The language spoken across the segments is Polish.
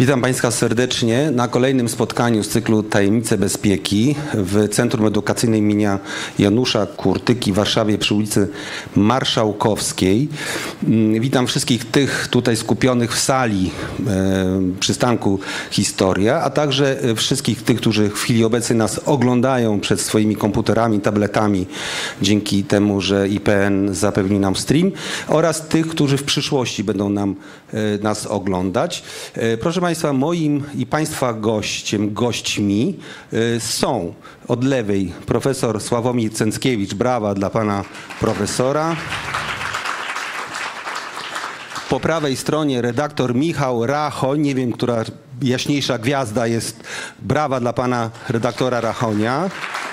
Witam Państwa serdecznie na kolejnym spotkaniu z cyklu Tajemnice Bezpieki w Centrum Edukacyjnym imienia Janusza Kurtyki w Warszawie przy ulicy Marszałkowskiej. Witam wszystkich tych tutaj skupionych w sali przystanku Historia, a także wszystkich tych, którzy w chwili obecnej nas oglądają przed swoimi komputerami, tabletami dzięki temu, że IPN zapewni nam stream, oraz tych, którzy w przyszłości będą nas oglądać. Proszę Państwa, moim i Państwa gośćmi są od lewej profesor Sławomir Cęckiewicz. Brawa dla pana profesora. Po prawej stronie redaktor Michał Rachoń. Nie wiem, która jaśniejsza gwiazda jest. Brawa dla pana redaktora Rachonia.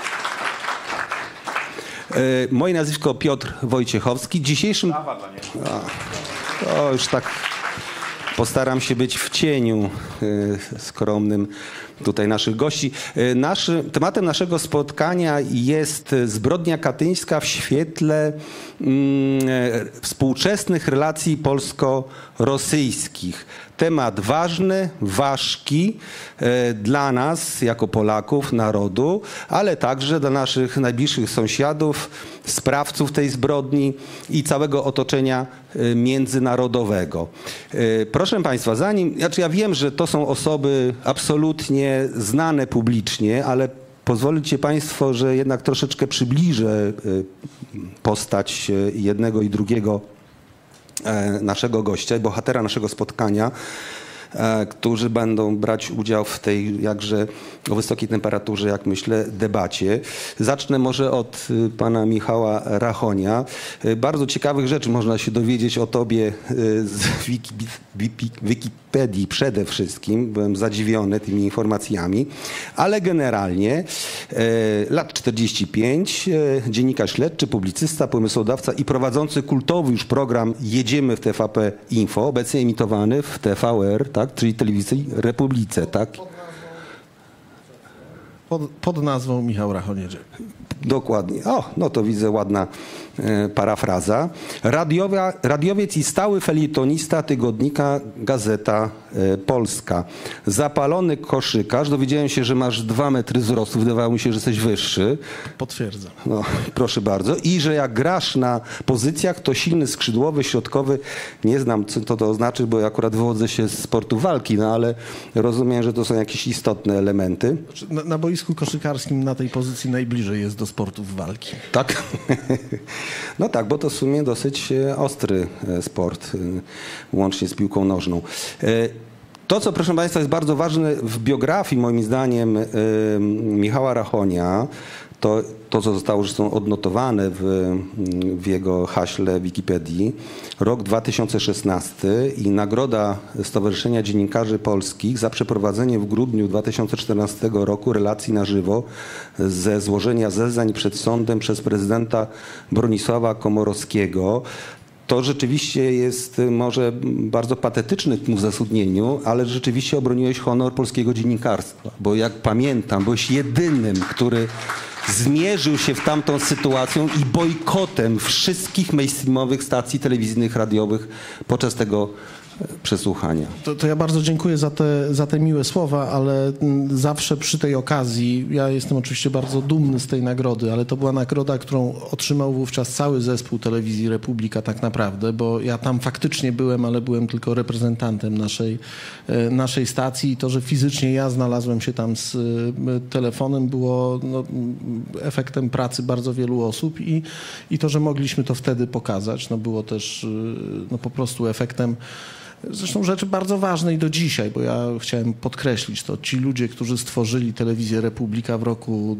Moje nazwisko Piotr Wojciechowski. Dzisiejszym... Brawa dla niego. To już tak... Postaram się być w cieniu skromnym tutaj naszych gości. Tematem naszego spotkania jest zbrodnia katyńska w świetle współczesnych relacji polsko-rosyjskich. Temat ważny, ważki dla nas jako Polaków, narodu, ale także dla naszych najbliższych sąsiadów, sprawców tej zbrodni i całego otoczenia międzynarodowego. Proszę Państwa, ja wiem, że to są osoby absolutnie znane publicznie, ale pozwolicie Państwo, że jednak troszeczkę przybliżę postać jednego i drugiego naszego gościa, bohatera naszego spotkania, którzy będą brać udział w tej jakże o wysokiej temperaturze, jak myślę, debacie. Zacznę może od pana Michała Rachonia. Bardzo ciekawych rzeczy można się dowiedzieć o tobie z Wikipedii przede wszystkim. Byłem zadziwiony tymi informacjami, ale generalnie lat 45, dziennikarz śledczy, publicysta, pomysłodawca i prowadzący kultowy już program Jedziemy w TVP Info, obecnie emitowany w TVR, tak, czyli telewizji Republice, tak? Pod nazwą Michał Rachonieczek. Dokładnie. O, no to widzę ładna parafraza. Radiowiec i stały felietonista tygodnika Gazeta Polska. Zapalony koszykarz. Dowiedziałem się, że masz 2 metry wzrostu. Wydawało mi się, że jesteś wyższy. Potwierdzam. No, proszę bardzo. I że jak grasz na pozycjach, to silny skrzydłowy, środkowy. Nie znam, co to oznacza, bo ja akurat wywodzę się z sportu walki, no ale rozumiem, że to są jakieś istotne elementy. Na boisku koszykarskim na tej pozycji najbliżej jest do sportów walki. Tak? No tak, bo to w sumie dosyć ostry sport, łącznie z piłką nożną. To, co proszę Państwa jest bardzo ważne w biografii, moim zdaniem, Michała Rachonia, to co zostało zresztą odnotowane w jego haśle Wikipedii, rok 2016 i nagroda Stowarzyszenia Dziennikarzy Polskich za przeprowadzenie w grudniu 2014 roku relacji na żywo ze złożenia zeznań przed sądem przez prezydenta Bronisława Komorowskiego. To rzeczywiście jest może bardzo patetyczne w uzasadnieniu, ale rzeczywiście obroniłeś honor polskiego dziennikarstwa, bo jak pamiętam, byłeś jedynym, który zmierzył się w tamtą sytuacją i bojkotem wszystkich mainstreamowych stacji telewizyjnych, radiowych podczas tego przesłuchania. To ja bardzo dziękuję za te miłe słowa, ale zawsze przy tej okazji, ja jestem oczywiście bardzo dumny z tej nagrody, ale to była nagroda, którą otrzymał wówczas cały zespół Telewizji Republika tak naprawdę, bo ja tam faktycznie byłem, ale byłem tylko reprezentantem naszej stacji i to, że fizycznie ja znalazłem się tam z telefonem, było efektem pracy bardzo wielu osób i to, że mogliśmy to wtedy pokazać, było też po prostu efektem zresztą rzeczy bardzo ważnej do dzisiaj, bo ja chciałem podkreślić to. Ci ludzie, którzy stworzyli Telewizję Republika w roku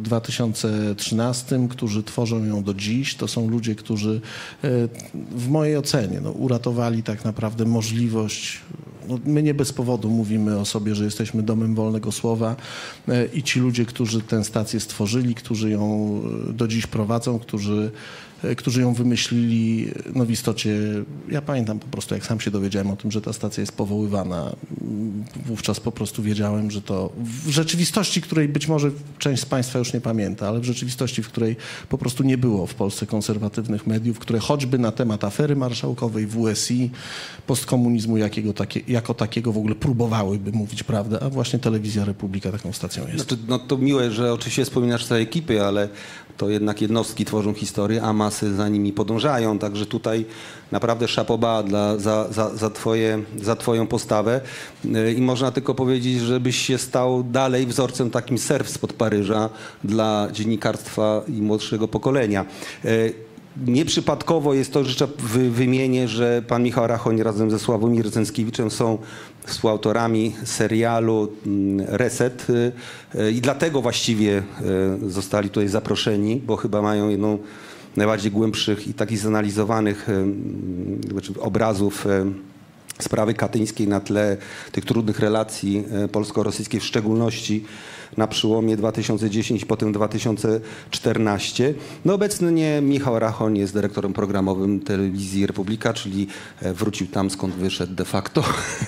2013, którzy tworzą ją do dziś, to są ludzie, którzy w mojej ocenie uratowali tak naprawdę możliwość. My nie bez powodu mówimy o sobie, że jesteśmy domem wolnego słowa i ci ludzie, którzy tę stację stworzyli, którzy ją do dziś prowadzą, którzy którzy ją wymyślili, no w istocie, ja pamiętam po prostu, jak sam się dowiedziałem o tym, że ta stacja jest powoływana, wówczas po prostu wiedziałem, że to w rzeczywistości, której być może część z Państwa już nie pamięta, ale w rzeczywistości, w której po prostu nie było w Polsce konserwatywnych mediów, które choćby na temat afery marszałkowej, WSI, postkomunizmu jako takiego w ogóle próbowałyby mówić prawdę, a właśnie Telewizja Republika taką stacją jest. Znaczy, no to miłe, że oczywiście wspominasz całej ekipy, ale to jednak jednostki tworzą historię, a masy za nimi podążają. Także tutaj naprawdę szapoba za twoją postawę. I można tylko powiedzieć, żebyś się stał dalej wzorcem takim serw spod Paryża dla dziennikarstwa i młodszego pokolenia. Nieprzypadkowo jest to, że wymienię, że pan Michał Rachoń razem ze Sławomirem Cęckiewiczem są współautorami serialu Reset i dlatego właściwie zostali tutaj zaproszeni, bo chyba mają jedną najbardziej głębszych i takich zanalizowanych obrazów sprawy katyńskiej na tle tych trudnych relacji polsko-rosyjskiej, w szczególności na przełomie 2010 i potem 2014. No obecnie Michał Rachoń jest dyrektorem programowym Telewizji Republika, czyli wrócił tam, skąd wyszedł de facto.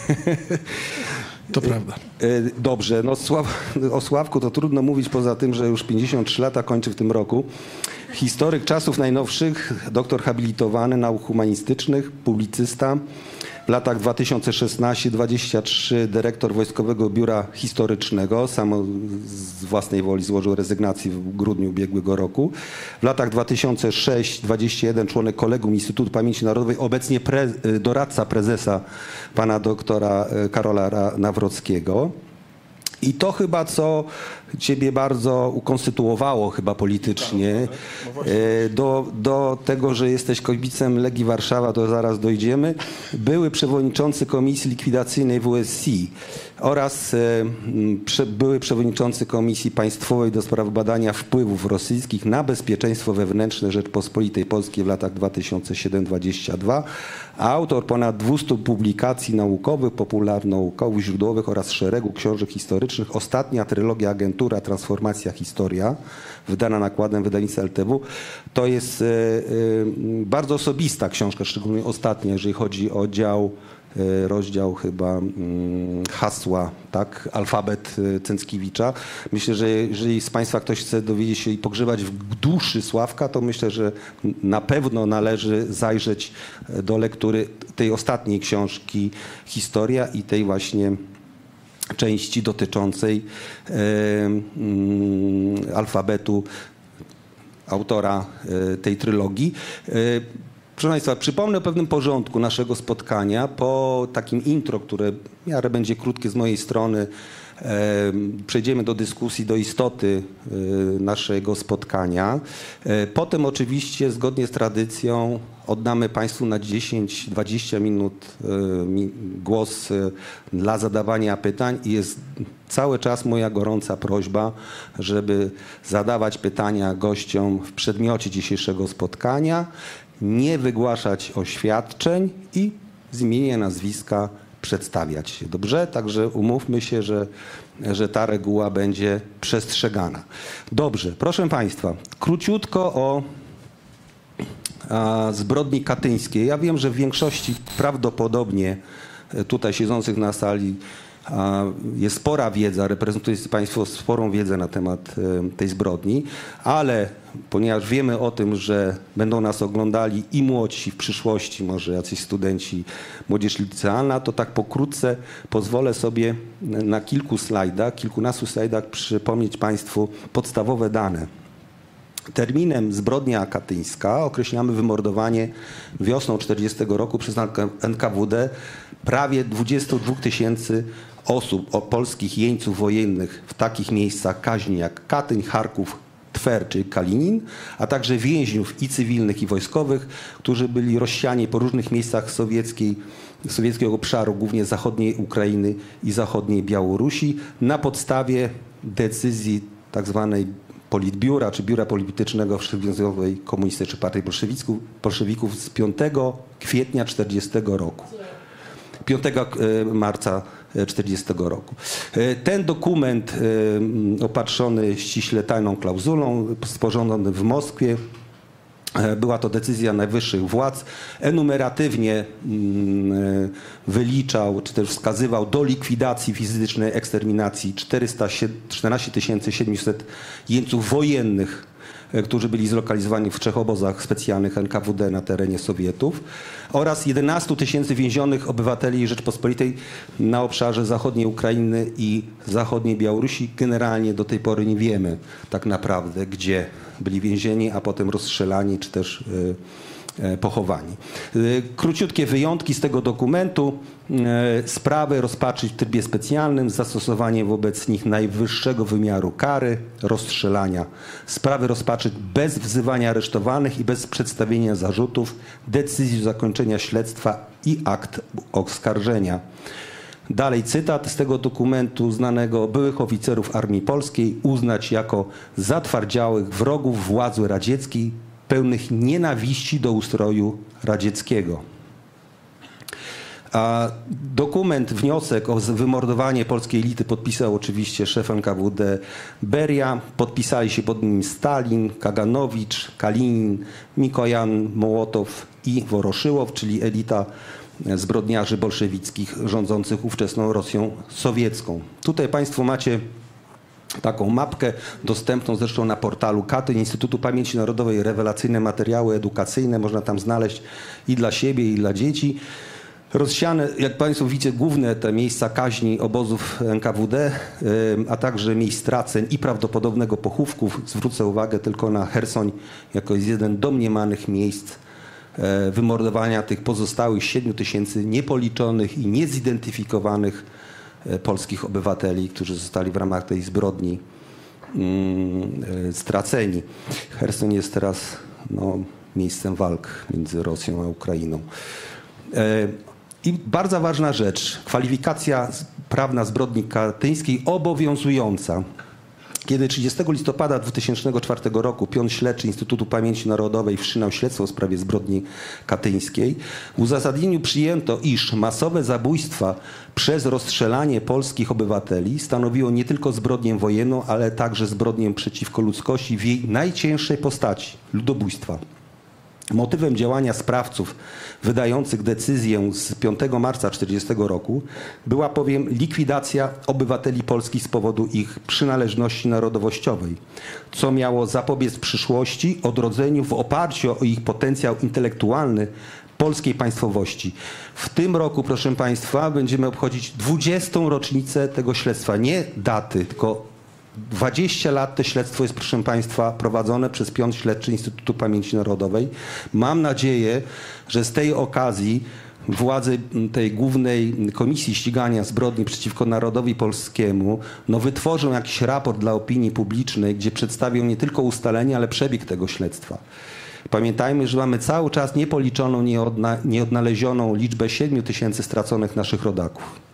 To prawda. Dobrze, no o Sławku to trudno mówić poza tym, że już 53 lata kończy w tym roku. Historyk czasów najnowszych, doktor habilitowany nauk humanistycznych, publicysta. W latach 2016-2023 dyrektor Wojskowego Biura Historycznego. Sam z własnej woli złożył rezygnację w grudniu ubiegłego roku. W latach 2006-2021 członek Kolegium Instytutu Pamięci Narodowej, obecnie doradca prezesa pana doktora Karola Nawrockiego. I to chyba, co ciebie bardzo ukonstytuowało chyba politycznie, do tego, że jesteś kibicem Legii Warszawa, to zaraz dojdziemy, były przewodniczący Komisji Likwidacyjnej WSI oraz były przewodniczący Komisji Państwowej do spraw badania wpływów rosyjskich na bezpieczeństwo wewnętrzne Rzeczpospolitej Polskiej w latach 2007-2022, a autor ponad 200 publikacji naukowych, popularnaukowych, źródłowych oraz szeregu książek historycznych. Ostatnia trylogia Agentura, Transformacja, Historia, wydana nakładem wydawnictwa LTW, to jest bardzo osobista książka, szczególnie ostatnia, jeżeli chodzi o rozdział chyba hasła, tak, alfabet Cęckiewicza. Myślę, że jeżeli z Państwa ktoś chce dowiedzieć się i pogrzebać w duszy Sławka, to myślę, że na pewno należy zajrzeć do lektury tej ostatniej książki Historia i tej właśnie części dotyczącej alfabetu autora tej trylogii. Proszę Państwa, przypomnę o pewnym porządku naszego spotkania. Po takim intro, które w miarę będzie krótkie z mojej strony, przejdziemy do dyskusji, do istoty naszego spotkania. Potem oczywiście, zgodnie z tradycją, oddamy Państwu na 10-20 minut głos dla zadawania pytań i jest cały czas moja gorąca prośba, żeby zadawać pytania gościom w przedmiocie dzisiejszego spotkania, nie wygłaszać oświadczeń i z imienia, nazwiska przedstawiać się. Dobrze? Także umówmy się, że ta reguła będzie przestrzegana. Dobrze, proszę Państwa, króciutko o zbrodni katyńskiej. Ja wiem, że w większości prawdopodobnie tutaj siedzących na sali jest spora wiedza, reprezentujecie Państwo sporą wiedzę na temat tej zbrodni, ale ponieważ wiemy o tym, że będą nas oglądali i młodsi w przyszłości, może jacyś studenci, młodzież licealna, to tak pokrótce pozwolę sobie na kilkunastu slajdach przypomnieć Państwu podstawowe dane. Terminem zbrodnia katyńska określamy wymordowanie wiosną 1940 roku przez NKWD prawie 22 000 osób, polskich jeńców wojennych w takich miejscach kaźni jak Katyń, Charków, Twer czy Kalinin, a także więźniów i cywilnych, i wojskowych, którzy byli rozsiani po różnych miejscach sowieckiego obszaru, głównie zachodniej Ukrainy i zachodniej Białorusi, na podstawie decyzji tak zwanej Politbiura, czy Biura Politycznego w Związkowej Komunistycznej Partii Bolszewików z 5 kwietnia 1940 roku. 5 marca 1940 roku. Ten dokument opatrzony ściśle tajną klauzulą, sporządzony w Moskwie, Była to decyzja najwyższych władz. Enumeratywnie wyliczał, czy też wskazywał do likwidacji fizycznej, eksterminacji 14 700 jeńców wojennych, którzy byli zlokalizowani w 3 obozach specjalnych NKWD na terenie Sowietów, oraz 11 000 więzionych obywateli Rzeczpospolitej na obszarze zachodniej Ukrainy i zachodniej Białorusi. Generalnie do tej pory nie wiemy tak naprawdę, gdzie byli więzieni, a potem rozstrzelani, czy też pochowani. Króciutkie wyjątki z tego dokumentu. Sprawy rozpatrzyć w trybie specjalnym z zastosowaniem wobec nich najwyższego wymiaru kary, rozstrzelania. Sprawy rozpatrzyć bez wzywania aresztowanych i bez przedstawienia zarzutów, decyzji zakończenia śledztwa i akt oskarżenia. Dalej cytat z tego dokumentu znanego: byłych oficerów Armii Polskiej uznać jako zatwardziałych wrogów władzy radzieckiej, pełnych nienawiści do ustroju radzieckiego. A dokument, wniosek o wymordowanie polskiej elity podpisał oczywiście szef NKWD Beria. Podpisali się pod nim Stalin, Kaganowicz, Kalinin, Mikojan, Mołotow i Woroszyłow, czyli elita zbrodniarzy bolszewickich rządzących ówczesną Rosją sowiecką. Tutaj państwo macie taką mapkę dostępną zresztą na portalu Katyń Instytutu Pamięci Narodowej, rewelacyjne materiały edukacyjne, można tam znaleźć i dla siebie, i dla dzieci. Rozsiane, jak państwo widzicie, główne te miejsca kaźni obozów NKWD, a także miejsc straceń i prawdopodobnego pochówków. Zwrócę uwagę tylko na Chersoń jako jeden domniemanych miejsc wymordowania tych pozostałych 7 000 niepoliczonych i niezidentyfikowanych polskich obywateli, którzy zostali w ramach tej zbrodni straceni. Cherson jest teraz miejscem walk między Rosją a Ukrainą. I bardzo ważna rzecz, kwalifikacja prawna zbrodni katyńskiej obowiązująca. Kiedy 30 listopada 2004 roku pion śledczy Instytutu Pamięci Narodowej wszczynał śledztwo w sprawie zbrodni katyńskiej, w uzasadnieniu przyjęto, iż masowe zabójstwa przez rozstrzelanie polskich obywateli stanowiło nie tylko zbrodnię wojenną, ale także zbrodnię przeciwko ludzkości w jej najcięższej postaci – ludobójstwa. Motywem działania sprawców wydających decyzję z 5 marca 1940 roku była bowiem likwidacja obywateli polskich z powodu ich przynależności narodowościowej, co miało zapobiec w przyszłości odrodzeniu w oparciu o ich potencjał intelektualny polskiej państwowości. W tym roku, proszę państwa, będziemy obchodzić 20. rocznicę tego śledztwa. Nie daty, tylko 20 lat to śledztwo jest, proszę państwa, prowadzone przez pion śledczy Instytutu Pamięci Narodowej. Mam nadzieję, że z tej okazji władze tej głównej Komisji Ścigania Zbrodni przeciwko Narodowi Polskiemu wytworzą jakiś raport dla opinii publicznej, gdzie przedstawią nie tylko ustalenia, ale przebieg tego śledztwa. Pamiętajmy, że mamy cały czas niepoliczoną, nieodnalezioną liczbę 7 000 straconych naszych rodaków.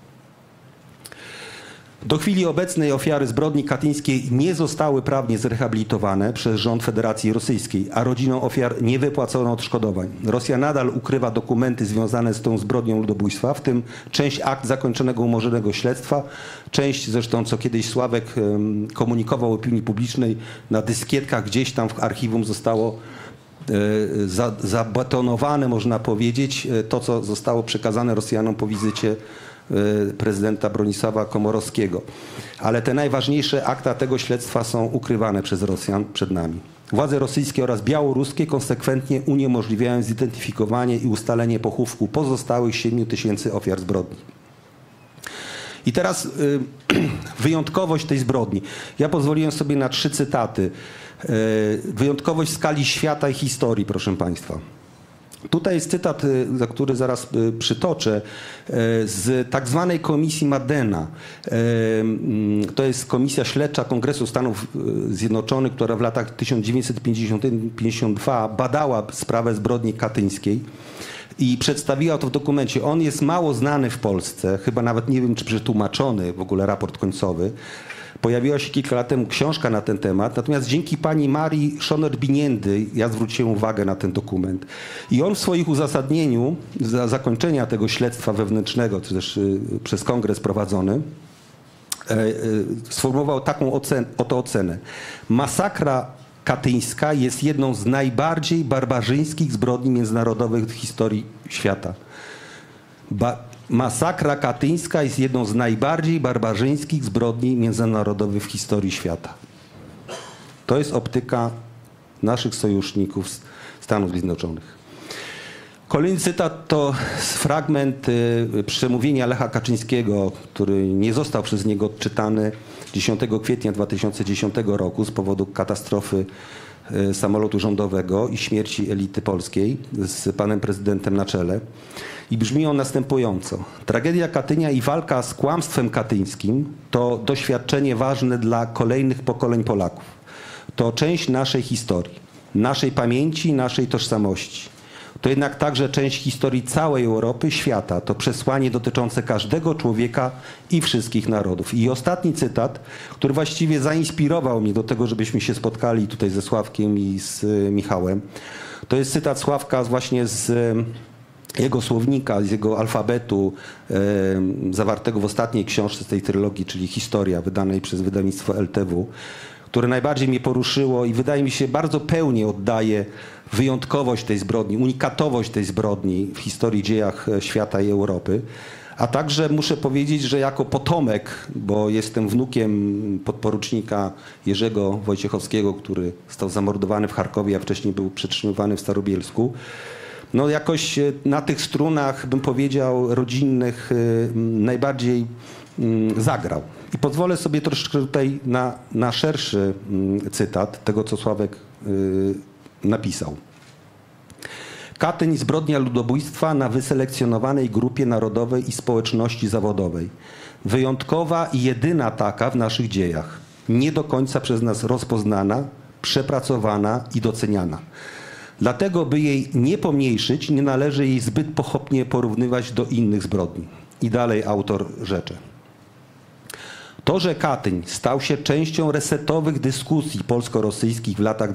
Do chwili obecnej ofiary zbrodni katyńskiej nie zostały prawnie zrehabilitowane przez rząd Federacji Rosyjskiej, a rodzinom ofiar nie wypłacono odszkodowań. Rosja nadal ukrywa dokumenty związane z tą zbrodnią ludobójstwa, w tym część akt zakończonego umorzonego śledztwa, część zresztą, co kiedyś Sławek komunikował opinii publicznej, na dyskietkach gdzieś tam w archiwum zostało zabetonowane, można powiedzieć, to, co zostało przekazane Rosjanom po wizycie prezydenta Bronisława Komorowskiego. Ale te najważniejsze akta tego śledztwa są ukrywane przez Rosjan przed nami. Władze rosyjskie oraz białoruskie konsekwentnie uniemożliwiają zidentyfikowanie i ustalenie pochówku pozostałych 7 000 ofiar zbrodni. I teraz wyjątkowość tej zbrodni. Ja pozwoliłem sobie na 3 cytaty. Wyjątkowość w skali świata i historii, proszę państwa. Tutaj jest cytat, za który zaraz przytoczę, z tak zwanej Komisji Madena. To jest komisja śledcza Kongresu Stanów Zjednoczonych, która w latach 1950-52 badała sprawę zbrodni katyńskiej i przedstawiła to w dokumencie. On jest mało znany w Polsce, chyba nawet nie wiem, czy przetłumaczony w ogóle raport końcowy. Pojawiła się kilka lat temu książka na ten temat, natomiast dzięki pani Marii Szoner-Biniendy ja zwróciłem uwagę na ten dokument. I on w swoich uzasadnieniu za zakończenia tego śledztwa wewnętrznego, czy też przez kongres prowadzony, sformułował taką oto ocenę. Masakra katyńska jest jedną z najbardziej barbarzyńskich zbrodni międzynarodowych w historii świata. Masakra katyńska jest jedną z najbardziej barbarzyńskich zbrodni międzynarodowych w historii świata. To jest optyka naszych sojuszników z Stanów Zjednoczonych. Kolejny cytat to fragment przemówienia Lecha Kaczyńskiego, który nie został przez niego odczytany 10 kwietnia 2010 roku z powodu katastrofy samolotu rządowego i śmierci elity polskiej z panem prezydentem na czele. I brzmi on następująco. Tragedia Katynia i walka z kłamstwem katyńskim to doświadczenie ważne dla kolejnych pokoleń Polaków. To część naszej historii, naszej pamięci, naszej tożsamości. To jednak także część historii całej Europy, świata. To przesłanie dotyczące każdego człowieka i wszystkich narodów. I ostatni cytat, który właściwie zainspirował mnie do tego, żebyśmy się spotkali tutaj ze Sławkiem i z Michałem. To jest cytat Sławka właśnie z jego słownika, z jego alfabetu zawartego w ostatniej książce z tej trylogii, czyli Historia, wydanej przez wydawnictwo LTW, które najbardziej mnie poruszyło i wydaje mi się bardzo pełnie oddaje wyjątkowość tej zbrodni, unikatowość tej zbrodni w historii, dziejach świata i Europy. A także muszę powiedzieć, że jako potomek, bo jestem wnukiem podporucznika Jerzego Wojciechowskiego, który został zamordowany w Charkowie, a wcześniej był przetrzymywany w Starobielsku, no jakoś na tych strunach, bym powiedział, rodzinnych najbardziej zagrał. I pozwolę sobie troszeczkę tutaj na szerszy cytat tego, co Sławek napisał. Katyń, zbrodnia ludobójstwa na wyselekcjonowanej grupie narodowej i społeczności zawodowej. Wyjątkowa i jedyna taka w naszych dziejach. Nie do końca przez nas rozpoznana, przepracowana i doceniana. Dlatego, by jej nie pomniejszyć, nie należy jej zbyt pochopnie porównywać do innych zbrodni. I dalej autor rzecze. To, że Katyń stał się częścią resetowych dyskusji polsko-rosyjskich w latach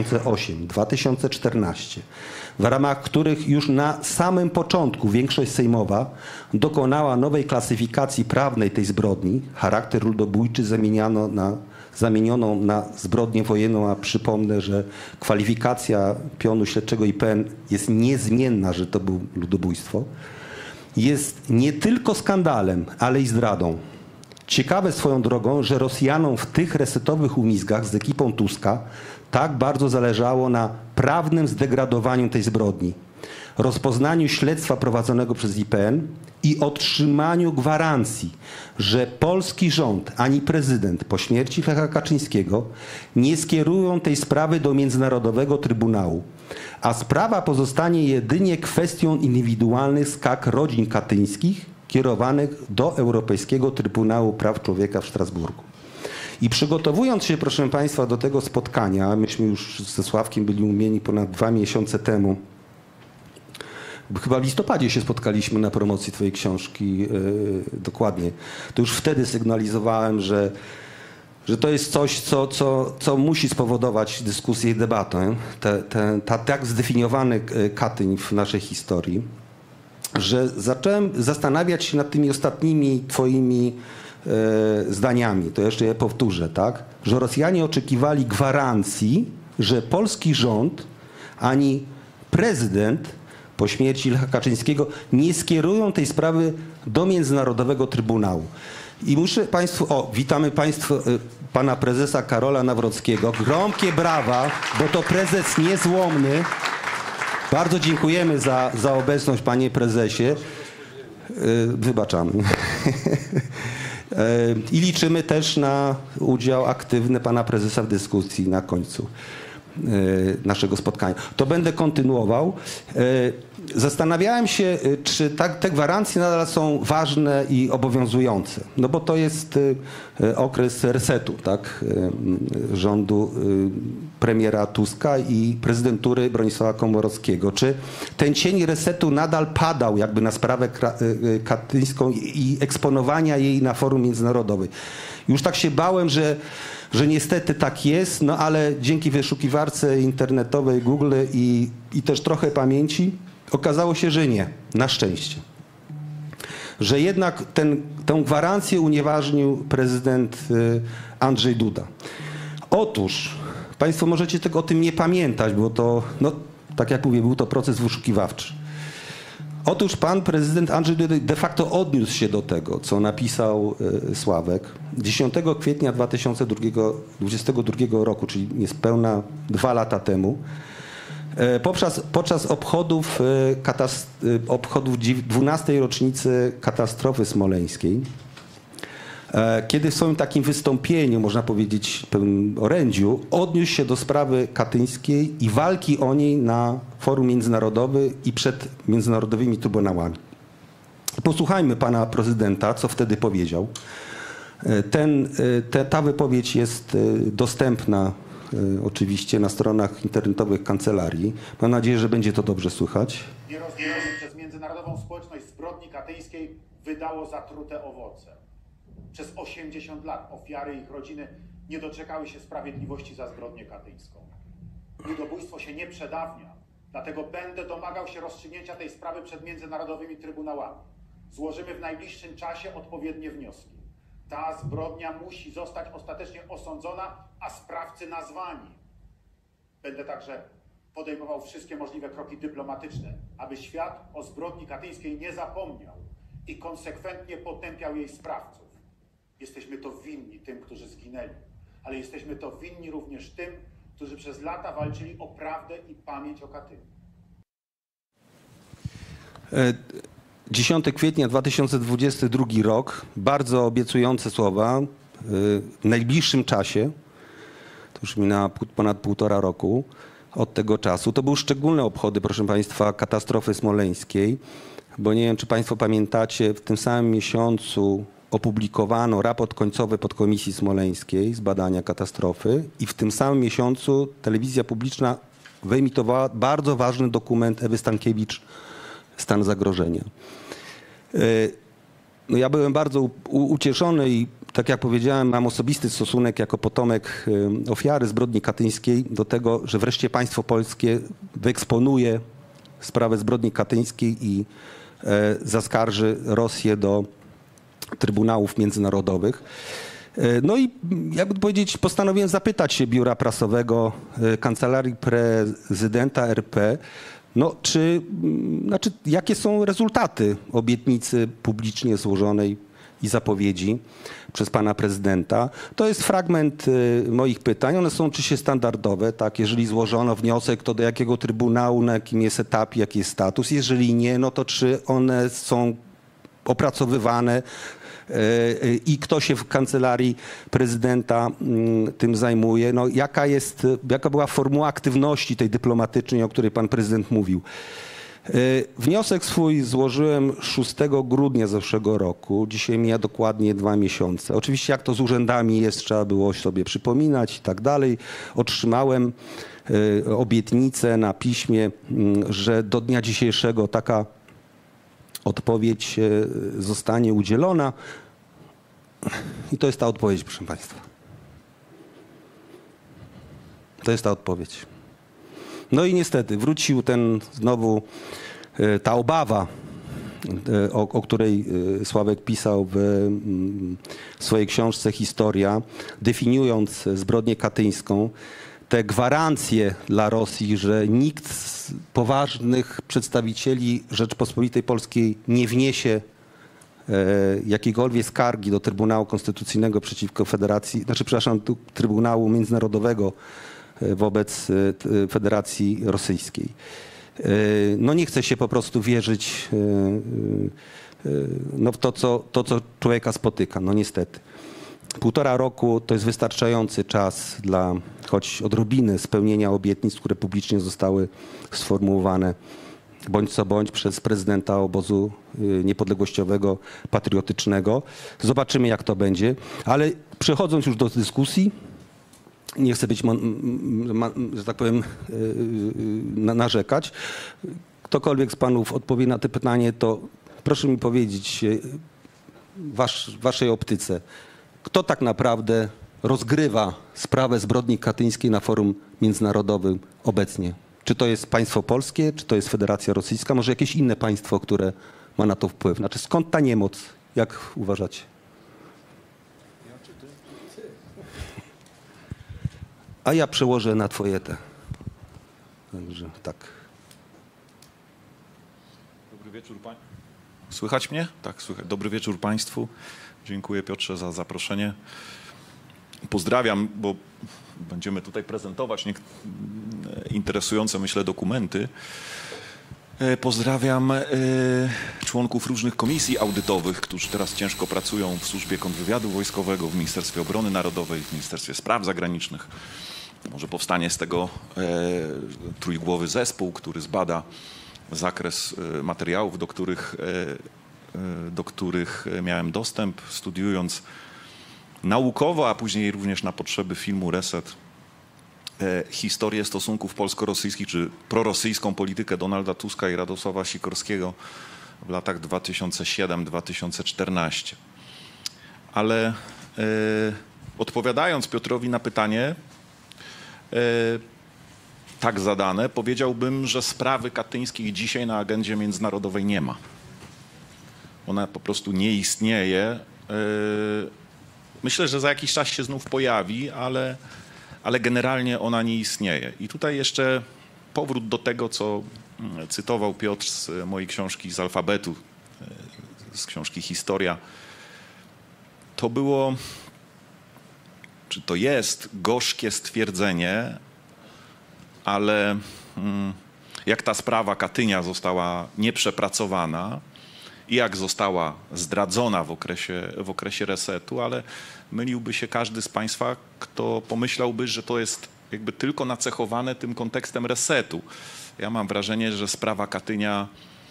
2008-2014, w ramach których już na samym początku większość sejmowa dokonała nowej klasyfikacji prawnej tej zbrodni, charakter ludobójczy zamienioną na zbrodnię wojenną, a przypomnę, że kwalifikacja pionu śledczego IPN jest niezmienna, że to było ludobójstwo, jest nie tylko skandalem, ale i zdradą. Ciekawe swoją drogą, że Rosjanom w tych resetowych umizgach z ekipą Tuska tak bardzo zależało na prawnym zdegradowaniu tej zbrodni, rozpoznaniu śledztwa prowadzonego przez IPN i otrzymaniu gwarancji, że polski rząd ani prezydent po śmierci Lecha Kaczyńskiego nie skierują tej sprawy do Międzynarodowego Trybunału, a sprawa pozostanie jedynie kwestią indywidualnych skarg rodzin katyńskich kierowanych do Europejskiego Trybunału Praw Człowieka w Strasburgu. I przygotowując się, proszę Państwa, do tego spotkania, myśmy już ze Sławkiem byli umówieni ponad 2 miesiące temu, chyba w listopadzie się spotkaliśmy na promocji twojej książki, dokładnie. To już wtedy sygnalizowałem, że to jest coś, co musi spowodować dyskusję i debatę. Tak zdefiniowany Katyń w naszej historii, że zacząłem zastanawiać się nad tymi ostatnimi twoimi zdaniami. To jeszcze je powtórzę, tak? Że Rosjanie oczekiwali gwarancji, że polski rząd ani prezydent po śmierci Lecha Kaczyńskiego nie skierują tej sprawy do Międzynarodowego Trybunału. I muszę Państwu, witamy Państwo pana prezesa Karola Nawrockiego. Gromkie brawa, bo to prezes niezłomny. Bardzo dziękujemy za obecność, panie prezesie. Wybaczamy. I liczymy też na udział aktywny pana prezesa w dyskusji na końcu naszego spotkania. To będę kontynuował. Zastanawiałem się, czy te gwarancje nadal są ważne i obowiązujące. No bo to jest okres resetu, tak? Rządu premiera Tuska i prezydentury Bronisława Komorowskiego. Czy ten cień resetu nadal padał jakby na sprawę katyńską i eksponowania jej na forum międzynarodowym? Już tak się bałem, że niestety tak jest, no ale dzięki wyszukiwarce internetowej Google i też trochę pamięci okazało się, że nie, na szczęście. Że jednak tę gwarancję unieważnił prezydent Andrzej Duda. Otóż Państwo możecie tego o tym nie pamiętać, bo to, no, tak jak mówię, był to proces wyszukiwawczy. Otóż pan prezydent Andrzej Duda de facto odniósł się do tego, co napisał Sławek 10 kwietnia 2022 roku, czyli niespełna 2 lata temu, podczas obchodów 12. rocznicy katastrofy smoleńskiej, kiedy w swoim takim wystąpieniu, można powiedzieć pełnym orędziu, odniósł się do sprawy katyńskiej i walki o niej na forum międzynarodowym i przed międzynarodowymi trybunałami. Posłuchajmy pana prezydenta, co wtedy powiedział. Ta wypowiedź jest dostępna oczywiście na stronach internetowych kancelarii. Mam nadzieję, że będzie to dobrze słychać. Nierozwiązane przez międzynarodową społeczność zbrodni katyńskiej wydało zatrute owoce. Przez 80 lat ofiary i ich rodziny nie doczekały się sprawiedliwości za zbrodnię katyńską. Ludobójstwo się nie przedawnia, dlatego będę domagał się rozstrzygnięcia tej sprawy przed międzynarodowymi trybunałami. Złożymy w najbliższym czasie odpowiednie wnioski. Ta zbrodnia musi zostać ostatecznie osądzona, a sprawcy nazwani. Będę także podejmował wszystkie możliwe kroki dyplomatyczne, aby świat o zbrodni katyńskiej nie zapomniał i konsekwentnie potępiał jej sprawców. Jesteśmy to winni tym, którzy zginęli, ale jesteśmy to winni również tym, którzy przez lata walczyli o prawdę i pamięć o Katyniu. 10 kwietnia 2022 rok, bardzo obiecujące słowa. W najbliższym czasie, to już minęło ponad 1,5 roku od tego czasu, to były szczególne obchody, proszę państwa, katastrofy smoleńskiej, bo nie wiem, czy państwo pamiętacie, w tym samym miesiącu opublikowano raport końcowy podkomisji smoleńskiej z badania katastrofy i w tym samym miesiącu telewizja publiczna wyemitowała bardzo ważny dokument Ewy Stankiewicz „Stan zagrożenia”. No ja byłem bardzo ucieszony i tak jak powiedziałem, mam osobisty stosunek jako potomek ofiary zbrodni katyńskiej do tego, że wreszcie państwo polskie wyeksponuje sprawę zbrodni katyńskiej i zaskarży Rosję do trybunałów międzynarodowych. No i jakby powiedzieć, postanowiłem zapytać się biura prasowego Kancelarii Prezydenta RP, no jakie są rezultaty obietnicy publicznie złożonej i zapowiedzi przez pana prezydenta. To jest fragment moich pytań. One są oczywiście standardowe, tak? Jeżeli złożono wniosek, to do jakiego trybunału, na jakim jest etapie, jaki jest status. Jeżeli nie, no to czy one są opracowywane i kto się w kancelarii prezydenta tym zajmuje. No, jaka była formuła aktywności tej dyplomatycznej, o której pan prezydent mówił. Wniosek swój złożyłem 6 grudnia zeszłego roku. Dzisiaj mija dokładnie 2 miesiące. Oczywiście jak to z urzędami jest, trzeba było sobie przypominać i tak dalej. Otrzymałem obietnicę na piśmie, że do dnia dzisiejszego taka odpowiedź zostanie udzielona. I to jest ta odpowiedź, proszę państwa. To jest ta odpowiedź. No i niestety wrócił znowu ta obawa, o której Sławek pisał w swojej książce Historia, definiując zbrodnię katyńską. Te gwarancje dla Rosji, że nikt z poważnych przedstawicieli Rzeczypospolitej Polskiej nie wniesie jakiejkolwiek skargi do Trybunału Konstytucyjnego przeciwko Federacji, do Trybunału Międzynarodowego wobec Federacji Rosyjskiej. No nie chce się po prostu wierzyć w to, co człowieka spotyka, no niestety. 1,5 roku to jest wystarczający czas dla choć odrobiny spełnienia obietnic, które publicznie zostały sformułowane bądź co bądź przez prezydenta obozu niepodległościowego, patriotycznego. Zobaczymy, jak to będzie. Ale przechodząc już do dyskusji, nie chcę być, że tak powiem, narzekać. Ktokolwiek z panów odpowie na to pytanie, to proszę mi powiedzieć w waszej optyce, kto tak naprawdę rozgrywa sprawę zbrodni katyńskiej na forum międzynarodowym obecnie? Czy to jest państwo polskie, czy to jest Federacja Rosyjska, może jakieś inne państwo, które ma na to wpływ? Znaczy skąd ta niemoc? Jak uważacie? a ja przełożę na twoje te. Także tak. Dobry wieczór Słychać mnie? Tak, słychać. Dobry wieczór Państwu. Dziękuję Piotrze za zaproszenie. Pozdrawiam, bo będziemy tutaj prezentować interesujące, myślę, dokumenty. Pozdrawiam członków różnych komisji audytowych, którzy teraz ciężko pracują w Służbie Kontrwywiadu Wojskowego, w Ministerstwie Obrony Narodowej, w Ministerstwie Spraw Zagranicznych. Może powstanie z tego trójgłowy zespół, który zbada zakres materiałów, do których miałem dostęp, studiując naukowo, a później również na potrzeby filmu Reset, historię stosunków polsko-rosyjskich, czy prorosyjską politykę Donalda Tuska i Radosława Sikorskiego w latach 2007-2014. Ale odpowiadając Piotrowi na pytanie tak zadane, powiedziałbym, że sprawy katyńskiej dzisiaj na agendzie międzynarodowej nie ma. Ona po prostu nie istnieje. Myślę, że za jakiś czas się znów pojawi, ale generalnie ona nie istnieje. I tutaj jeszcze powrót do tego, co cytował Piotr z mojej książki z alfabetu, z książki Historia. To było, czy to jest gorzkie stwierdzenie, ale jak ta sprawa Katynia została nieprzepracowana i jak została zdradzona w okresie resetu, ale myliłby się każdy z Państwa, kto pomyślałby, że to jest jakby tylko nacechowane tym kontekstem resetu. Ja mam wrażenie, że sprawa Katynia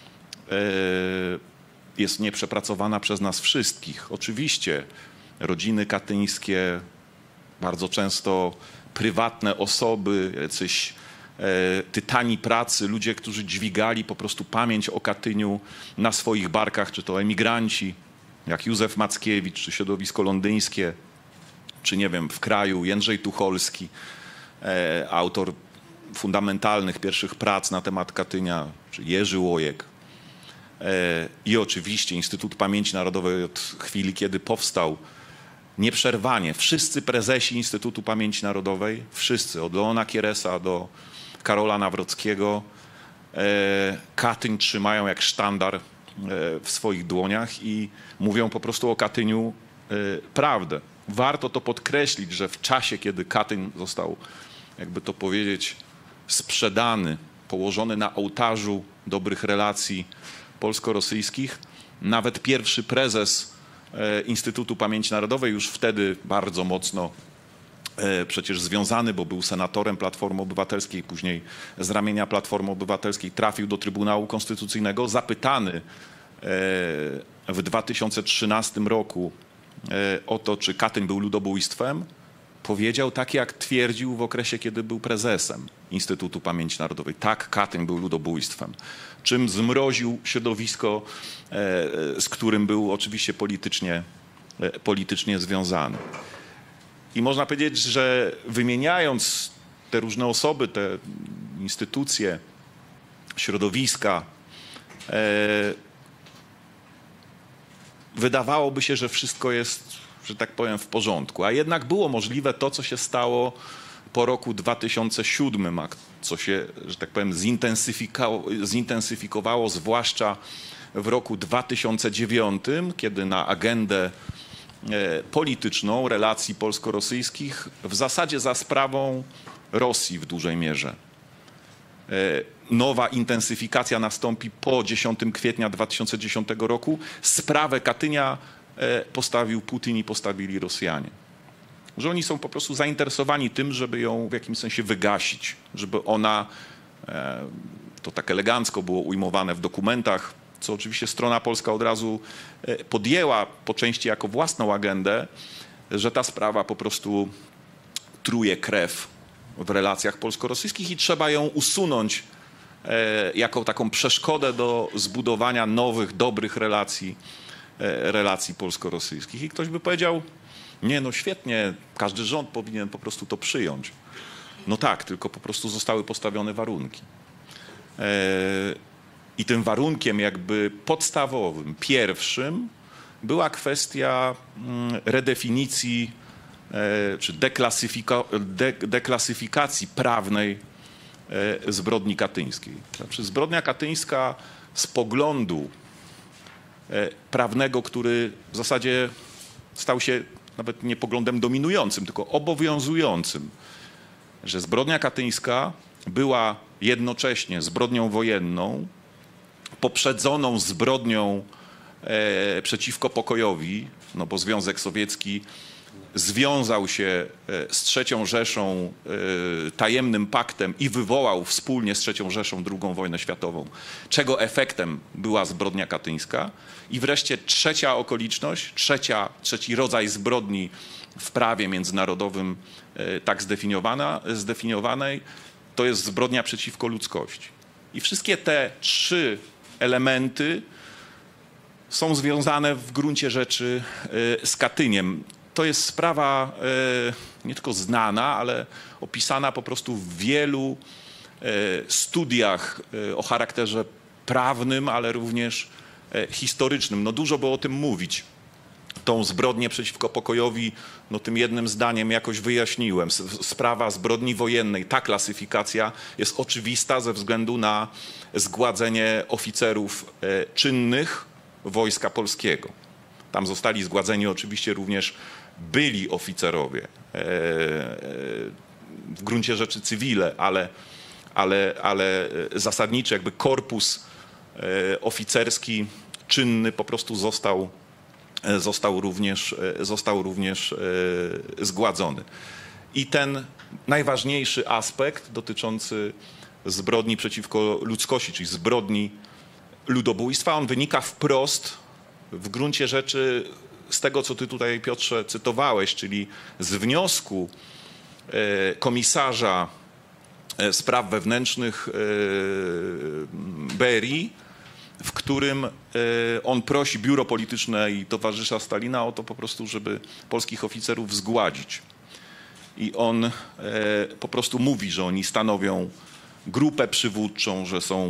jest nieprzepracowana przez nas wszystkich. Oczywiście rodziny katyńskie, bardzo często prywatne osoby, jacyś tytani pracy, ludzie, którzy dźwigali po prostu pamięć o Katyniu na swoich barkach, czy to emigranci, jak Józef Mackiewicz, czy środowisko londyńskie, czy nie wiem, w kraju Jędrzej Tucholski, autor fundamentalnych pierwszych prac na temat Katynia, czy Jerzy Łojek. I oczywiście Instytut Pamięci Narodowej od chwili, kiedy powstał, nieprzerwanie wszyscy prezesi Instytutu Pamięci Narodowej, wszyscy, od Leona Kieresa do Karola Nawrockiego, Katyń trzymają jak sztandar w swoich dłoniach i mówią po prostu o Katyniu prawdę. Warto to podkreślić, że w czasie, kiedy Katyń został, jakby to powiedzieć, sprzedany, położony na ołtarzu dobrych relacji polsko-rosyjskich, nawet pierwszy prezes Instytutu Pamięci Narodowej, już wtedy bardzo mocno przecież związany, bo był senatorem Platformy Obywatelskiej, później z ramienia Platformy Obywatelskiej trafił do Trybunału Konstytucyjnego, zapytany w 2013 roku o to, czy Katyń był ludobójstwem, powiedział tak, jak twierdził w okresie, kiedy był prezesem Instytutu Pamięci Narodowej. Tak, Katyń był ludobójstwem. Czym zmroził środowisko, z którym był oczywiście politycznie związany. I można powiedzieć, że wymieniając te różne osoby, te instytucje, środowiska, wydawałoby się, że wszystko jest, że tak powiem, w porządku. A jednak było możliwe to, co się stało po roku 2007, a co się, że tak powiem, zintensyfikowało zwłaszcza w roku 2009, kiedy na agendę polityczną relacji polsko-rosyjskich w zasadzie za sprawą Rosji w dużej mierze. Nowa intensyfikacja nastąpi po 10 kwietnia 2010 roku. Sprawę Katynia postawił Putin i postawili Rosjanie. Że oni są po prostu zainteresowani tym, żeby ją w jakimś sensie wygasić, żeby ona, to tak elegancko było ujmowane w dokumentach, co oczywiście strona polska od razu podjęła po części jako własną agendę, że ta sprawa po prostu truje krew w relacjach polsko-rosyjskich i trzeba ją usunąć jako taką przeszkodę do zbudowania nowych, dobrych relacji polsko-rosyjskich. I ktoś by powiedział, nie, no świetnie, każdy rząd powinien po prostu to przyjąć. No tak, tylko po prostu zostały postawione warunki. I tym warunkiem jakby podstawowym, pierwszym była kwestia redefinicji czy deklasyfikacji prawnej zbrodni katyńskiej. Znaczy, zbrodnia katyńska z poglądu prawnego, który w zasadzie stał się nawet nie poglądem dominującym, tylko obowiązującym, że zbrodnia katyńska była jednocześnie zbrodnią wojenną, poprzedzoną zbrodnią przeciwko pokojowi, no bo Związek Sowiecki związał się z III Rzeszą tajemnym paktem i wywołał wspólnie z III Rzeszą II wojnę światową, czego efektem była zbrodnia katyńska. I wreszcie trzecia okoliczność, trzeci rodzaj zbrodni w prawie międzynarodowym tak zdefiniowanej, to jest zbrodnia przeciwko ludzkości. I wszystkie te trzy elementy są związane w gruncie rzeczy z Katyniem. To jest sprawa nie tylko znana, ale opisana po prostu w wielu studiach o charakterze prawnym, ale również historycznym. No dużo było o tym mówić. Tą zbrodnię przeciwko pokojowi, no tym jednym zdaniem jakoś wyjaśniłem. Sprawa zbrodni wojennej, ta klasyfikacja jest oczywista ze względu na zgładzenie oficerów czynnych Wojska Polskiego. Tam zostali zgładzeni oczywiście również byli oficerowie, w gruncie rzeczy cywile, ale zasadniczy jakby korpus oficerski czynny po prostu został również zgładzony. I ten najważniejszy aspekt dotyczący zbrodni przeciwko ludzkości, czyli zbrodni ludobójstwa, on wynika wprost w gruncie rzeczy z tego, co ty tutaj, Piotrze, cytowałeś, czyli z wniosku komisarza spraw wewnętrznych Berii, w którym on prosi biuro polityczne i towarzysza Stalina o to po prostu, żeby polskich oficerów zgładzić. I on po prostu mówi, że oni stanowią grupę przywódczą,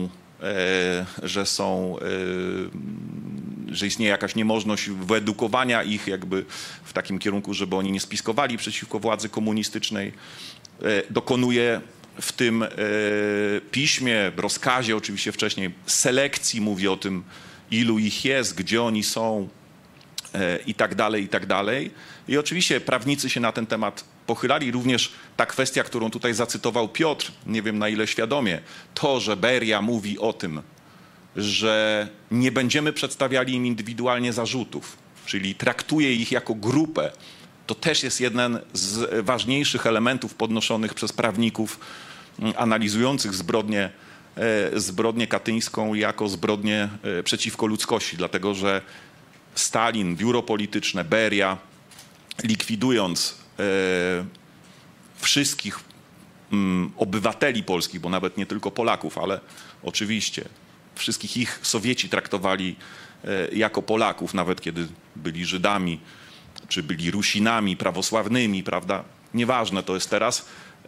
że istnieje jakaś niemożność wyedukowania ich jakby w takim kierunku, żeby oni nie spiskowali przeciwko władzy komunistycznej. Dokonuje w tym piśmie, rozkazie oczywiście wcześniej, selekcji, mówi o tym, ilu ich jest, gdzie oni są i tak dalej, i tak dalej. I oczywiście prawnicy się na ten temat pochylali. Również ta kwestia, którą tutaj zacytował Piotr, nie wiem na ile świadomie, to, że Beria mówi o tym, że nie będziemy przedstawiali im indywidualnie zarzutów, czyli traktuje ich jako grupę, to też jest jeden z ważniejszych elementów podnoszonych przez prawników analizujących zbrodnię katyńską jako zbrodnię przeciwko ludzkości, dlatego że Stalin, biuro polityczne, Beria, likwidując wszystkich obywateli polskich, bo nawet nie tylko Polaków, ale oczywiście wszystkich ich Sowieci traktowali jako Polaków, nawet kiedy byli Żydami, czy byli Rusinami, prawosławnymi, prawda? Nieważne to jest teraz.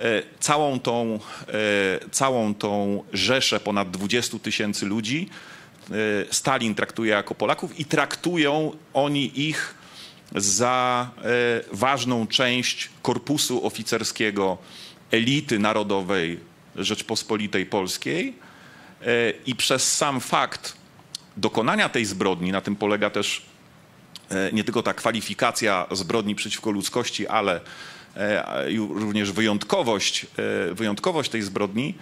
Całą tą rzeszę ponad 20 000 ludzi Stalin traktuje jako Polaków i traktują oni ich za ważną część korpusu oficerskiego elity narodowej Rzeczpospolitej Polskiej i przez sam fakt dokonania tej zbrodni, na tym polega też nie tylko ta kwalifikacja zbrodni przeciwko ludzkości, ale również wyjątkowość tej zbrodni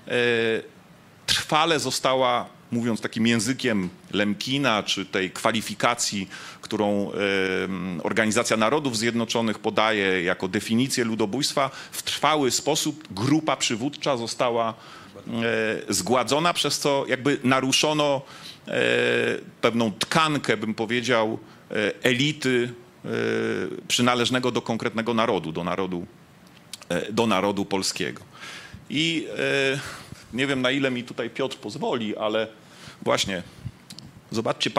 trwale została, mówiąc takim językiem Lemkina, czy tej kwalifikacji, którą Organizacja Narodów Zjednoczonych podaje jako definicję ludobójstwa, w trwały sposób grupa przywódcza została zgładzona, przez co jakby naruszono pewną tkankę, bym powiedział, elity przynależnego do konkretnego narodu, do narodu polskiego. I nie wiem, na ile mi tutaj Piotr pozwoli, ale właśnie zobaczcie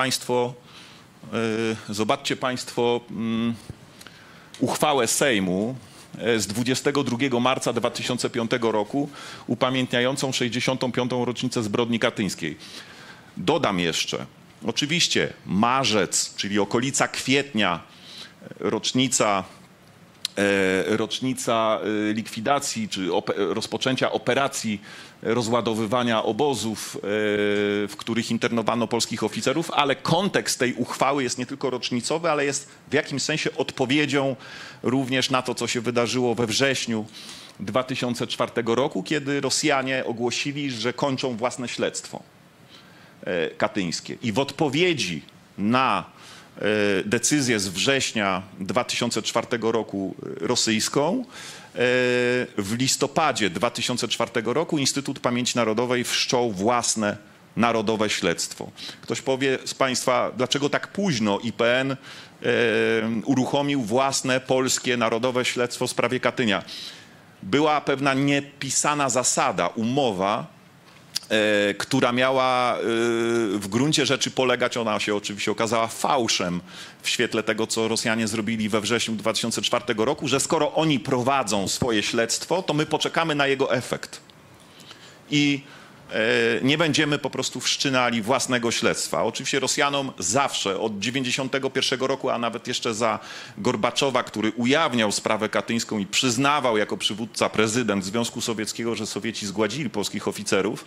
Państwo uchwałę Sejmu z 22 marca 2005 roku upamiętniającą 65. rocznicę zbrodni katyńskiej. Dodam jeszcze, oczywiście marzec, czyli okolica kwietnia, rocznica rocznica likwidacji czy rozpoczęcia operacji rozładowywania obozów, w których internowano polskich oficerów, ale kontekst tej uchwały jest nie tylko rocznicowy, ale jest w jakimś sensie odpowiedzią również na to, co się wydarzyło we wrześniu 2004 roku, kiedy Rosjanie ogłosili, że kończą własne śledztwo katyńskie. I w odpowiedzi na decyzję z września 2004 roku rosyjską, w listopadzie 2004 roku Instytut Pamięci Narodowej wszczął własne narodowe śledztwo. Ktoś powie z Państwa, dlaczego tak późno IPN uruchomił własne polskie narodowe śledztwo w sprawie Katynia. Była pewna niepisana zasada, umowa, która miała w gruncie rzeczy polegać, ona się oczywiście okazała fałszem w świetle tego, co Rosjanie zrobili we wrześniu 2004 roku, że skoro oni prowadzą swoje śledztwo, to my poczekamy na jego efekt. I nie będziemy po prostu wszczynali własnego śledztwa. Oczywiście Rosjanom zawsze od 1991 roku, a nawet jeszcze za Gorbaczowa, który ujawniał sprawę katyńską i przyznawał jako przywódca prezydent Związku Sowieckiego, że Sowieci zgładzili polskich oficerów,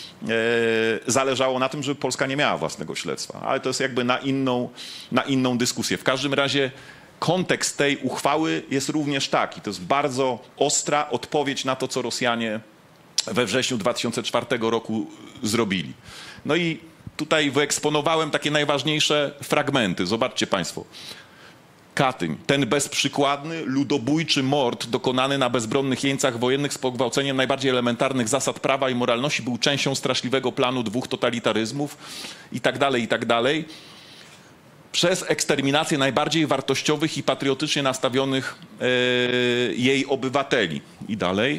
zależało na tym, żeby Polska nie miała własnego śledztwa. Ale to jest jakby na inną dyskusję. W każdym razie kontekst tej uchwały jest również taki. To jest bardzo ostra odpowiedź na to, co Rosjanie we wrześniu 2004 roku zrobili. No i tutaj wyeksponowałem takie najważniejsze fragmenty. Zobaczcie Państwo. Katyń, ten bezprzykładny, ludobójczy mord dokonany na bezbronnych jeńcach wojennych z pogwałceniem najbardziej elementarnych zasad prawa i moralności był częścią straszliwego planu dwóch totalitaryzmów i tak dalej, przez eksterminację najbardziej wartościowych i patriotycznie nastawionych jej obywateli. I dalej.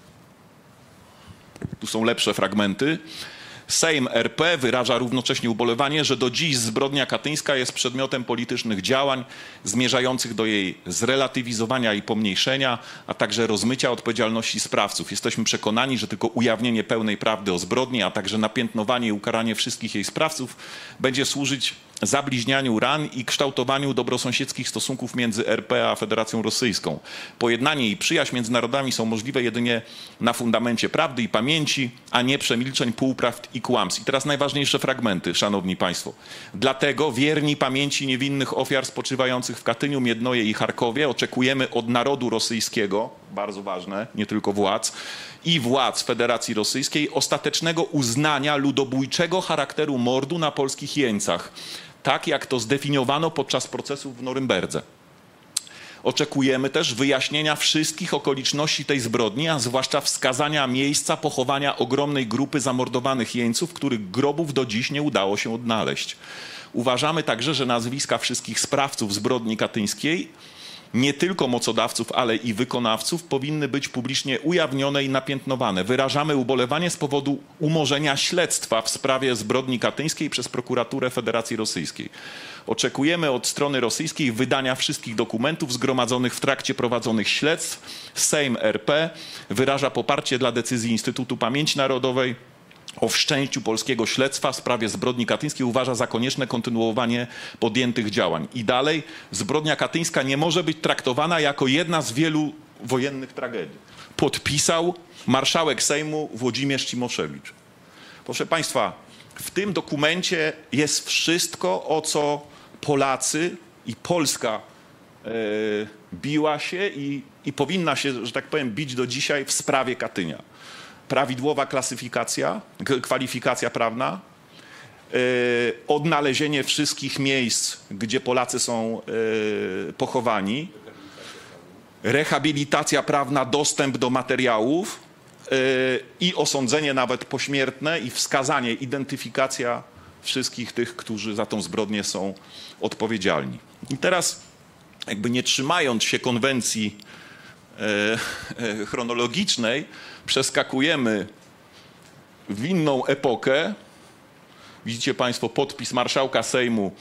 Tu są lepsze fragmenty. Sejm RP wyraża równocześnie ubolewanie, że do dziś zbrodnia katyńska jest przedmiotem politycznych działań zmierzających do jej zrelatywizowania i pomniejszenia, a także rozmycia odpowiedzialności sprawców. Jesteśmy przekonani, że tylko ujawnienie pełnej prawdy o zbrodni, a także napiętnowanie i ukaranie wszystkich jej sprawców będzie służyć zabliźnianiu ran i kształtowaniu dobrosąsiedzkich stosunków między RP a Federacją Rosyjską. Pojednanie i przyjaźń między narodami są możliwe jedynie na fundamencie prawdy i pamięci, a nie przemilczeń, półprawd i kłamstw. I teraz najważniejsze fragmenty, szanowni państwo. Dlatego wierni pamięci niewinnych ofiar spoczywających w Katyniu, Miednoje i Charkowie oczekujemy od narodu rosyjskiego, bardzo ważne, nie tylko władz, i władz Federacji Rosyjskiej ostatecznego uznania ludobójczego charakteru mordu na polskich jeńcach, tak jak to zdefiniowano podczas procesów w Norymberdze. Oczekujemy też wyjaśnienia wszystkich okoliczności tej zbrodni, a zwłaszcza wskazania miejsca pochowania ogromnej grupy zamordowanych jeńców, których grobów do dziś nie udało się odnaleźć. Uważamy także, że nazwiska wszystkich sprawców zbrodni katyńskiej, nie tylko mocodawców, ale i wykonawców, powinny być publicznie ujawnione i napiętnowane. Wyrażamy ubolewanie z powodu umorzenia śledztwa w sprawie zbrodni katyńskiej przez prokuraturę Federacji Rosyjskiej. Oczekujemy od strony rosyjskiej wydania wszystkich dokumentów zgromadzonych w trakcie prowadzonych śledztw. Sejm RP wyraża poparcie dla decyzji Instytutu Pamięci Narodowej o wszczęciu polskiego śledztwa w sprawie zbrodni katyńskiej, uważa za konieczne kontynuowanie podjętych działań. I dalej, zbrodnia katyńska nie może być traktowana jako jedna z wielu wojennych tragedii. Podpisał marszałek Sejmu Włodzimierz Cimoszewicz. Proszę Państwa, w tym dokumencie jest wszystko, o co Polacy i Polska biła się i powinna się, że tak powiem, bić do dzisiaj w sprawie Katynia. Prawidłowa kwalifikacja prawna, odnalezienie wszystkich miejsc, gdzie Polacy są pochowani, rehabilitacja prawna, dostęp do materiałów i osądzenie nawet pośmiertne i wskazanie, identyfikacja wszystkich tych, którzy za tą zbrodnię są odpowiedzialni. I teraz jakby nie trzymając się konwencji chronologicznej, przeskakujemy w inną epokę. Widzicie Państwo podpis marszałka Sejmu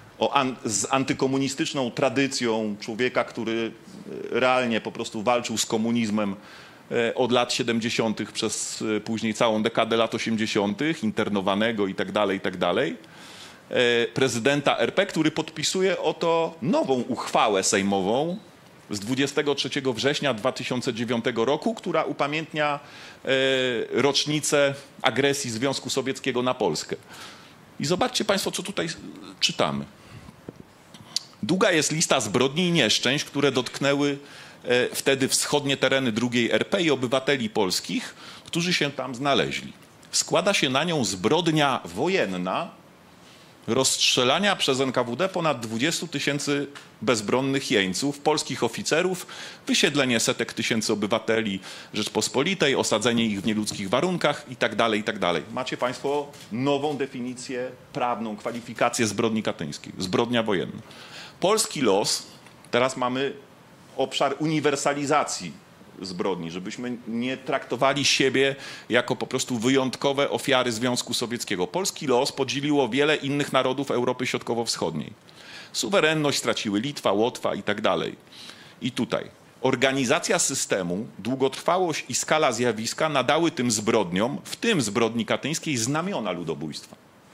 z antykomunistyczną tradycją człowieka, który realnie po prostu walczył z komunizmem od lat 70. przez później całą dekadę lat 80., internowanego i tak dalej. Prezydenta RP, który podpisuje oto nową uchwałę sejmową z 23 września 2009 roku, która upamiętnia rocznicę agresji Związku Sowieckiego na Polskę. I zobaczcie Państwo, co tutaj czytamy. Długa jest lista zbrodni i nieszczęść, które dotknęły wtedy wschodnie tereny II RP i obywateli polskich, którzy się tam znaleźli. Składa się na nią zbrodnia wojenna rozstrzelania przez NKWD ponad 20 000 bezbronnych jeńców, polskich oficerów, wysiedlenie setek tysięcy obywateli Rzeczpospolitej, osadzenie ich w nieludzkich warunkach itd., itd. Macie Państwo nową definicję prawną, kwalifikację zbrodni katyńskiej. Zbrodnia wojenna. Polski los, teraz mamy obszar uniwersalizacji zbrodni, żebyśmy nie traktowali siebie jako po prostu wyjątkowe ofiary Związku Sowieckiego. Polski los podzieliło wiele innych narodów Europy Środkowo-Wschodniej. Suwerenność straciły Litwa, Łotwa i tak dalej. I tutaj organizacja systemu, długotrwałość i skala zjawiska nadały tym zbrodniom, w tym zbrodni katyńskiej, znamiona ludobójstwa.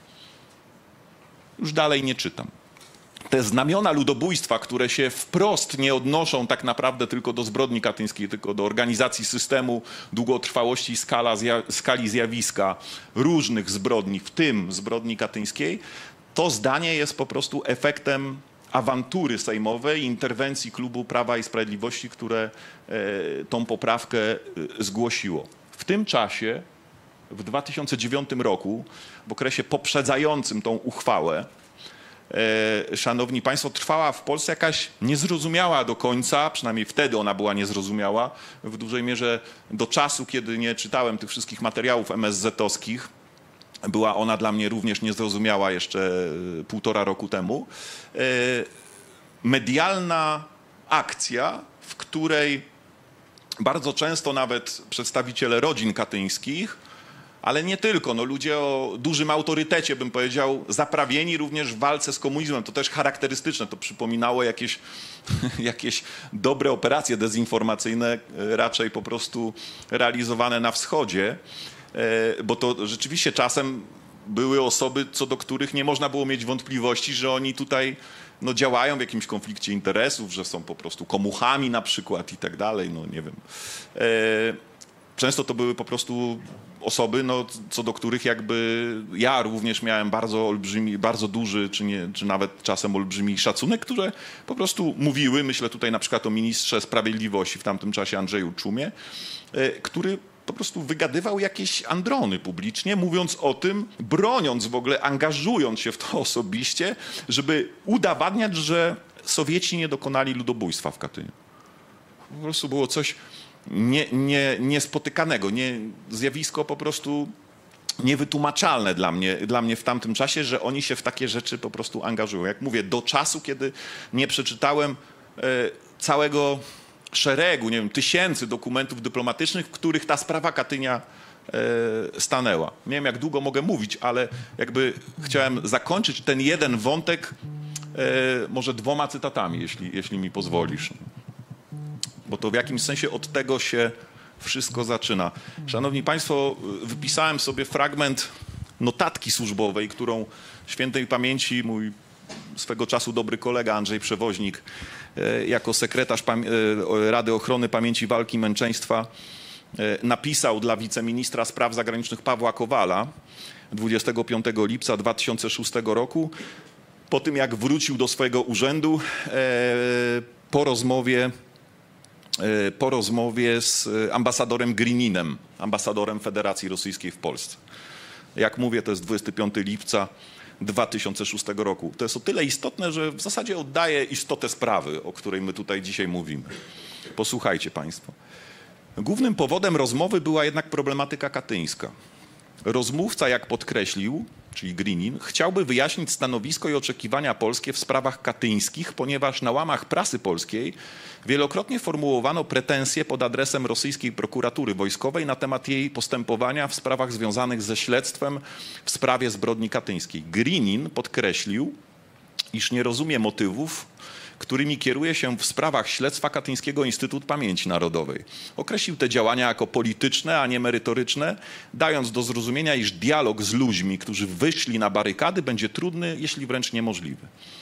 Już dalej nie czytam. Te znamiona ludobójstwa, które się wprost nie odnoszą tak naprawdę tylko do zbrodni katyńskiej, tylko do organizacji systemu, długotrwałości i skali zjawiska różnych zbrodni, w tym zbrodni katyńskiej, to zdanie jest po prostu efektem awantury sejmowej, interwencji Klubu Prawa i Sprawiedliwości, które tą poprawkę zgłosiło. W tym czasie, w 2009 roku, w okresie poprzedzającym tą uchwałę, szanowni Państwo, trwała w Polsce jakaś niezrozumiała do końca, przynajmniej wtedy ona była niezrozumiała, w dużej mierze do czasu, kiedy nie czytałem tych wszystkich materiałów MSZ-owskich, była ona dla mnie również niezrozumiała jeszcze 1,5 roku temu. Medialna akcja, w której bardzo często nawet przedstawiciele rodzin katyńskich, ale nie tylko, no ludzie o dużym autorytecie, bym powiedział, zaprawieni również w walce z komunizmem. To też charakterystyczne, to przypominało jakieś dobre operacje dezinformacyjne, raczej po prostu realizowane na wschodzie, bo to rzeczywiście czasem były osoby, co do których nie można było mieć wątpliwości, że oni tutaj no, działają w jakimś konflikcie interesów, że są po prostu komuchami na przykład i tak dalej, no nie wiem. Często to były po prostu osoby, no, co do których jakby ja również miałem bardzo duży, czy nawet czasem olbrzymi szacunek, które po prostu mówiły, myślę tutaj na przykład o ministrze sprawiedliwości w tamtym czasie Andrzeju Czumie, który po prostu wygadywał jakieś androny publicznie, mówiąc o tym, broniąc w ogóle, angażując się w to osobiście, żeby udowadniać, że Sowieci nie dokonali ludobójstwa w Katyniu. Po prostu było coś niespotykanego, zjawisko po prostu niewytłumaczalne dla mnie w tamtym czasie, że oni się w takie rzeczy po prostu angażują. Jak mówię, do czasu, kiedy nie przeczytałem całego szeregu, nie wiem, tysięcy dokumentów dyplomatycznych, w których ta sprawa Katynia stanęła. Nie wiem, jak długo mogę mówić, ale jakby chciałem zakończyć ten jeden wątek może 2 cytatami, jeśli mi pozwolisz. Bo to w jakimś sensie od tego się wszystko zaczyna. Szanowni Państwo, wypisałem sobie fragment notatki służbowej, którą świętej pamięci mój swego czasu dobry kolega Andrzej Przewoźnik jako sekretarz Rady Ochrony Pamięci Walki i Męczeństwa napisał dla wiceministra spraw zagranicznych Pawła Kowala 25 lipca 2006 roku, po tym jak wrócił do swojego urzędu po rozmowie z ambasadorem Grininem, ambasadorem Federacji Rosyjskiej w Polsce. Jak mówię, to jest 25 lipca 2006 roku. To jest o tyle istotne, że w zasadzie oddaje istotę sprawy, o której my tutaj dzisiaj mówimy. Posłuchajcie Państwo. Głównym powodem rozmowy była jednak problematyka katyńska. Rozmówca, jak podkreślił, czyli Grinin, chciałby wyjaśnić stanowisko i oczekiwania polskie w sprawach katyńskich, ponieważ na łamach prasy polskiej wielokrotnie formułowano pretensje pod adresem rosyjskiej prokuratury wojskowej na temat jej postępowania w sprawach związanych ze śledztwem w sprawie zbrodni katyńskiej. Grinin podkreślił, iż nie rozumie motywów, którymi kieruje się w sprawach śledztwa katyńskiego Instytut Pamięci Narodowej. Określił te działania jako polityczne, a nie merytoryczne, dając do zrozumienia, iż dialog z ludźmi, którzy wyszli na barykady, będzie trudny, jeśli wręcz niemożliwy.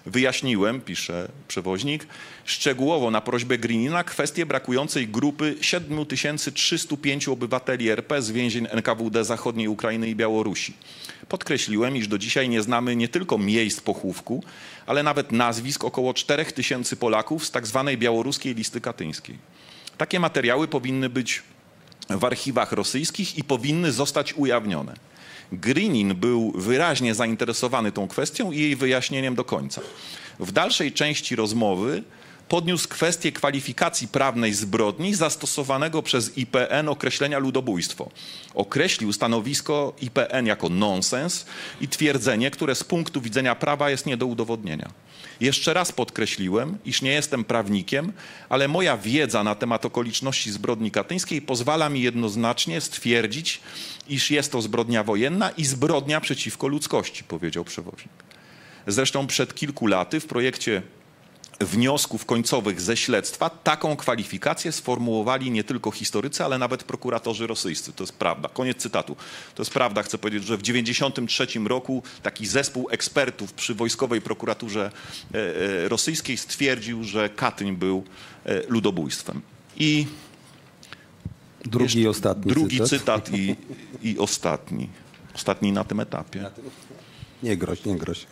Wyjaśniłem, pisze przewoźnik, szczegółowo na prośbę Greenina kwestię brakującej grupy 7305 obywateli RP z więzień NKWD zachodniej Ukrainy i Białorusi. Podkreśliłem, iż do dzisiaj nie znamy nie tylko miejsc pochówku, ale nawet nazwisk około 4000 Polaków z tak zwanej białoruskiej listy katyńskiej. Takie materiały powinny być w archiwach rosyjskich i powinny zostać ujawnione. Greenin był wyraźnie zainteresowany tą kwestią i jej wyjaśnieniem do końca. W dalszej części rozmowy podniósł kwestię kwalifikacji prawnej zbrodni zastosowanego przez IPN określenia ludobójstwo. Określił stanowisko IPN jako nonsens i twierdzenie, które z punktu widzenia prawa jest nie do udowodnienia. Jeszcze raz podkreśliłem, iż nie jestem prawnikiem, ale moja wiedza na temat okoliczności zbrodni katyńskiej pozwala mi jednoznacznie stwierdzić, iż jest to zbrodnia wojenna i zbrodnia przeciwko ludzkości, powiedział przewoźnik. Zresztą przed kilku laty w projekcie wniosków końcowych ze śledztwa taką kwalifikację sformułowali nie tylko historycy, ale nawet prokuratorzy rosyjscy. To jest prawda. Koniec cytatu. To jest prawda. Chcę powiedzieć, że w 1993 roku taki zespół ekspertów przy wojskowej prokuraturze rosyjskiej stwierdził, że Katyń był ludobójstwem. I drugi i ostatni drugi cytat i ostatni. Ostatni na tym etapie. Nie groź, nie groź.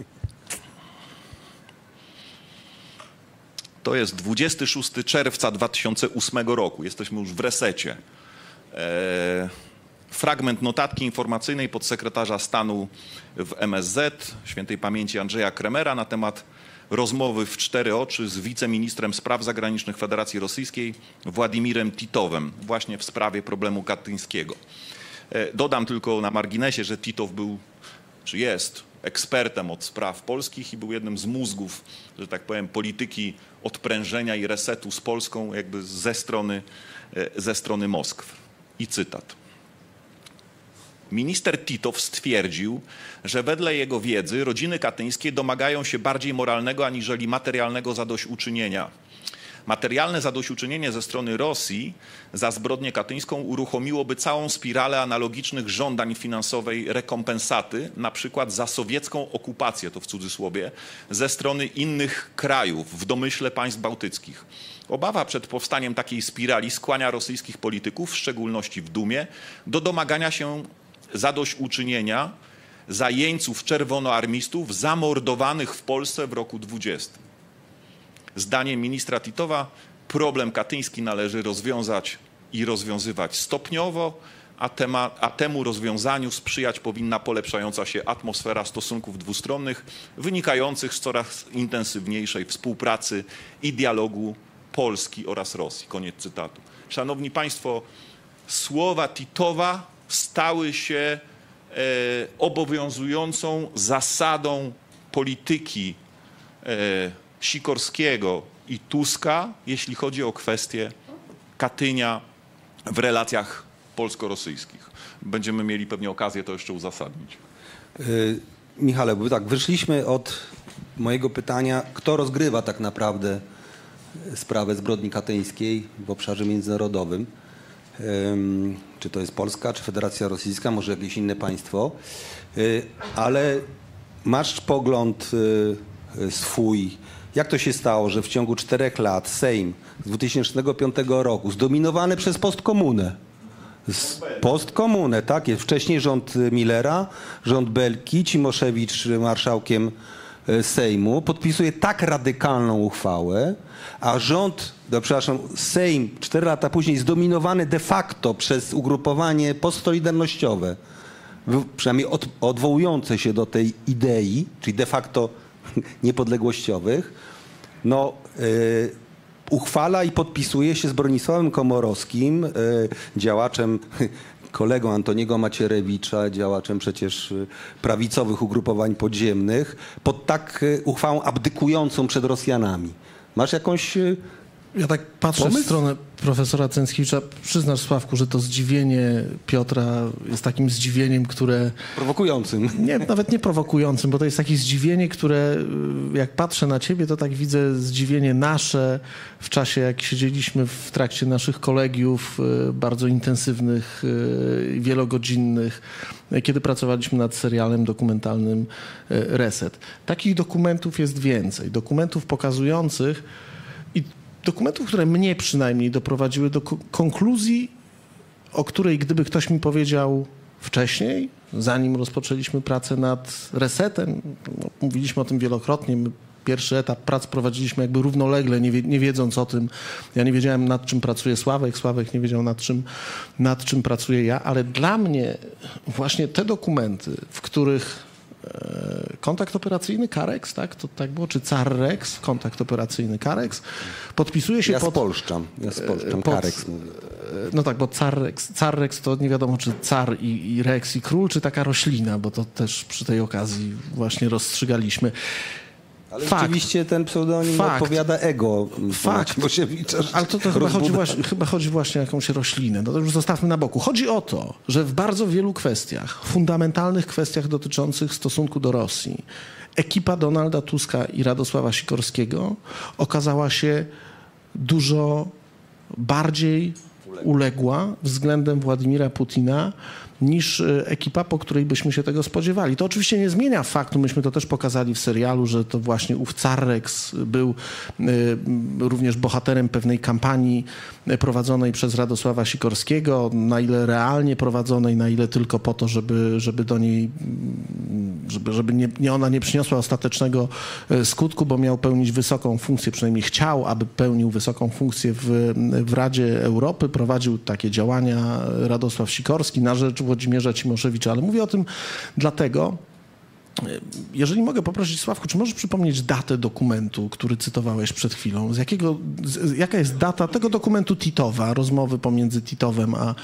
To jest 26 czerwca 2008 roku. Jesteśmy już w resecie. Fragment notatki informacyjnej podsekretarza stanu w MSZ, świętej pamięci Andrzeja Kremera, na temat rozmowy w 4 oczy z wiceministrem spraw zagranicznych Federacji Rosyjskiej Władimirem Titowem, właśnie w sprawie problemu katyńskiego. Dodam tylko na marginesie, że Titow był, czy jest, ekspertem od spraw polskich i był jednym z mózgów, że tak powiem, polityki odprężenia i resetu z Polską jakby ze strony Moskwy. I cytat. Minister Titow stwierdził, że wedle jego wiedzy rodziny katyńskie domagają się bardziej moralnego aniżeli materialnego zadośćuczynienia. Materialne zadośćuczynienie ze strony Rosji za zbrodnię katyńską uruchomiłoby całą spiralę analogicznych żądań finansowej rekompensaty, na przykład za sowiecką okupację, to w cudzysłowie, ze strony innych krajów, w domyśle państw bałtyckich. Obawa przed powstaniem takiej spirali skłania rosyjskich polityków, w szczególności w Dumie, do domagania się zadośćuczynienia za jeńców czerwonoarmistów zamordowanych w Polsce w roku 20. Zdaniem ministra Titowa problem katyński należy rozwiązać i rozwiązywać stopniowo, a temu rozwiązaniu sprzyjać powinna polepszająca się atmosfera stosunków dwustronnych, wynikających z coraz intensywniejszej współpracy i dialogu Polski oraz Rosji. Koniec cytatu. Szanowni Państwo, słowa Titowa stały się obowiązującą zasadą polityki Sikorskiego i Tuska, jeśli chodzi o kwestię Katynia w relacjach polsko-rosyjskich. Będziemy mieli pewnie okazję to jeszcze uzasadnić. Michale, bo tak, wyszliśmy od mojego pytania, kto rozgrywa tak naprawdę sprawę zbrodni katyńskiej w obszarze międzynarodowym. Czy to jest Polska, czy Federacja Rosyjska, może jakieś inne państwo. Ale masz pogląd swój. Jak to się stało, że w ciągu 4 lat Sejm z 2005 roku, zdominowany przez postkomunę, tak jest, wcześniej rząd Millera, rząd Belki, Cimoszewicz marszałkiem Sejmu, podpisuje tak radykalną uchwałę, a Sejm 4 lata później zdominowany de facto przez ugrupowanie postsolidarnościowe, przynajmniej odwołujące się do tej idei, czyli de facto niepodległościowych, uchwala i podpisuje się z Bronisławem Komorowskim, działaczem, kolegą Antoniego Macierewicza, działaczem przecież prawicowych ugrupowań podziemnych, pod tak uchwałą abdykującą przed Rosjanami. Masz jakąś Ja tak patrzę w stronę profesora Cęckiewicza. Przyznasz, Sławku, że to zdziwienie Piotra jest takim zdziwieniem, które... Prowokującym. Nie, nawet nie prowokującym, bo to jest takie zdziwienie, które jak patrzę na ciebie, to tak widzę zdziwienie nasze w czasie, jak siedzieliśmy w trakcie naszych kolegiów bardzo intensywnych, wielogodzinnych, kiedy pracowaliśmy nad serialem dokumentalnym Reset. Takich dokumentów jest więcej. Dokumentów pokazujących i dokumentów, które mnie przynajmniej doprowadziły do konkluzji, o której gdyby ktoś mi powiedział wcześniej, zanim rozpoczęliśmy pracę nad Resetem, no, mówiliśmy o tym wielokrotnie, my pierwszy etap prac prowadziliśmy jakby równolegle, nie wiedząc o tym. Ja nie wiedziałem, nad czym pracuje Sławek, Sławek nie wiedział, nad czym pracuję ja, ale dla mnie właśnie te dokumenty, w których kontakt operacyjny Karex, tak? To tak było? Czy Carrex? Kontakt operacyjny Karex. Podpisuje się Ja spolszczam, Karex mówi. No tak, bo Carrex to nie wiadomo, czy car i Rex i król, czy taka roślina, bo to też przy tej okazji właśnie rozstrzygaliśmy. Ale rzeczywiście ten pseudonim odpowiada ego Macierewicza. Ale to chyba chodzi właśnie o jakąś roślinę. No to już zostawmy na boku. Chodzi o to, że w bardzo wielu kwestiach, fundamentalnych kwestiach dotyczących stosunku do Rosji, ekipa Donalda Tuska i Radosława Sikorskiego okazała się dużo bardziej uległa względem Władimira Putina niż ekipa, po której byśmy się tego spodziewali. To oczywiście nie zmienia faktu, myśmy to też pokazali w serialu, że to właśnie ów Carrex był również bohaterem pewnej kampanii prowadzonej przez Radosława Sikorskiego, na ile realnie prowadzonej, na ile tylko po to, żeby do niej, żeby ona nie przyniosła ostatecznego skutku, bo miał pełnić wysoką funkcję, przynajmniej chciał, aby pełnił wysoką funkcję w Radzie Europy. Prowadził takie działania Radosław Sikorski na rzecz Włodzimierza Cimoszewicza. Ale mówię o tym dlatego, jeżeli mogę poprosić, Sławku, czy możesz przypomnieć datę dokumentu, który cytowałeś przed chwilą? Jaka jest data tego dokumentu Titowa, rozmowy pomiędzy Titowem a...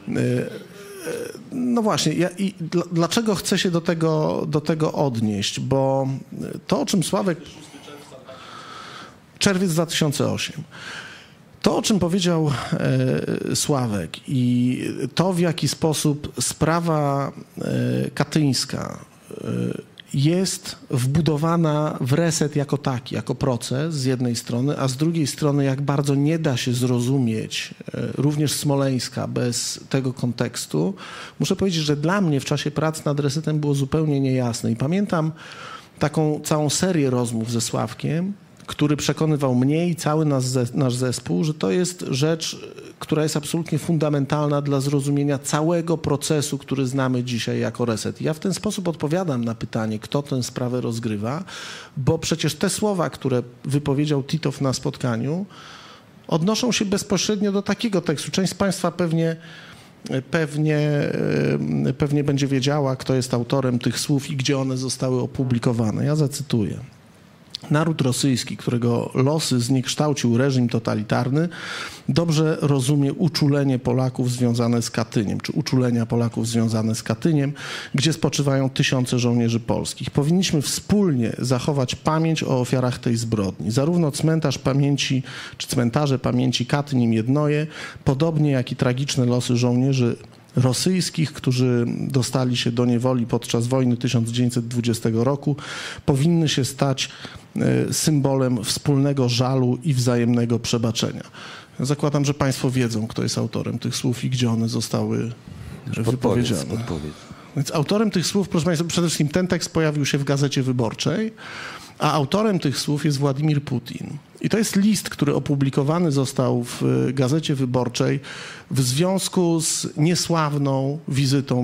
No właśnie, dlaczego chcę się do tego odnieść? Bo to, o czym Sławek... Czerwiec 2008. To, o czym powiedział Sławek i to, w jaki sposób sprawa katyńska jest wbudowana w Reset jako taki, jako proces z jednej strony, a z drugiej strony jak bardzo nie da się zrozumieć również Smoleńska bez tego kontekstu. Muszę powiedzieć, że dla mnie w czasie prac nad Resetem było zupełnie niejasne i pamiętam taką całą serię rozmów ze Sławkiem, który przekonywał mnie i cały nasz zespół, że to jest rzecz, która jest absolutnie fundamentalna dla zrozumienia całego procesu, który znamy dzisiaj jako Reset. I ja w ten sposób odpowiadam na pytanie, kto tę sprawę rozgrywa, bo przecież te słowa, które wypowiedział Titow na spotkaniu, odnoszą się bezpośrednio do takiego tekstu. Część z Państwa pewnie będzie wiedziała, kto jest autorem tych słów i gdzie one zostały opublikowane. Ja zacytuję. Naród rosyjski, którego losy zniekształcił reżim totalitarny, dobrze rozumie uczulenie Polaków związane z Katyniem, czy uczulenia Polaków związane z Katyniem, gdzie spoczywają tysiące żołnierzy polskich. Powinniśmy wspólnie zachować pamięć o ofiarach tej zbrodni. Zarówno cmentarze pamięci Katyn i Miednoje, podobnie jak i tragiczne losy żołnierzy rosyjskich, którzy dostali się do niewoli podczas wojny 1920 roku, powinny się stać symbolem wspólnego żalu i wzajemnego przebaczenia. Zakładam, że Państwo wiedzą, kto jest autorem tych słów i gdzie one zostały wypowiedziane. Więc autorem tych słów, proszę Państwa, przede wszystkim ten tekst pojawił się w Gazecie Wyborczej, a autorem tych słów jest Władimir Putin. I to jest list, który opublikowany został w Gazecie Wyborczej w związku z niesławną wizytą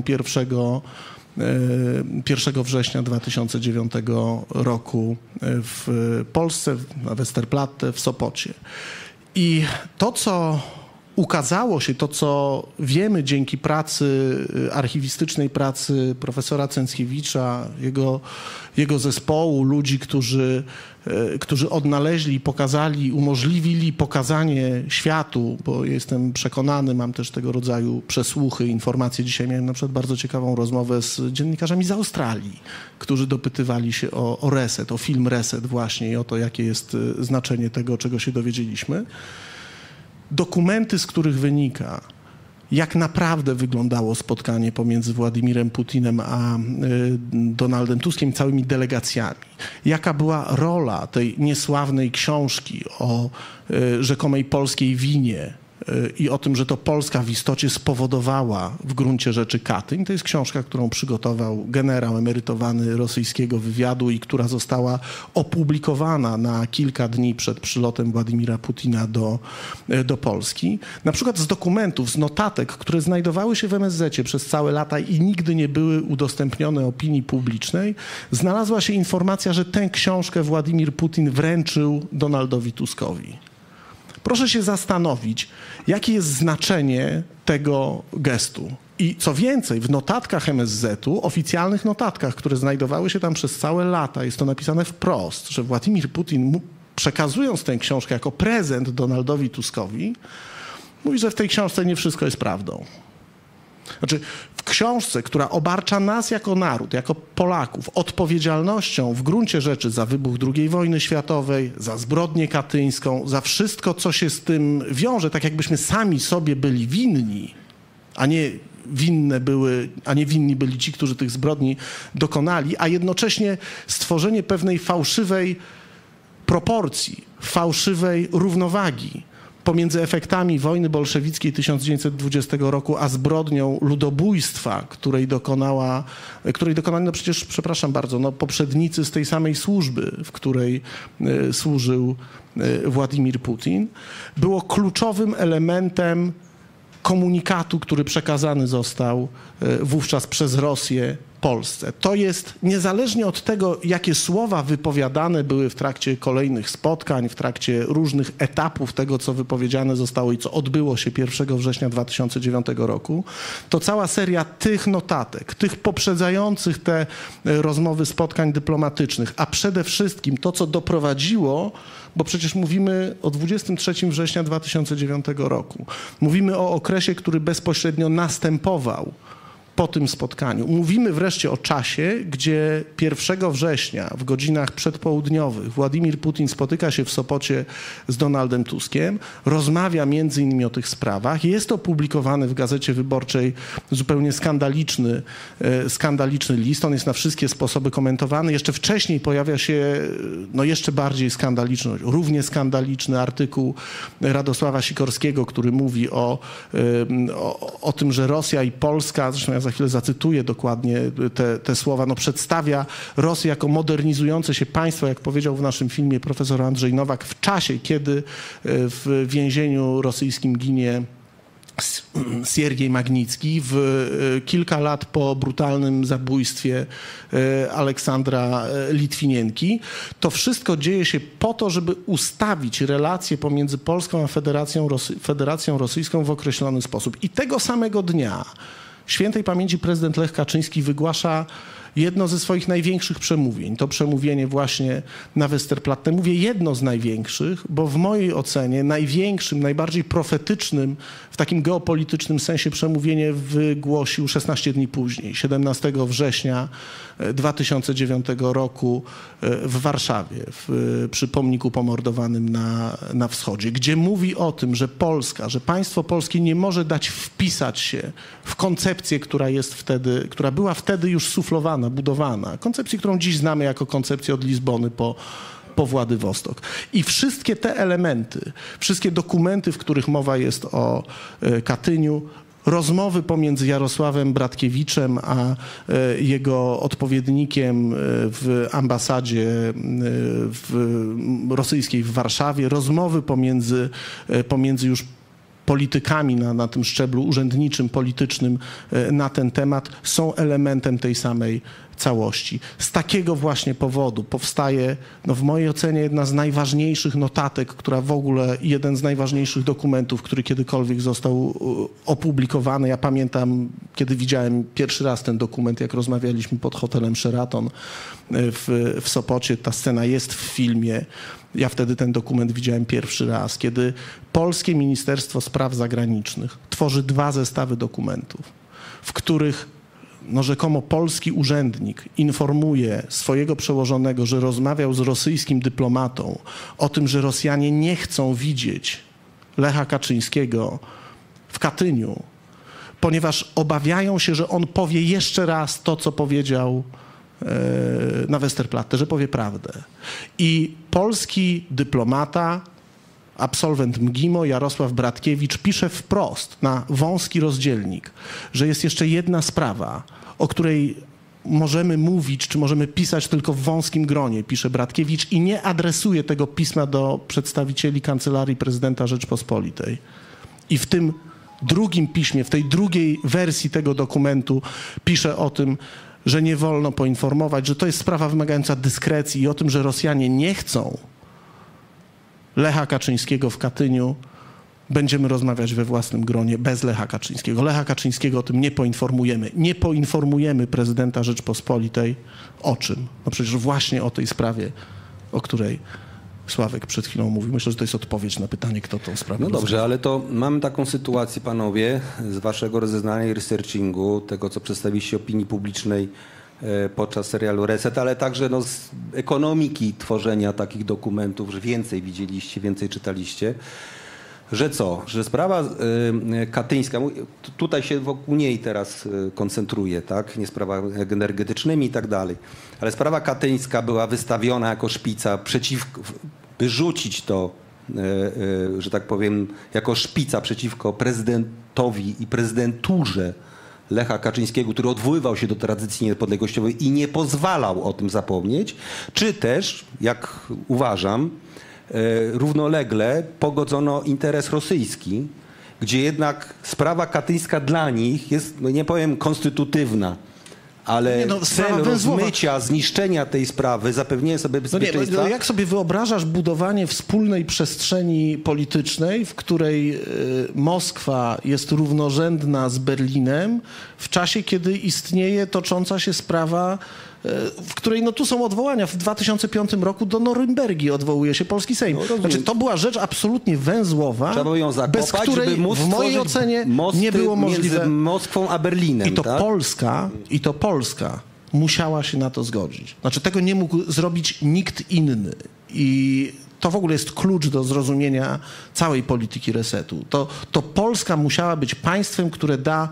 1 września 2009 roku w Polsce, na Westerplatte, w Sopocie. I to, co ukazało się, to co wiemy dzięki archiwistycznej pracy profesora Cęckiewicza, jego zespołu, ludzi, którzy odnaleźli, pokazali, umożliwili pokazanie światu, bo jestem przekonany, mam też tego rodzaju przesłuchy, informacje. Dzisiaj miałem na przykład bardzo ciekawą rozmowę z dziennikarzami z Australii, którzy dopytywali się o Reset, o film Reset właśnie i o to, jakie jest znaczenie tego, czego się dowiedzieliśmy. dokumenty, z których wynika, jak naprawdę wyglądało spotkanie pomiędzy Władimirem Putinem a Donaldem Tuskiem i całymi delegacjami. Jaka była rola tej niesławnej książki o rzekomej polskiej winie i o tym, że to Polska w istocie spowodowała w gruncie rzeczy Katyń. To jest książka, którą przygotował generał emerytowany rosyjskiego wywiadu i która została opublikowana na kilka dni przed przylotem Władimira Putina do Polski. Na przykład z dokumentów, z notatek, które znajdowały się w MSZ-cie przez całe lata i nigdy nie były udostępnione opinii publicznej, znalazła się informacja, że tę książkę Władimir Putin wręczył Donaldowi Tuskowi. Proszę się zastanowić, jakie jest znaczenie tego gestu. I co więcej, w notatkach MSZ-u, oficjalnych notatkach, które znajdowały się tam przez całe lata, jest to napisane wprost, że Władimir Putin, przekazując tę książkę jako prezent Donaldowi Tuskowi, mówi, że w tej książce nie wszystko jest prawdą. Znaczy, w książce, która obarcza nas jako naród, jako Polaków, odpowiedzialnością w gruncie rzeczy za wybuch II wojny światowej, za zbrodnię katyńską, za wszystko, co się z tym wiąże, tak jakbyśmy sami sobie byli winni, a nie winni byli ci, którzy tych zbrodni dokonali, a jednocześnie stworzenie pewnej fałszywej proporcji, fałszywej równowagi pomiędzy efektami wojny bolszewickiej 1920 roku, a zbrodnią ludobójstwa, której dokonali, no przecież, przepraszam bardzo, no poprzednicy z tej samej służby, w której służył Władimir Putin, było kluczowym elementem komunikatu, który przekazany został wówczas przez Rosję Polsce. To jest niezależnie od tego, jakie słowa wypowiadane były w trakcie kolejnych spotkań, w trakcie różnych etapów tego, co wypowiedziane zostało i co odbyło się 1 września 2009 roku, to cała seria tych notatek, tych poprzedzających te rozmowy spotkań dyplomatycznych, a przede wszystkim to, co doprowadziło, bo przecież mówimy o 23 września 2009 roku. Mówimy o okresie, który bezpośrednio następował po tym spotkaniu. Mówimy wreszcie o czasie, gdzie 1 września w godzinach przedpołudniowych Władimir Putin spotyka się w Sopocie z Donaldem Tuskiem, rozmawia między innymi o tych sprawach. Jest opublikowany w Gazecie Wyborczej zupełnie skandaliczny list. On jest na wszystkie sposoby komentowany. Jeszcze wcześniej pojawia się no jeszcze bardziej skandaliczny, równie skandaliczny artykuł Radosława Sikorskiego, który mówi o tym, że Rosja i Polska, zresztą ja za chwilę zacytuję dokładnie te słowa, no przedstawia Rosję jako modernizujące się państwo, jak powiedział w naszym filmie profesor Andrzej Nowak, w czasie, kiedy w więzieniu rosyjskim ginie Siergiej Magnicki, w kilka lat po brutalnym zabójstwie Aleksandra Litwinienki. To wszystko dzieje się po to, żeby ustawić relacje pomiędzy Polską a Federacją Rosyjską w określony sposób. I tego samego dnia świętej pamięci prezydent Lech Kaczyński wygłasza jedno ze swoich największych przemówień. To przemówienie właśnie na Westerplatte. Mówię jedno z największych, bo w mojej ocenie największym, najbardziej profetycznym w takim geopolitycznym sensie przemówienie wygłosił 16 dni później, 17 września 2009 roku w Warszawie, przy pomniku pomordowanym na wschodzie, gdzie mówi o tym, że Polska, że państwo polskie nie może dać wpisać się w koncepcję, która była wtedy już suflowana, budowana. Koncepcję, którą dziś znamy jako koncepcję od Lizbony po Władywostok. I wszystkie te elementy, wszystkie dokumenty, w których mowa jest o Katyniu, rozmowy pomiędzy Jarosławem Bratkiewiczem a jego odpowiednikiem w ambasadzie rosyjskiej w Warszawie, rozmowy pomiędzy już politykami na tym szczeblu urzędniczym, politycznym na ten temat są elementem tej samej całości. Z takiego właśnie powodu powstaje, no w mojej ocenie, jedna z najważniejszych notatek, która w ogóle, jeden z najważniejszych dokumentów, który kiedykolwiek został opublikowany. Ja pamiętam, kiedy widziałem pierwszy raz ten dokument, jak rozmawialiśmy pod hotelem Sheraton w Sopocie. Ta scena jest w filmie. Ja wtedy ten dokument widziałem pierwszy raz, kiedy polskie Ministerstwo Spraw Zagranicznych tworzy 2 zestawy dokumentów, w których no rzekomo polski urzędnik informuje swojego przełożonego, że rozmawiał z rosyjskim dyplomatą o tym, że Rosjanie nie chcą widzieć Lecha Kaczyńskiego w Katyniu, ponieważ obawiają się, że on powie jeszcze raz to, co powiedział na Westerplatte, że powie prawdę. I polski dyplomata, absolwent MGIMO Jarosław Bratkiewicz pisze wprost na wąski rozdzielnik, że jest jeszcze jedna sprawa, o której możemy mówić, czy możemy pisać tylko w wąskim gronie, pisze Bratkiewicz i nie adresuje tego pisma do przedstawicieli Kancelarii Prezydenta Rzeczpospolitej. I w tym drugim piśmie, w tej drugiej wersji tego dokumentu pisze o tym, że nie wolno poinformować, że to jest sprawa wymagająca dyskrecji i o tym, że Rosjanie nie chcą Lecha Kaczyńskiego w Katyniu, będziemy rozmawiać we własnym gronie bez Lecha Kaczyńskiego. Lecha Kaczyńskiego o tym nie poinformujemy. Nie poinformujemy prezydenta Rzeczpospolitej o czym? No przecież właśnie o tej sprawie, o której Sławek przed chwilą mówił. Myślę, że to jest odpowiedź na pytanie, kto tą sprawę No dobrze, ale to mamy taką sytuację, panowie, z waszego rozeznania i researchingu, tego, co przedstawiliście opinii publicznej podczas serialu Reset, ale także no, z ekonomiki tworzenia takich dokumentów, że więcej widzieliście, więcej czytaliście, że co? Że sprawa katyńska, tutaj się wokół niej teraz koncentruję, tak? Nie sprawa energetycznymi i tak dalej, ale sprawa katyńska była wystawiona jako szpica przeciwko, by rzucić to, że tak powiem, jako szpica przeciwko prezydentowi i prezydenturze Lecha Kaczyńskiego, który odwoływał się do tradycji niepodległościowej i nie pozwalał o tym zapomnieć, czy też, jak uważam, równolegle pogodzono interes rosyjski, gdzie jednak sprawa katyńska dla nich jest, no nie powiem konstytutywna, ale cel rozmycia, zniszczenia tej sprawy, zapewnienie sobie bezpieczeństwa... No jak sobie wyobrażasz budowanie wspólnej przestrzeni politycznej, w której Moskwa jest równorzędna z Berlinem, w czasie, kiedy istnieje tocząca się sprawa, w której no tu są odwołania. W 2005 roku do Norymbergi odwołuje się polski Sejm. No, znaczy, to była rzecz absolutnie węzłowa, trzeba ją zakopać, bez której w mojej ocenie nie było możliwe. Między Moskwą a Berlinem. I to Polska musiała się na to zgodzić. Znaczy tego nie mógł zrobić nikt inny. I to w ogóle jest klucz do zrozumienia całej polityki resetu. To Polska musiała być państwem, które da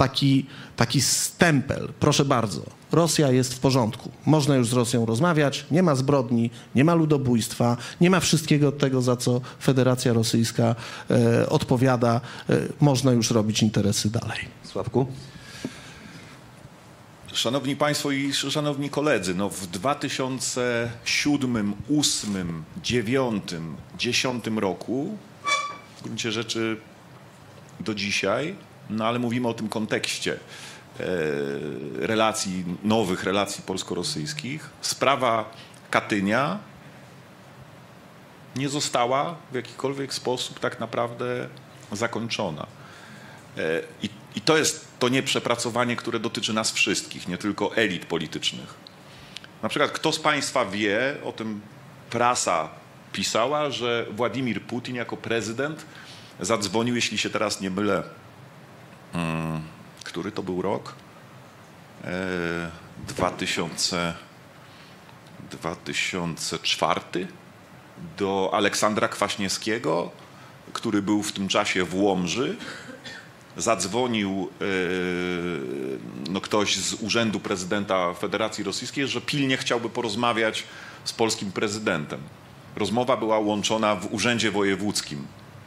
taki stempel. Proszę bardzo, Rosja jest w porządku. Można już z Rosją rozmawiać, nie ma zbrodni, nie ma ludobójstwa, nie ma wszystkiego tego, za co Federacja Rosyjska odpowiada. Można już robić interesy dalej. Sławku? Szanowni Państwo i szanowni koledzy, no w 2007, 2008, 2009, 2010 roku, w gruncie rzeczy do dzisiaj, no ale mówimy o tym kontekście relacji, nowych relacji polsko-rosyjskich, sprawa Katynia nie została w jakikolwiek sposób tak naprawdę zakończona. I to jest to nieprzepracowanie, które dotyczy nas wszystkich, nie tylko elit politycznych. Na przykład kto z Państwa wie, o tym prasa pisała, że Władimir Putin jako prezydent zadzwonił, jeśli się teraz nie mylę, który to był rok? 2004 do Aleksandra Kwaśniewskiego, który był w tym czasie w Łomży. Zadzwonił ktoś z Urzędu Prezydenta Federacji Rosyjskiej, że pilnie chciałby porozmawiać z polskim prezydentem. Rozmowa była łączona w Urzędzie Wojewódzkim.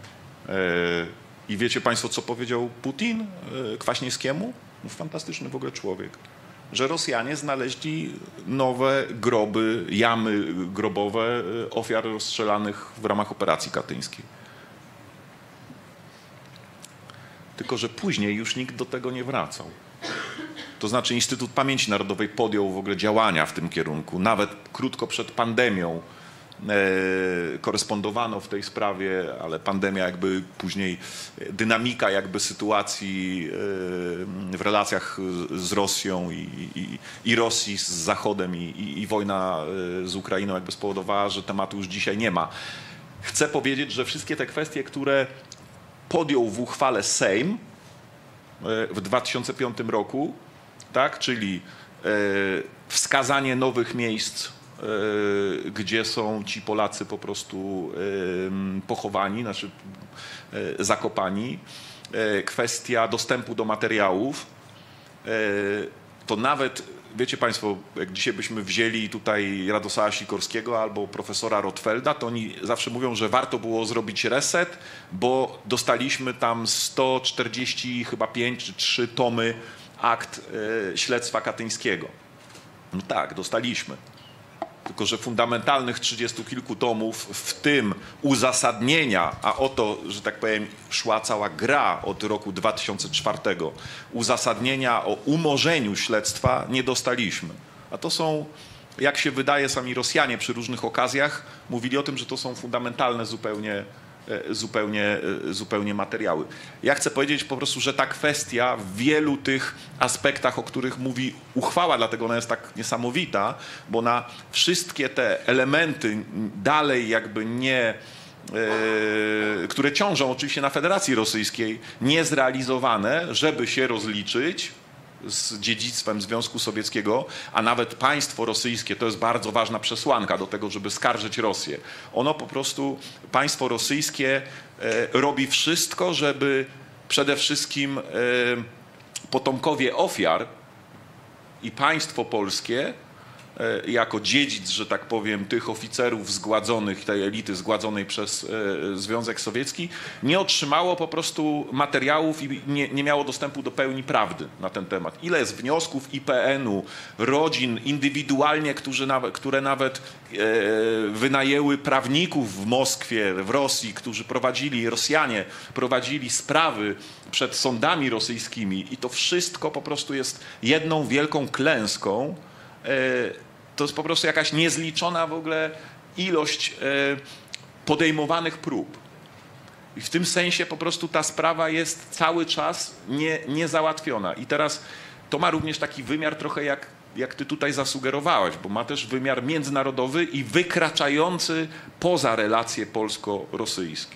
I wiecie Państwo, co powiedział Putin Kwaśniewskiemu? No, fantastyczny w ogóle człowiek. Że Rosjanie znaleźli nowe groby, jamy grobowe ofiar rozstrzelanych w ramach operacji katyńskiej. Tylko że później już nikt do tego nie wracał. To znaczy Instytut Pamięci Narodowej podjął w ogóle działania w tym kierunku. Nawet krótko przed pandemią korespondowano w tej sprawie, ale pandemia jakby później, dynamika jakby sytuacji w relacjach z Rosją i Rosji z Zachodem i wojna z Ukrainą jakby spowodowała, że tematu już dzisiaj nie ma. Chcę powiedzieć, że wszystkie te kwestie, które podjął w uchwale Sejm w 2005 roku, tak, czyli wskazanie nowych miejsc gdzie są ci Polacy po prostu pochowani, znaczy zakopani. Kwestia dostępu do materiałów. To nawet, wiecie Państwo, jak dzisiaj byśmy wzięli tutaj Radosława Sikorskiego albo profesora Rotfelda, to oni zawsze mówią, że warto było zrobić reset, bo dostaliśmy tam 140 chyba 5 czy 3 tomy akt śledztwa katyńskiego. No tak, dostaliśmy. Tylko że fundamentalnych 30 kilku tomów, w tym uzasadnienia, a o to, że tak powiem, szła cała gra od roku 2004, uzasadnienia o umorzeniu śledztwa nie dostaliśmy. A to są, jak się wydaje, sami Rosjanie przy różnych okazjach mówili o tym, że to są fundamentalne zupełnie materiały. Ja chcę powiedzieć po prostu, że ta kwestia w wielu tych aspektach, o których mówi uchwała, dlatego ona jest tak niesamowita, bo na wszystkie te elementy dalej jakby nie, które ciążą oczywiście na Federacji Rosyjskiej, niezrealizowane, żeby się rozliczyć z dziedzictwem Związku Sowieckiego, a nawet państwo rosyjskie, to jest bardzo ważna przesłanka do tego, żeby skarżyć Rosję. Ono po prostu, państwo rosyjskie robi wszystko, żeby przede wszystkim potomkowie ofiar i państwo polskie jako dziedzic, że tak powiem, tych oficerów zgładzonych, tej elity zgładzonej przez Związek Sowiecki, nie otrzymało po prostu materiałów i nie miało dostępu do pełni prawdy na ten temat. Ile jest wniosków IPN-u, rodzin indywidualnie, które nawet wynajęły prawników w Moskwie, w Rosji, którzy Rosjanie prowadzili sprawy przed sądami rosyjskimi i to wszystko po prostu jest jedną wielką klęską. To jest po prostu jakaś niezliczona w ogóle ilość podejmowanych prób. I w tym sensie po prostu ta sprawa jest cały czas niezałatwiona. I teraz to ma również taki wymiar trochę jak ty tutaj zasugerowałeś, bo ma też wymiar międzynarodowy i wykraczający poza relacje polsko-rosyjskie.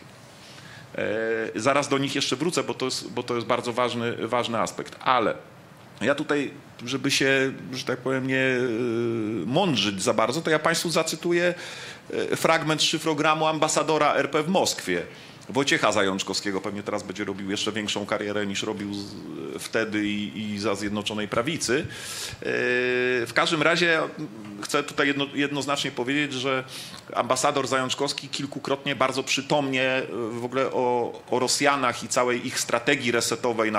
Zaraz do nich jeszcze wrócę, bo to jest bardzo ważny aspekt. Ale ja tutaj, żeby się, że tak powiem, nie mądrzyć za bardzo, to ja Państwu zacytuję fragment szyfrogramu ambasadora RP w Moskwie, Wojciecha Zajączkowskiego. Pewnie teraz będzie robił jeszcze większą karierę niż robił wtedy i za Zjednoczonej Prawicy. W każdym razie chcę tutaj jednoznacznie powiedzieć, że ambasador Zajączkowski kilkukrotnie bardzo przytomnie w ogóle o Rosjanach i całej ich strategii resetowej,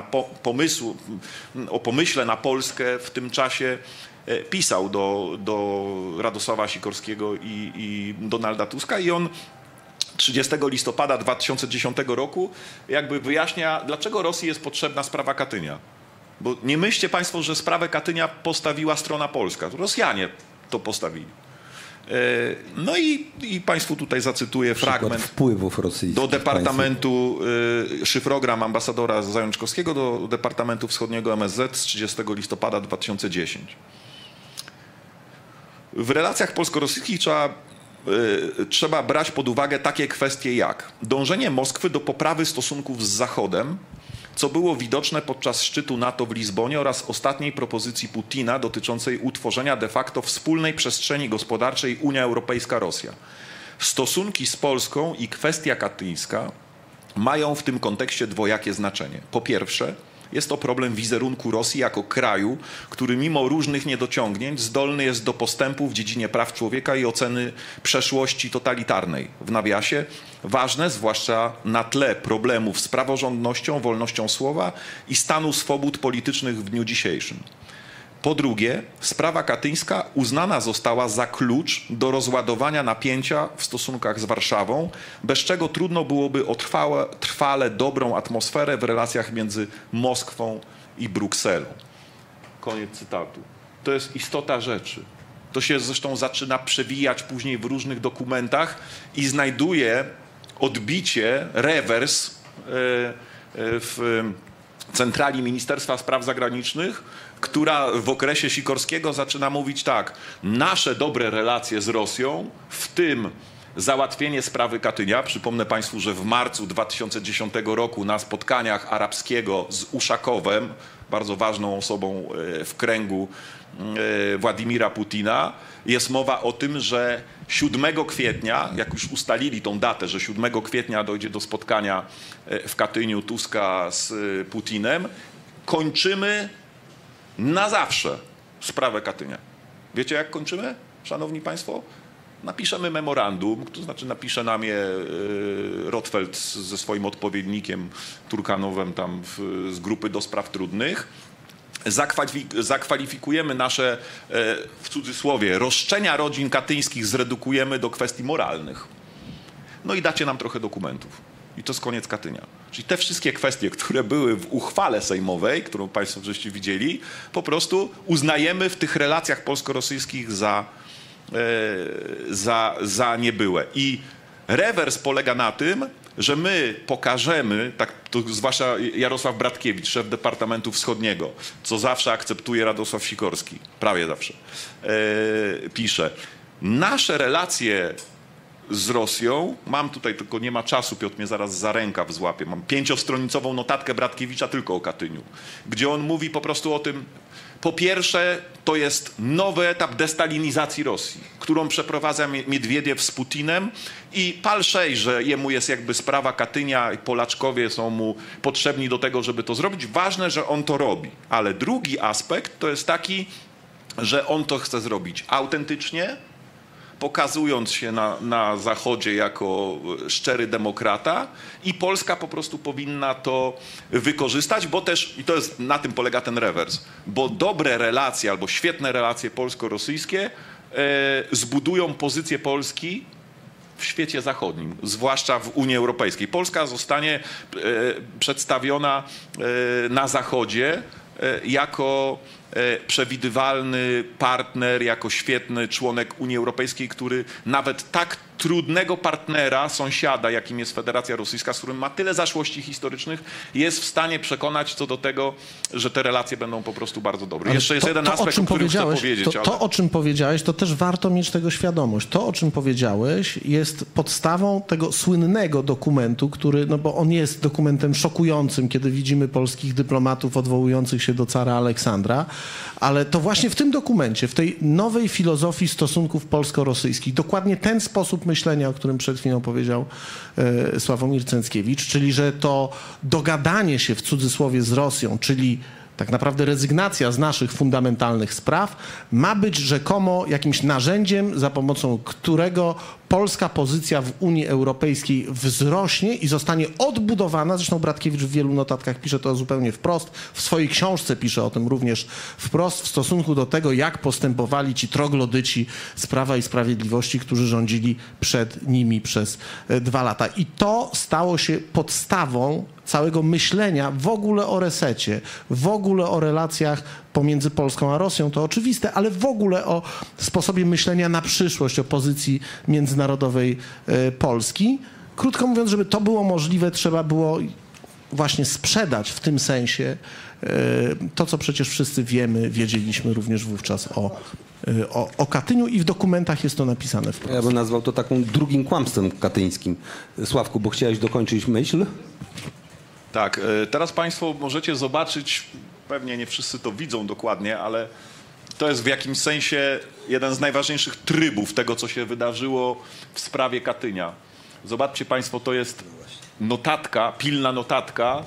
o pomyśle na Polskę w tym czasie pisał do Radosława Sikorskiego i Donalda Tuska i on 30 listopada 2010 roku jakby wyjaśnia, dlaczego Rosji jest potrzebna sprawa Katynia. Bo nie myślcie Państwo, że sprawę Katynia postawiła strona polska. To Rosjanie to postawili. No i Państwu tutaj zacytuję fragment wpływów rosyjskich do Departamentu, szyfrogram ambasadora Zajączkowskiego do Departamentu Wschodniego MSZ z 30 listopada 2010. W relacjach polsko-rosyjskich trzeba brać pod uwagę takie kwestie jak dążenie Moskwy do poprawy stosunków z Zachodem, co było widoczne podczas szczytu NATO w Lizbonie oraz ostatniej propozycji Putina dotyczącej utworzenia de facto wspólnej przestrzeni gospodarczej Unia Europejska-Rosja. Stosunki z Polską i kwestia katyńska mają w tym kontekście dwojakie znaczenie. Po pierwsze, jest to problem wizerunku Rosji jako kraju, który mimo różnych niedociągnięć zdolny jest do postępu w dziedzinie praw człowieka i oceny przeszłości totalitarnej. W nawiasie ważne, zwłaszcza na tle problemów z praworządnością, wolnością słowa i stanu swobód politycznych w dniu dzisiejszym. Po drugie, sprawa katyńska uznana została za klucz do rozładowania napięcia w stosunkach z Warszawą, bez czego trudno byłoby o trwale dobrą atmosferę w relacjach między Moskwą i Brukselą. Koniec cytatu. To jest istota rzeczy. To się zresztą zaczyna przewijać później w różnych dokumentach i znajduje odbicie, rewers w centrali Ministerstwa Spraw Zagranicznych, która w okresie Sikorskiego zaczyna mówić tak, nasze dobre relacje z Rosją, w tym załatwienie sprawy Katynia. Przypomnę Państwu, że w marcu 2010 roku na spotkaniach Arabskiego z Uszakowem, bardzo ważną osobą w kręgu Władimira Putina, jest mowa o tym, że 7 kwietnia, jak już ustalili tą datę, że 7 kwietnia dojdzie do spotkania w Katyniu Tuska z Putinem, kończymy na zawsze sprawę Katynia. Wiecie, jak kończymy, szanowni państwo? Napiszemy memorandum, to znaczy napisze nam je Rotfeld ze swoim odpowiednikiem Turkanowem tam z grupy do spraw trudnych. Zakwalifikujemy nasze, w cudzysłowie, roszczenia rodzin katyńskich, zredukujemy do kwestii moralnych. No i dacie nam trochę dokumentów. I to jest koniec Katynia. Czyli te wszystkie kwestie, które były w uchwale sejmowej, którą Państwo żeście widzieli, po prostu uznajemy w tych relacjach polsko-rosyjskich za niebyłe. I rewers polega na tym, że my pokażemy, tak to zwłaszcza Jarosław Bratkiewicz, szef Departamentu Wschodniego, co zawsze akceptuje Radosław Sikorski, prawie zawsze, pisze, nasze relacje z Rosją, mam tutaj, tylko nie ma czasu, Piotr mnie zaraz za rękaw złapie, mam 5-stronicową notatkę Bratkiewicza tylko o Katyniu, gdzie on mówi po prostu o tym, po pierwsze, to jest nowy etap destalinizacji Rosji, którą przeprowadza Miedwiediew z Putinem i pal szej, że jemu jest jakby sprawa Katynia i Polaczkowie są mu potrzebni do tego, żeby to zrobić. Ważne, że on to robi. Ale drugi aspekt to jest taki, że on to chce zrobić autentycznie, pokazując się na Zachodzie jako szczery demokrata i Polska po prostu powinna to wykorzystać, bo też, i to jest, na tym polega ten rewers, bo dobre relacje albo świetne relacje polsko-rosyjskie zbudują pozycję Polski w świecie zachodnim, zwłaszcza w Unii Europejskiej. Polska zostanie przedstawiona na Zachodzie jako przewidywalny partner, jako świetny członek Unii Europejskiej, który nawet tak trudnego partnera, sąsiada, jakim jest Federacja Rosyjska, z którym ma tyle zaszłości historycznych, jest w stanie przekonać co do tego, że te relacje będą po prostu bardzo dobre. Jeszcze jest jeden aspekt, o którym chcę powiedzieć. To, o czym powiedziałeś, to też warto mieć tego świadomość. To, o czym powiedziałeś, jest podstawą tego słynnego dokumentu, który, no bo on jest dokumentem szokującym, kiedy widzimy polskich dyplomatów odwołujących się do cara Aleksandra, ale to właśnie w tym dokumencie, w tej nowej filozofii stosunków polsko-rosyjskich, dokładnie ten sposób myślenia, o którym przed chwilą powiedział Sławomir Cęckiewicz, czyli że to dogadanie się w cudzysłowie z Rosją, czyli tak naprawdę rezygnacja z naszych fundamentalnych spraw, ma być rzekomo jakimś narzędziem, za pomocą którego polska pozycja w Unii Europejskiej wzrośnie i zostanie odbudowana. Zresztą Bratkiewicz w wielu notatkach pisze to zupełnie wprost. W swojej książce pisze o tym również wprost w stosunku do tego, jak postępowali ci troglodyci z Prawa i Sprawiedliwości, którzy rządzili przed nimi przez 2 lata. I to stało się podstawą całego myślenia w ogóle o resecie, w ogóle o relacjach pomiędzy Polską a Rosją, to oczywiste, ale w ogóle o sposobie myślenia na przyszłość, o pozycji międzynarodowej Polski. Krótko mówiąc, żeby to było możliwe, trzeba było właśnie sprzedać w tym sensie to, co przecież wszyscy wiemy, wiedzieliśmy również wówczas o Katyniu i w dokumentach jest to napisane wprost. Ja bym nazwał to takim drugim kłamstwem katyńskim. Sławku, bo chciałeś dokończyć myśl? Tak, teraz Państwo możecie zobaczyć, pewnie nie wszyscy to widzą dokładnie, ale to jest w jakimś sensie jeden z najważniejszych trybów tego, co się wydarzyło w sprawie Katynia. Zobaczcie Państwo, to jest notatka, pilna notatka.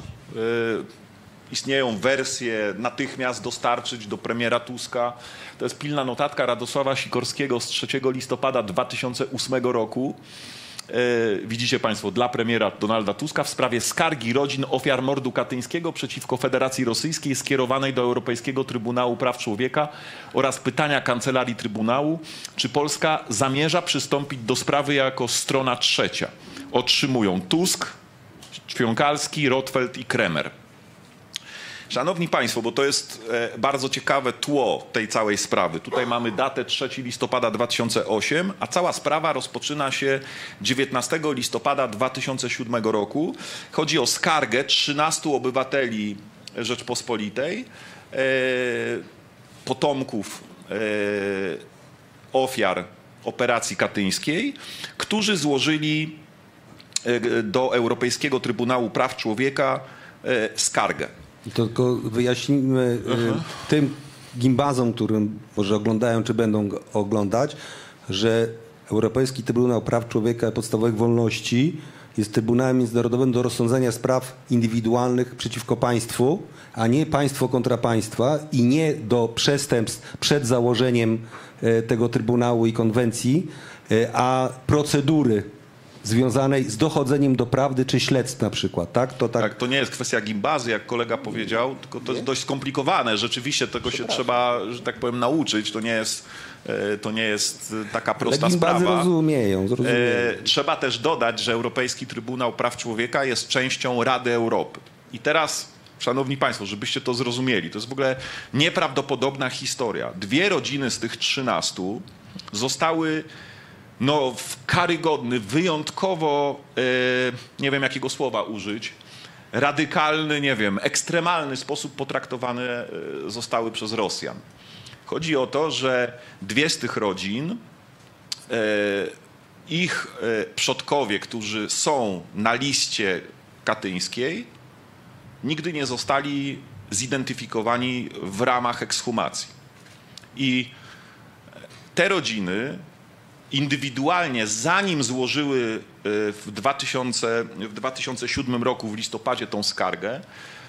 Istnieją wersje natychmiast dostarczyć do premiera Tuska. To jest pilna notatka Radosława Sikorskiego z 3 listopada 2008 roku. Widzicie Państwo, dla premiera Donalda Tuska w sprawie skargi rodzin ofiar mordu katyńskiego przeciwko Federacji Rosyjskiej skierowanej do Europejskiego Trybunału Praw Człowieka oraz pytania Kancelarii Trybunału, czy Polska zamierza przystąpić do sprawy jako strona trzecia. Otrzymują Tusk, Ćwiąkalski, Rotfeld i Kremer. Szanowni Państwo, bo to jest bardzo ciekawe tło tej całej sprawy. Tutaj mamy datę 3 listopada 2008, a cała sprawa rozpoczyna się 19 listopada 2007 roku. Chodzi o skargę 13 obywateli Rzeczpospolitej, potomków ofiar operacji katyńskiej, którzy złożyli do Europejskiego Trybunału Praw Człowieka skargę. To tylko wyjaśnijmy tym gimbazom, którym może oglądają, czy będą oglądać, że Europejski Trybunał Praw Człowieka i Podstawowych Wolności jest Trybunałem Międzynarodowym do rozsądzania spraw indywidualnych przeciwko państwu, a nie państwo kontra państwa i nie do przestępstw przed założeniem tego Trybunału i konwencji, a procedury związanej z dochodzeniem do prawdy czy śledztw na przykład, tak? Tak, to nie jest kwestia gimbazy, jak kolega powiedział, tylko to jest dość skomplikowane. Rzeczywiście tego się trzeba, że tak powiem, nauczyć. To nie jest taka prosta sprawa. Zrozumieją. Trzeba też dodać, że Europejski Trybunał Praw Człowieka jest częścią Rady Europy. I teraz, szanowni państwo, żebyście to zrozumieli, to jest w ogóle nieprawdopodobna historia. 2 rodziny z tych 13 zostały w karygodny, wyjątkowo, nie wiem jakiego słowa użyć, radykalny, nie wiem, ekstremalny sposób potraktowane zostały przez Rosjan. Chodzi o to, że 2 z tych rodzin, ich przodkowie, którzy są na liście katyńskiej, nigdy nie zostali zidentyfikowani w ramach ekshumacji. I te rodziny indywidualnie, zanim złożyły w 2007 roku w listopadzie tą skargę,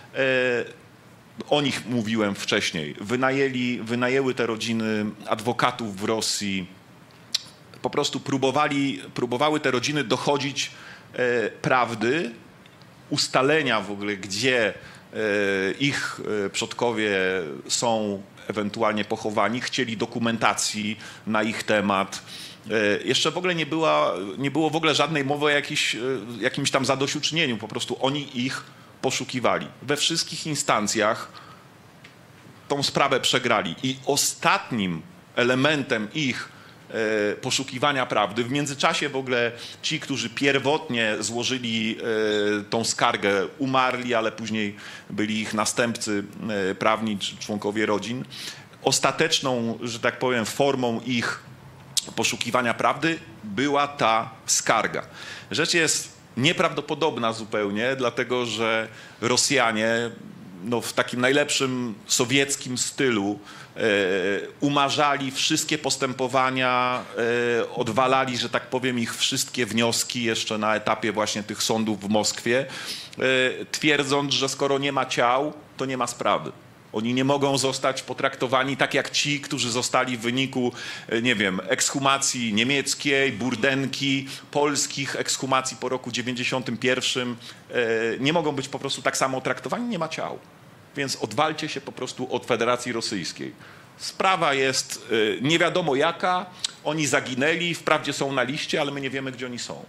o nich mówiłem wcześniej, wynajęły te rodziny adwokatów w Rosji, po prostu próbowały te rodziny dochodzić prawdy, ustalenia w ogóle, gdzie ich przodkowie są ewentualnie pochowani, chcieli dokumentacji na ich temat. Jeszcze w ogóle nie było w ogóle żadnej mowy o jakimś tam zadośćuczynieniu, po prostu oni ich poszukiwali. We wszystkich instancjach tą sprawę przegrali i ostatnim elementem ich poszukiwania prawdy, w międzyczasie w ogóle ci, którzy pierwotnie złożyli tą skargę, umarli, ale później byli ich następcy prawni czy członkowie rodzin. Ostateczną, że tak powiem, formą ich poszukiwania prawdy była ta skarga. Rzecz jest nieprawdopodobna zupełnie, dlatego że Rosjanie w takim najlepszym sowieckim stylu umarzali wszystkie postępowania, odwalali, że tak powiem, ich wszystkie wnioski jeszcze na etapie właśnie tych sądów w Moskwie, twierdząc, że skoro nie ma ciał, to nie ma sprawy. Oni nie mogą zostać potraktowani tak jak ci, którzy zostali w wyniku, nie wiem, ekshumacji niemieckiej, Burdenki, polskich ekshumacji po roku 91. Nie mogą być po prostu tak samo traktowani, nie ma ciał. Więc odwalcie się po prostu od Federacji Rosyjskiej. Sprawa jest nie wiadomo jaka, oni zaginęli, wprawdzie są na liście, ale my nie wiemy, gdzie oni są.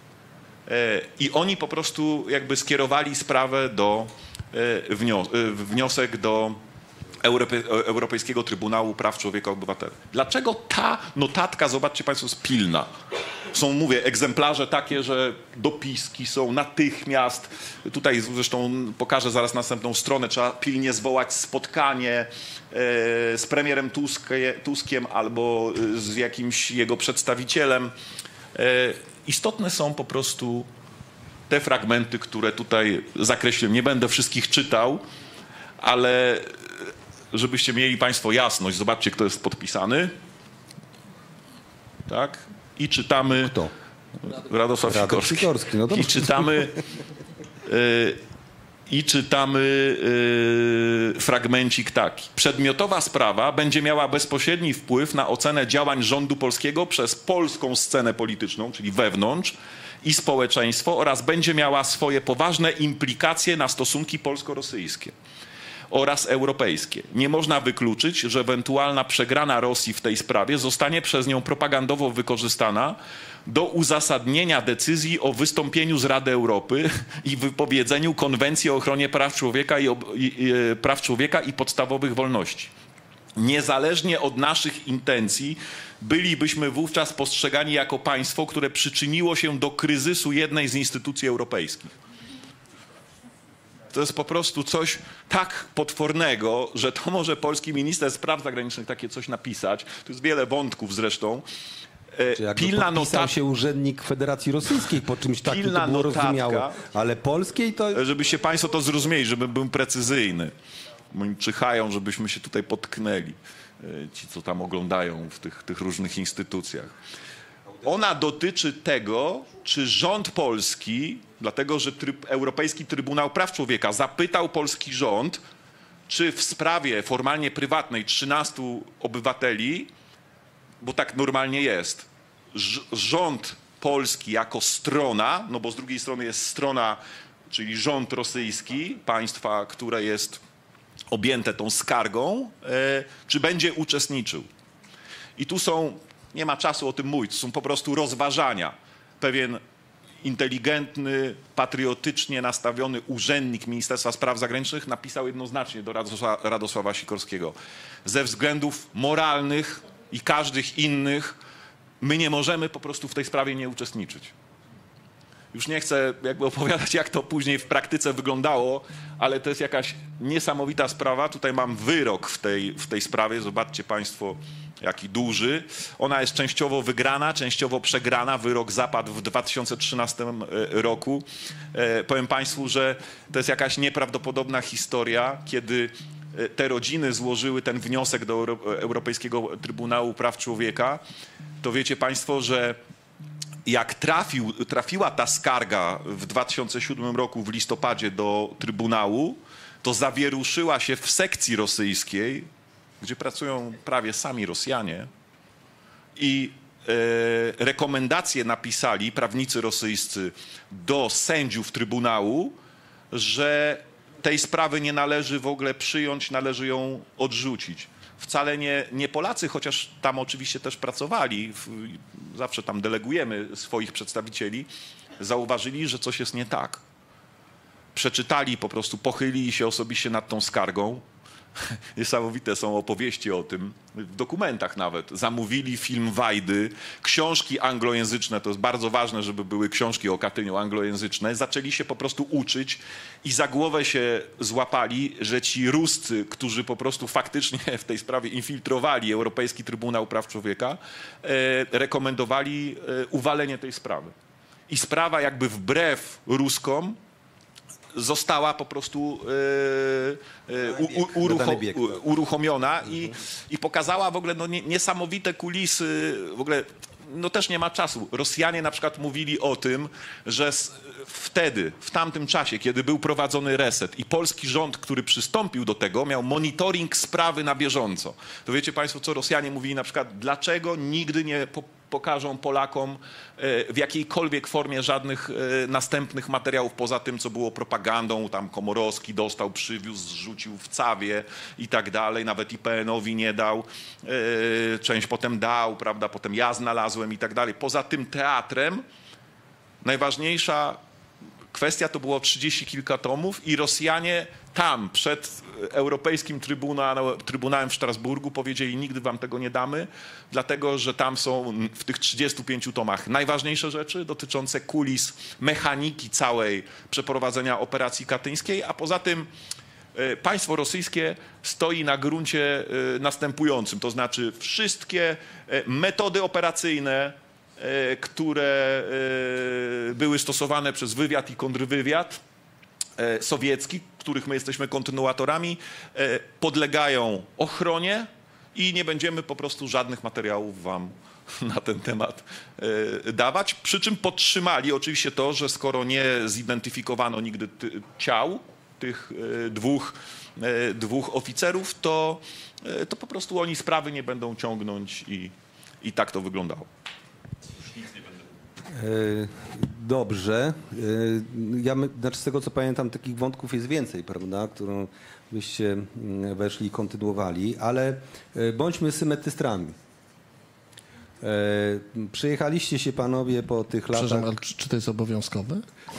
I oni po prostu jakby skierowali sprawę do wniosek do Europejskiego Trybunału Praw Człowieka i Obywateli. Dlaczego ta notatka, zobaczcie państwo, jest pilna? Są, mówię, egzemplarze takie, że dopiski są natychmiast. Tutaj zresztą pokażę zaraz następną stronę. Trzeba pilnie zwołać spotkanie z premierem Tuskiem albo z jakimś jego przedstawicielem. Istotne są po prostu te fragmenty, które tutaj zakreśliłem. Nie będę wszystkich czytał, ale żebyście mieli państwo jasność, zobaczcie, kto jest podpisany. Tak? I czytamy... Kto? Radosław Sikorski. No dobrze. I czytamy fragmencik taki. Przedmiotowa sprawa będzie miała bezpośredni wpływ na ocenę działań rządu polskiego przez polską scenę polityczną, czyli wewnątrz, i społeczeństwo, oraz będzie miała swoje poważne implikacje na stosunki polsko-rosyjskie oraz europejskie. Nie można wykluczyć, że ewentualna przegrana Rosji w tej sprawie zostanie przez nią propagandowo wykorzystana do uzasadnienia decyzji o wystąpieniu z Rady Europy i wypowiedzeniu Konwencji o ochronie praw człowieka i podstawowych wolności. Niezależnie od naszych intencji bylibyśmy wówczas postrzegani jako państwo, które przyczyniło się do kryzysu jednej z instytucji europejskich. To jest po prostu coś tak potwornego, że to może polski minister spraw zagranicznych takie coś napisać. Tu jest wiele wątków zresztą. Czy jakby pilna podpisał notatka, się urzędnik Federacji Rosyjskiej po czymś takim, to Pilna było notatka. rozumiałe. Ale polskiej to... żebyście państwo to zrozumieli, żebym był precyzyjny. Oni czyhają, żebyśmy się tutaj potknęli, ci, co tam oglądają w tych różnych instytucjach. Ona dotyczy tego, czy rząd polski, dlatego że Europejski Trybunał Praw Człowieka zapytał polski rząd, czy w sprawie formalnie prywatnej 13 obywateli, bo tak normalnie jest, rząd polski jako strona, no bo z drugiej strony jest strona, czyli rząd rosyjski, państwa, które jest objęte tą skargą, czy będzie uczestniczył. I tu są, nie ma czasu o tym mówić, to są po prostu rozważania. Pewien inteligentny, patriotycznie nastawiony urzędnik Ministerstwa Spraw Zagranicznych napisał jednoznacznie do Radosława Sikorskiego: ze względów moralnych i każdych innych my nie możemy po prostu w tej sprawie nie uczestniczyć. Już nie chcę jakby opowiadać, jak to później w praktyce wyglądało, ale to jest jakaś niesamowita sprawa. Tutaj mam wyrok w tej sprawie. Zobaczcie państwo, jaki duży. Ona jest częściowo wygrana, częściowo przegrana. Wyrok zapadł w 2013 roku. Powiem państwu, że to jest jakaś nieprawdopodobna historia, kiedy te rodziny złożyły ten wniosek do Europejskiego Trybunału Praw Człowieka. To wiecie państwo, że jak trafiła ta skarga w 2007 roku w listopadzie do Trybunału, to zawieruszyła się w sekcji rosyjskiej, gdzie pracują prawie sami Rosjanie, i rekomendacje napisali prawnicy rosyjscy do sędziów Trybunału, że tej sprawy nie należy w ogóle przyjąć, należy ją odrzucić. Wcale nie Polacy, chociaż tam oczywiście też pracowali, zawsze tam delegujemy swoich przedstawicieli, zauważyli, że coś jest nie tak. Przeczytali po prostu, pochylili się osobiście nad tą skargą. Niesamowite są opowieści o tym, w dokumentach nawet. Zamówili film Wajdy, książki anglojęzyczne, to jest bardzo ważne, żeby były książki o Katyniu anglojęzyczne. Zaczęli się po prostu uczyć i za głowę się złapali, że ci Ruscy, którzy po prostu faktycznie w tej sprawie infiltrowali Europejski Trybunał Praw Człowieka, rekomendowali uwalenie tej sprawy. I sprawa jakby wbrew Ruskom została po prostu uruchomiona i pokazała w ogóle no, niesamowite kulisy. W ogóle no, też nie ma czasu. Rosjanie na przykład mówili o tym, że wtedy, w tamtym czasie, kiedy był prowadzony reset i polski rząd, który przystąpił do tego, miał monitoring sprawy na bieżąco. To wiecie państwo, co Rosjanie mówili na przykład, dlaczego nigdy nie pokażą Polakom w jakiejkolwiek formie żadnych następnych materiałów poza tym, co było propagandą. Tam Komorowski dostał, przywiózł, zrzucił w Cawie i tak dalej. Nawet IPN-owi nie dał. Część potem dał, prawda? Potem ja znalazłem i tak dalej. Poza tym teatrem najważniejsza kwestia to było 30 kilka tomów i Rosjanie tam przed Europejskim Trybunałem w Strasburgu powiedzieli: nigdy wam tego nie damy, dlatego że tam są w tych 35 tomach najważniejsze rzeczy dotyczące kulis, mechaniki całej przeprowadzenia operacji katyńskiej, a poza tym państwo rosyjskie stoi na gruncie następującym, to znaczy wszystkie metody operacyjne, które były stosowane przez wywiad i kontrwywiad sowiecki, których my jesteśmy kontynuatorami, podlegają ochronie i nie będziemy po prostu żadnych materiałów wam na ten temat dawać. Przy czym podtrzymali oczywiście to, że skoro nie zidentyfikowano nigdy ciał tych dwóch oficerów, to po prostu oni sprawy nie będą ciągnąć i tak to wyglądało. Dobrze. Znaczy z tego, co pamiętam, takich wątków jest więcej, prawda, którą byście weszli i kontynuowali, ale bądźmy symetystrami. Przyjechaliście się panowie po tych latach... Przepraszam, ale czy to jest obowiązkowe?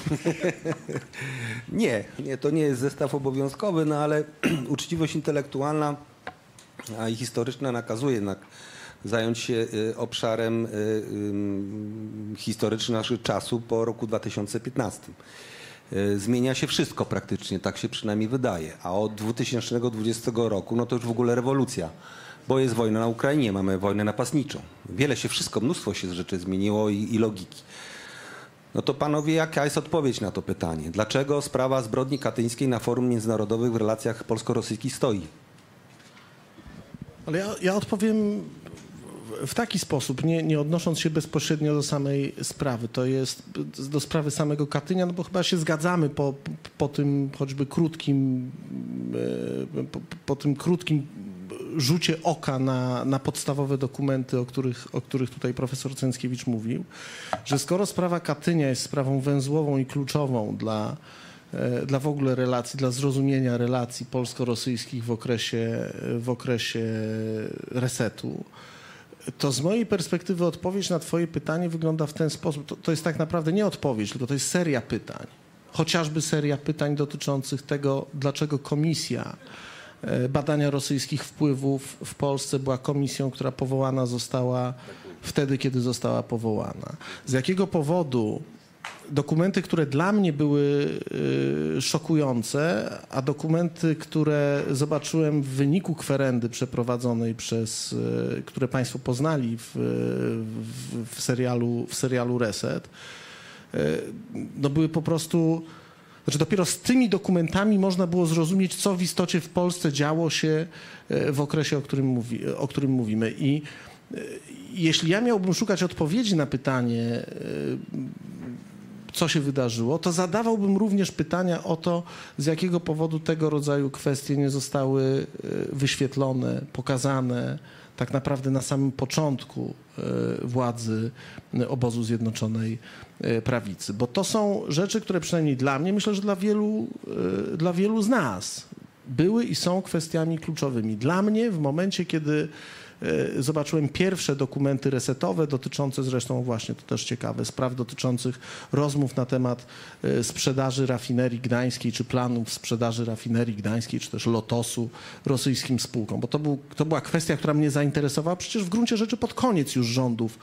Nie, to nie jest zestaw obowiązkowy, no ale uczciwość intelektualna i historyczna nakazuje jednak zająć się obszarem historycznym naszego czasu po roku 2015. Zmienia się wszystko praktycznie, tak się przynajmniej wydaje. A od 2020 roku no to już w ogóle rewolucja bo jest wojna na Ukrainie, mamy wojnę napastniczą. Mnóstwo się rzeczy zmieniło i logiki. No to panowie, jaka jest odpowiedź na to pytanie? Dlaczego sprawa zbrodni katyńskiej na forum międzynarodowych w relacjach polsko-rosyjskich stoi? Ale ja odpowiem w taki sposób, nie odnosząc się bezpośrednio do samej sprawy. To jest do sprawy samego Katynia, no bo chyba się zgadzamy po tym choćby krótkim, po tym krótkim rzucie oka na podstawowe dokumenty, o których tutaj profesor Cęckiewicz mówił, że skoro sprawa Katynia jest sprawą węzłową i kluczową dla w ogóle relacji, dla zrozumienia relacji polsko-rosyjskich w okresie resetu, to z mojej perspektywy odpowiedź na twoje pytanie wygląda w ten sposób. To jest tak naprawdę nie odpowiedź, tylko to jest seria pytań. Chociażby seria pytań dotyczących tego, dlaczego Komisja Badania Rosyjskich Wpływów w Polsce była komisją, która powołana została wtedy, kiedy została powołana. Z jakiego powodu dokumenty, które dla mnie były szokujące, a dokumenty, które zobaczyłem w wyniku kwerendy przeprowadzonej które państwo poznali w serialu Reset, no były po prostu... Znaczy dopiero z tymi dokumentami można było zrozumieć, co w istocie w Polsce działo się w okresie, o którym mówimy. I jeśli ja miałbym szukać odpowiedzi na pytanie, co się wydarzyło, to zadawałbym również pytania o to, z jakiego powodu tego rodzaju kwestie nie zostały wyświetlone, pokazane tak naprawdę na samym początku władzy obozu Zjednoczonej Prawicy. Bo to są rzeczy, które przynajmniej dla mnie, myślę, że dla wielu z nas były i są kwestiami kluczowymi. Dla mnie w momencie, kiedy zobaczyłem pierwsze dokumenty resetowe dotyczące, zresztą właśnie to też ciekawe, spraw dotyczących rozmów na temat sprzedaży rafinerii gdańskiej, czy planów sprzedaży rafinerii gdańskiej, czy też Lotosu rosyjskim spółkom. Bo to była kwestia, która mnie zainteresowała przecież w gruncie rzeczy pod koniec już rządów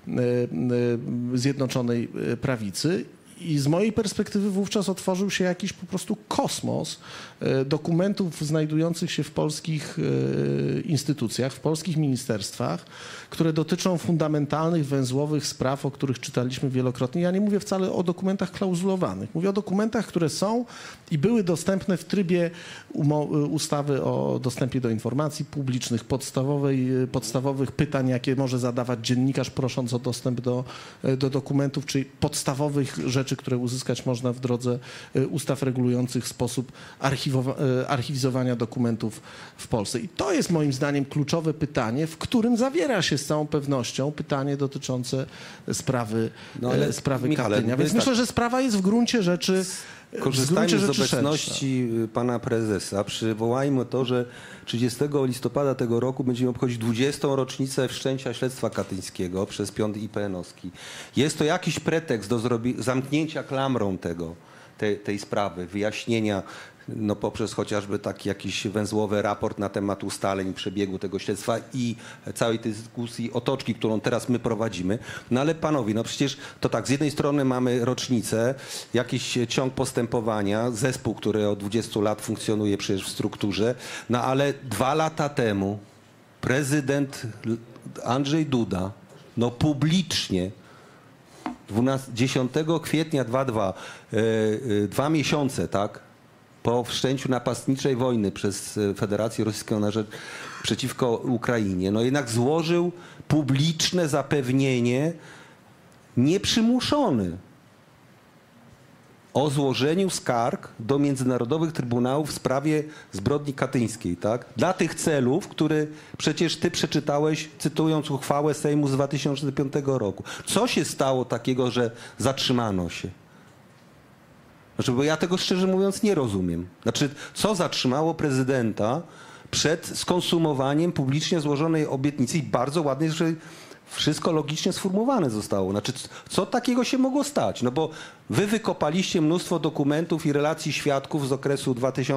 Zjednoczonej Prawicy. I z mojej perspektywy wówczas otworzył się jakiś po prostu kosmos dokumentów znajdujących się w polskich instytucjach, w polskich ministerstwach, które dotyczą fundamentalnych, węzłowych spraw, o których czytaliśmy wielokrotnie. Ja nie mówię wcale o dokumentach klauzulowanych. Mówię o dokumentach, które są i były dostępne w trybie ustawy o dostępie do informacji publicznych, podstawowych pytań, jakie może zadawać dziennikarz, prosząc o dostęp do dokumentów, czyli podstawowych rzeczy, które uzyskać można w drodze ustaw regulujących sposób archiwizowania dokumentów w Polsce. I to jest moim zdaniem kluczowe pytanie, w którym zawiera się z całą pewnością pytanie dotyczące sprawy Michale, Katynia. Więc myślę, że sprawa jest w gruncie rzeczy korzystajmy z obecności pana prezesa. Przywołajmy to, że 30 listopada tego roku będziemy obchodzić 20. rocznicę wszczęcia śledztwa katyńskiego przez piąt IPN-owski. Jest to jakiś pretekst do zamknięcia klamrą tej sprawy, wyjaśnienia poprzez chociażby taki jakiś węzłowy raport na temat ustaleń przebiegu tego śledztwa i całej tej dyskusji, otoczki, którą teraz my prowadzimy. No ale panowie, przecież to tak, z jednej strony mamy rocznicę, jakiś ciąg postępowania, zespół, który od 20 lat funkcjonuje przecież w strukturze, ale 2 lata temu prezydent Andrzej Duda publicznie 10 kwietnia 2 miesiące, tak, po wszczęciu napastniczej wojny przez Federację Rosyjską przeciwko Ukrainie, jednak złożył publiczne zapewnienie nieprzymuszone o złożeniu skarg do międzynarodowych trybunałów w sprawie zbrodni katyńskiej, tak? Dla tych celów, które przecież ty przeczytałeś, cytując uchwałę Sejmu z 2005 roku. Co się stało takiego, że zatrzymano się? Bo ja tego szczerze mówiąc nie rozumiem. Co zatrzymało prezydenta przed skonsumowaniem publicznie złożonej obietnicy i bardzo ładnie, że wszystko logicznie sformułowane zostało. Co takiego się mogło stać? Bo wy wykopaliście mnóstwo dokumentów i relacji świadków z okresu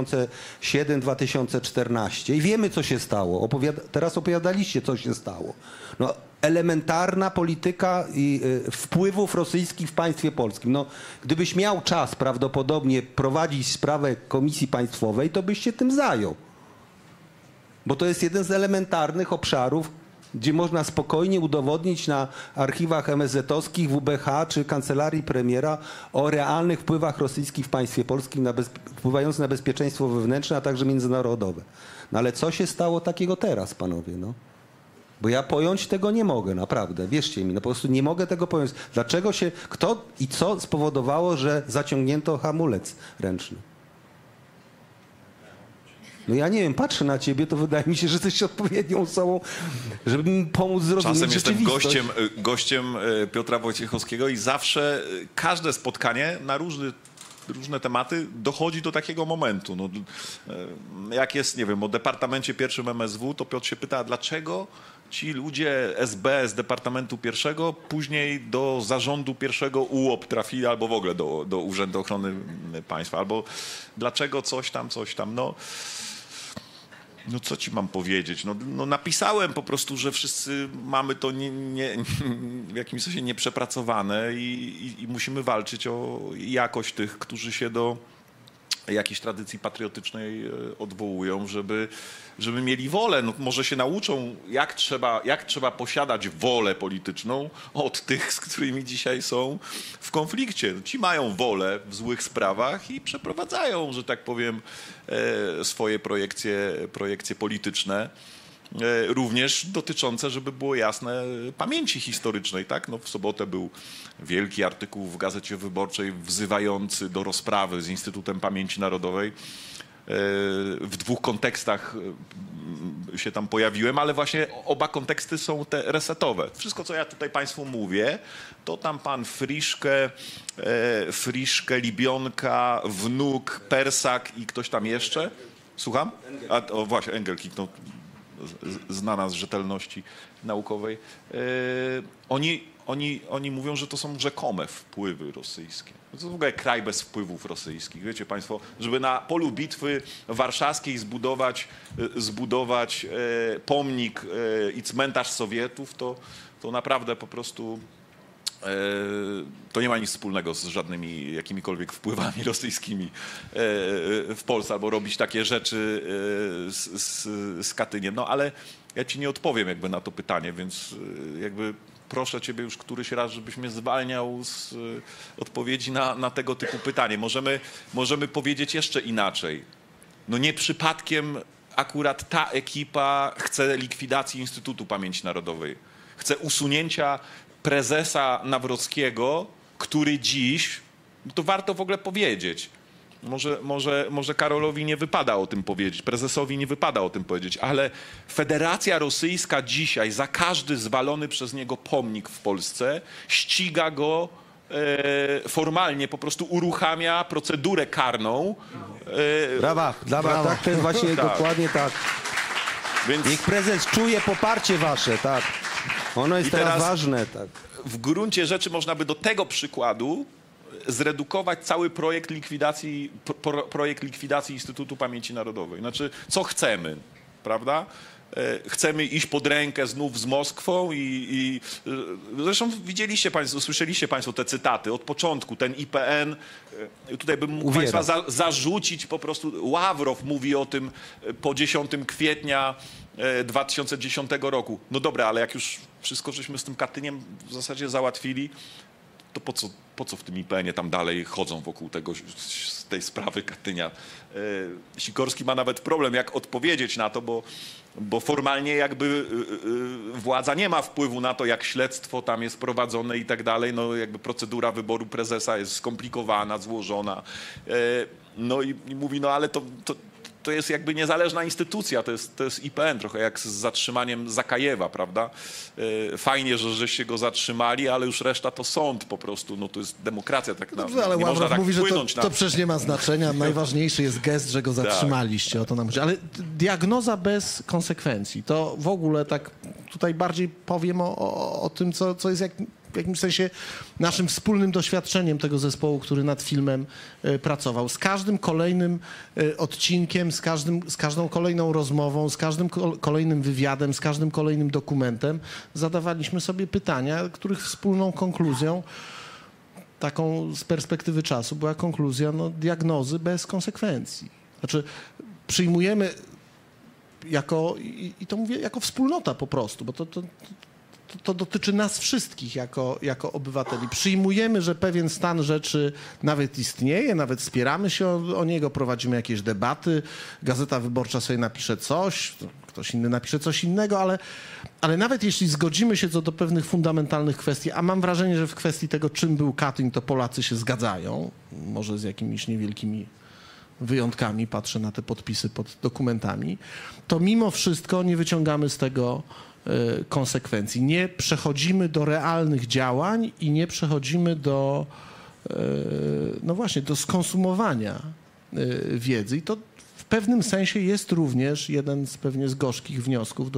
2007-2014 i wiemy, co się stało. Teraz opowiadaliście, co się stało. Elementarna polityka wpływów rosyjskich w państwie polskim. Gdybyś miał czas prawdopodobnie prowadzić sprawę Komisji Państwowej, to byś się tym zajął. Bo to jest jeden z elementarnych obszarów, gdzie można spokojnie udowodnić na archiwach MSZ-owskich, WBH czy kancelarii premiera o realnych wpływach rosyjskich w państwie polskim wpływających na bezpieczeństwo wewnętrzne, a także międzynarodowe. No ale co się stało takiego teraz, panowie? No? Bo ja pojąć tego nie mogę, naprawdę. Wierzcie mi, no po prostu nie mogę tego pojąć. Dlaczego się, kto i co spowodowało, że zaciągnięto hamulec ręczny? No ja nie wiem, patrzę na ciebie, to wydaje mi się, że jesteś odpowiednią osobą, żeby mi pomóc zrozumieć Czasem jestem rzeczywistość. gościem Piotra Wojciechowskiego i zawsze każde spotkanie na różne tematy dochodzi do takiego momentu. No, jak jest, nie wiem, o Departamencie I MSW, to Piotr się pyta, dlaczego ci ludzie SB z Departamentu I później do zarządu I UOP trafili, albo w ogóle do Urzędu Ochrony Państwa, albo dlaczego coś tam. No co ci mam powiedzieć? No napisałem po prostu, że wszyscy mamy to w jakimś sensie nieprzepracowane i musimy walczyć o jakość tych, którzy się do jakiejś tradycji patriotycznej odwołują, żeby mieli wolę. No, może się nauczą, jak trzeba posiadać wolę polityczną od tych, z którymi dzisiaj są w konflikcie. Ci mają wolę w złych sprawach i przeprowadzają, że tak powiem, swoje projekcje polityczne, również dotyczące, żeby było jasne, pamięci historycznej. Tak? No, w sobotę był wielki artykuł w Gazecie Wyborczej wzywający do rozprawy z Instytutem Pamięci Narodowej. W dwóch kontekstach się tam pojawiłem, ale właśnie oba konteksty są te resetowe. Wszystko, co ja tutaj Państwu mówię, to tam pan Friszke, Libionka, Wnuk, Persak i ktoś tam jeszcze. Słucham? O właśnie, Engelking, no, znana z rzetelności naukowej. Oni mówią, że to są rzekome wpływy rosyjskie. To jest w ogóle kraj bez wpływów rosyjskich. Wiecie Państwo, żeby na polu bitwy warszawskiej zbudować pomnik i cmentarz Sowietów, to naprawdę po prostu to nie ma nic wspólnego z żadnymi jakimikolwiek wpływami rosyjskimi w Polsce, albo robić takie rzeczy z Katyniem. No ale ja ci nie odpowiem jakby na to pytanie, więc jakby proszę ciebie już któryś raz, żebyś mnie zwalniał z odpowiedzi na tego typu pytanie. Możemy powiedzieć jeszcze inaczej. No nie przypadkiem akurat ta ekipa chce likwidacji Instytutu Pamięci Narodowej. Chce usunięcia prezesa Nawrockiego, który dziś, to warto w ogóle powiedzieć, może Karolowi nie wypada o tym powiedzieć, prezesowi nie wypada o tym powiedzieć, ale Federacja Rosyjska dzisiaj za każdy zwalony przez niego pomnik w Polsce ściga go formalnie, po prostu uruchamia procedurę karną. Brawa, tak, to jest właśnie dokładnie tak. Więc niech prezes czuje poparcie wasze, tak. Ono jest teraz ważne, tak. W gruncie rzeczy można by do tego przykładu zredukować cały projekt likwidacji Instytutu Pamięci Narodowej. Znaczy, co chcemy, prawda? Chcemy iść pod rękę znów z Moskwą i zresztą widzieliście Państwo, słyszeliście Państwo te cytaty od początku, ten IPN, tutaj bym mógł Państwa zarzucić po prostu, Ławrow mówi o tym po 10 kwietnia 2010 roku. No dobra, ale jak już wszystko żeśmy z tym Katyniem w zasadzie załatwili, to po co w tym IPN-ie tam dalej chodzą wokół tej sprawy Katynia? Sikorski ma nawet problem, jak odpowiedzieć na to, bo formalnie jakby władza nie ma wpływu na to, jak śledztwo tam jest prowadzone i tak dalej. No jakby procedura wyboru prezesa jest skomplikowana, złożona. No i mówi, no ale to jest jakby niezależna instytucja, to jest IPN, trochę jak z zatrzymaniem Zakajewa, prawda? Fajnie, żeście go zatrzymali, ale już reszta to sąd po prostu, no to jest demokracja. Tak dobrze, ale Ławrow mówi, że to przecież nie ma znaczenia, najważniejszy jest gest, że go zatrzymaliście, o to nam chodzi. Ale diagnoza bez konsekwencji, to w ogóle tak tutaj bardziej powiem o tym, co jest w jakimś sensie naszym wspólnym doświadczeniem tego zespołu, który nad filmem pracował. Z każdym kolejnym odcinkiem, z każdą kolejną rozmową, z każdym kolejnym wywiadem, z każdym kolejnym dokumentem zadawaliśmy sobie pytania, których wspólną konkluzją, taką z perspektywy czasu, była konkluzja diagnozy bez konsekwencji. Znaczy przyjmujemy i to mówię jako wspólnota po prostu, bo to dotyczy nas wszystkich jako obywateli. Przyjmujemy, że pewien stan rzeczy nawet istnieje, nawet spieramy się o niego, prowadzimy jakieś debaty, Gazeta Wyborcza sobie napisze coś, ktoś inny napisze coś innego, ale nawet jeśli zgodzimy się co do pewnych fundamentalnych kwestii, a mam wrażenie, że w kwestii tego, czym był Katyń, to Polacy się zgadzają, może z jakimiś niewielkimi wyjątkami, patrzę na te podpisy pod dokumentami, to mimo wszystko nie wyciągamy z tego konsekwencji. Nie przechodzimy do realnych działań i nie przechodzimy do, no właśnie, do skonsumowania wiedzy. I to w pewnym sensie jest również jeden z gorzkich wniosków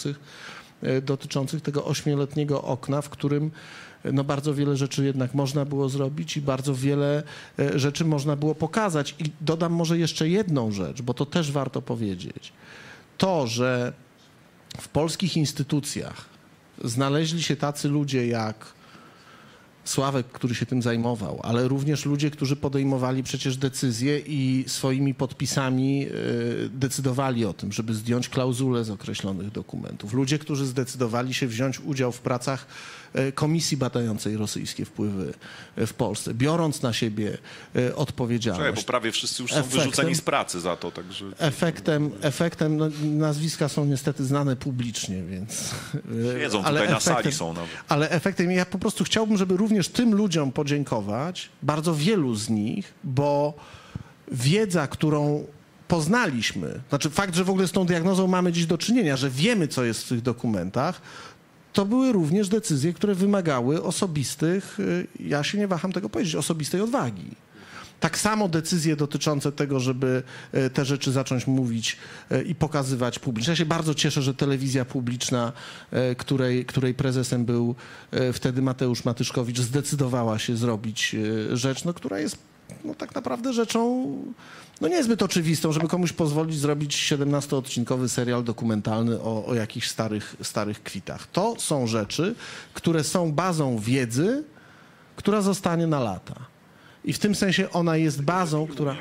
dotyczących tego 8-letniego okna, w którym no bardzo wiele rzeczy jednak można było zrobić i bardzo wiele rzeczy można było pokazać. I dodam może jeszcze jedną rzecz, bo to też warto powiedzieć. To, że w polskich instytucjach znaleźli się tacy ludzie jak Sławek, który się tym zajmował, ale również ludzie, którzy podejmowali przecież decyzje i swoimi podpisami decydowali o tym, żeby zdjąć klauzulę z określonych dokumentów. Ludzie, którzy zdecydowali się wziąć udział w pracach komisji badającej rosyjskie wpływy w Polsce, biorąc na siebie odpowiedzialność. Bo prawie wszyscy już są wyrzuceni z pracy za to. Także... Efektem no, nazwiska są niestety znane publicznie, więc... Siedzą tutaj na sali są nawet. Ale efektem, ja po prostu chciałbym, żeby również tym ludziom podziękować, bardzo wielu z nich, bo wiedza, którą poznaliśmy, znaczy fakt, że w ogóle z tą diagnozą mamy dziś do czynienia, że wiemy, co jest w tych dokumentach, to były również decyzje, które wymagały osobistych, ja się nie waham tego powiedzieć, osobistej odwagi. Tak samo decyzje dotyczące tego, żeby te rzeczy zacząć mówić i pokazywać publicznie. Ja się bardzo cieszę, że telewizja publiczna, której prezesem był wtedy Mateusz Matyszkowicz, zdecydowała się zrobić rzecz, no, która jest no, tak naprawdę rzeczą no, niezbyt oczywistą, żeby komuś pozwolić zrobić 17-odcinkowy serial dokumentalny o jakichś starych kwitach. To są rzeczy, które są bazą wiedzy, która zostanie na lata. I w tym sensie ona jest bazą, która...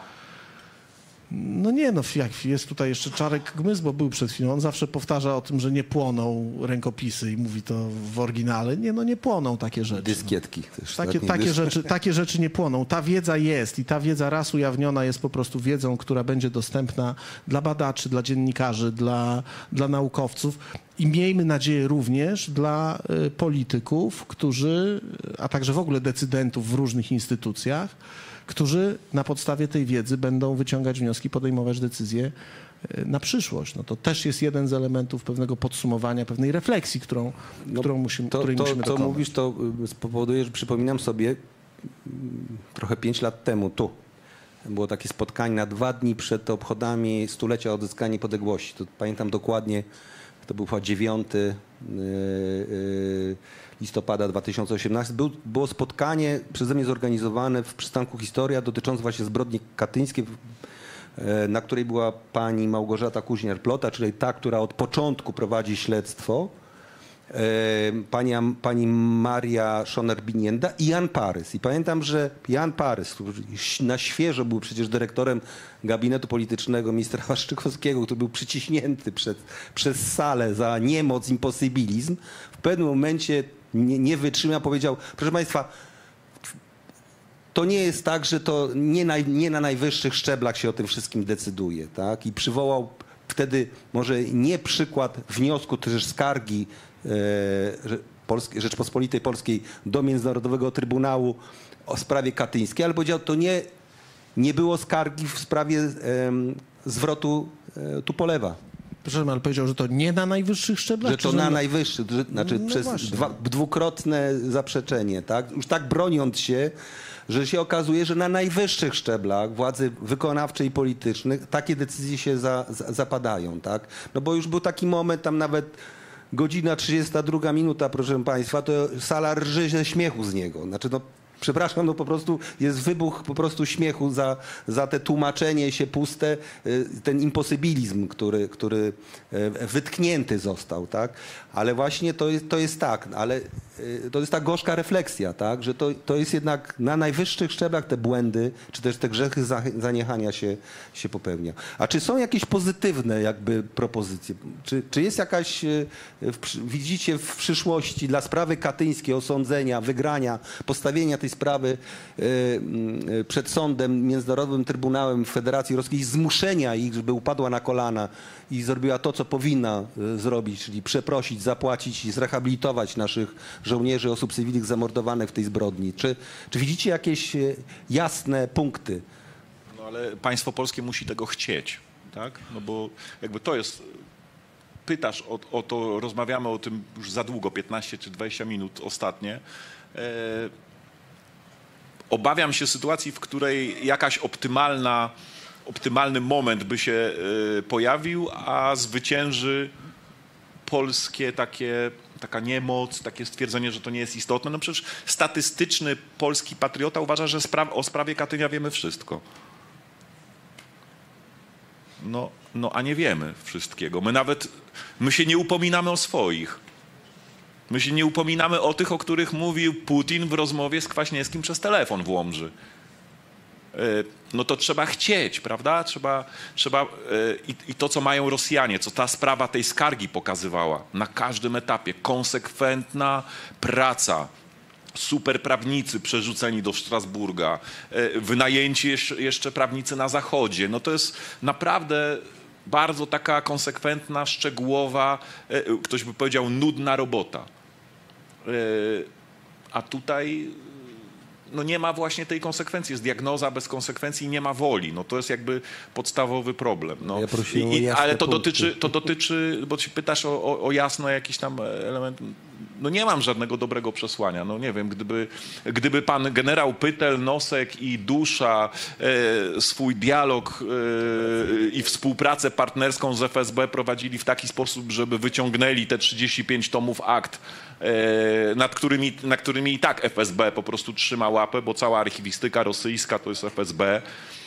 No nie, no jak jest tutaj jeszcze Czarek Gmyz, bo był przed chwilą, on zawsze powtarza o tym, że nie płoną rękopisy i mówi to w oryginale. Nie, no nie płoną takie rzeczy. Dyskietki też. Takie rzeczy nie płoną. Ta wiedza jest i ta wiedza raz ujawniona jest po prostu wiedzą, która będzie dostępna dla badaczy, dla dziennikarzy, dla naukowców. I miejmy nadzieję również dla polityków, którzy, a także w ogóle decydentów w różnych instytucjach, którzy na podstawie tej wiedzy będą wyciągać wnioski, podejmować decyzje na przyszłość. No to też jest jeden z elementów pewnego podsumowania, pewnej refleksji, której musimy dokonać. To mówisz, to spowoduje, że przypominam sobie trochę 5 lat temu tu. Było takie spotkanie na 2 dni przed obchodami 100-lecia odzyskania niepodległości. To pamiętam dokładnie, to był chyba 9 listopada 2018. Było spotkanie przeze mnie zorganizowane w przystanku Historia dotyczące właśnie zbrodni katyńskiej, na której była pani Małgorzata Kuźniar-Plota, czyli ta, która od początku prowadzi śledztwo, pani Maria Schoner-Binienda i Jan Parys. I pamiętam, że Jan Parys, który na świeżo był przecież dyrektorem gabinetu politycznego ministra Waszczykowskiego, który był przyciśnięty przez salę za niemoc, imposybilizm, w pewnym momencie nie wytrzymał, powiedział, proszę państwa, to nie jest tak, że to nie na najwyższych szczeblach się o tym wszystkim decyduje, tak? I przywołał wtedy może nie przykład wniosku, też skargi Rzeczpospolitej Polskiej do Międzynarodowego Trybunału o sprawie katyńskiej, ale powiedział, to nie było skargi w sprawie zwrotu Tupolewa. Proszę, ale powiedział, że to nie na najwyższych szczeblach? Że to na najwyższych, znaczy no przez dwukrotne zaprzeczenie, tak? Już tak broniąc się, że się okazuje, że na najwyższych szczeblach władzy wykonawczej i politycznych takie decyzje się zapadają, tak? No bo już był taki moment, tam nawet godzina 32 minuta, proszę państwa, to sala rży ze śmiechu z niego. Znaczy, no, Przepraszam, no po prostu jest wybuch po prostu śmiechu za te tłumaczenie się puste, ten imposybilizm, który wytknięty został, tak? Ale właśnie to jest tak, ale to jest ta gorzka refleksja, tak? Że to jest jednak na najwyższych szczeblach te błędy, czy też te grzechy zaniechania się popełnia. A czy są jakieś pozytywne jakby propozycje? Czy jest jakaś, widzicie w przyszłości dla sprawy katyńskiej, osądzenia, wygrania, postawienia tej sprawy przed sądem, Międzynarodowym Trybunałem Federacji Rosyjskiej, zmuszenia ich, żeby upadła na kolana i zrobiła to, co powinna zrobić, czyli przeprosić, zapłacić i zrehabilitować naszych żołnierzy, osób cywilnych zamordowanych w tej zbrodni? Czy widzicie jakieś jasne punkty? No ale państwo polskie musi tego chcieć, tak? No bo jakby to jest... Pytasz o to, rozmawiamy o tym już za długo, 15 czy 20 minut ostatnie. Obawiam się sytuacji, w której jakaś optymalny moment by się pojawił, a zwycięży polskie taka niemoc, takie stwierdzenie, że to nie jest istotne. No przecież statystyczny polski patriota uważa, że o sprawie Katynia wiemy wszystko. No a nie wiemy wszystkiego. My się nie upominamy o swoich. My się nie upominamy o tych, o których mówił Putin w rozmowie z Kwaśniewskim przez telefon w Łomży. No to trzeba chcieć, prawda? I to, co mają Rosjanie, co ta sprawa tej skargi pokazywała na każdym etapie. Konsekwentna praca. Super prawnicy przerzuceni do Strasburga, wynajęci jeszcze prawnicy na Zachodzie. No to jest naprawdę bardzo taka konsekwentna, szczegółowa, ktoś by powiedział nudna robota. A tutaj no nie ma właśnie tej konsekwencji. Jest diagnoza bez konsekwencji i nie ma woli. No to jest jakby podstawowy problem. No. Ja ale to dotyczy, bo się pytasz o jasno jakiś tam element. No nie mam żadnego dobrego przesłania. No nie wiem, gdyby pan generał Pytel, Nosek i Dusza swój dialog i współpracę partnerską z FSB prowadzili w taki sposób, żeby wyciągnęli te 35 tomów akt, nad którymi i tak FSB po prostu trzyma łapę, bo cała archiwistyka rosyjska to jest FSB,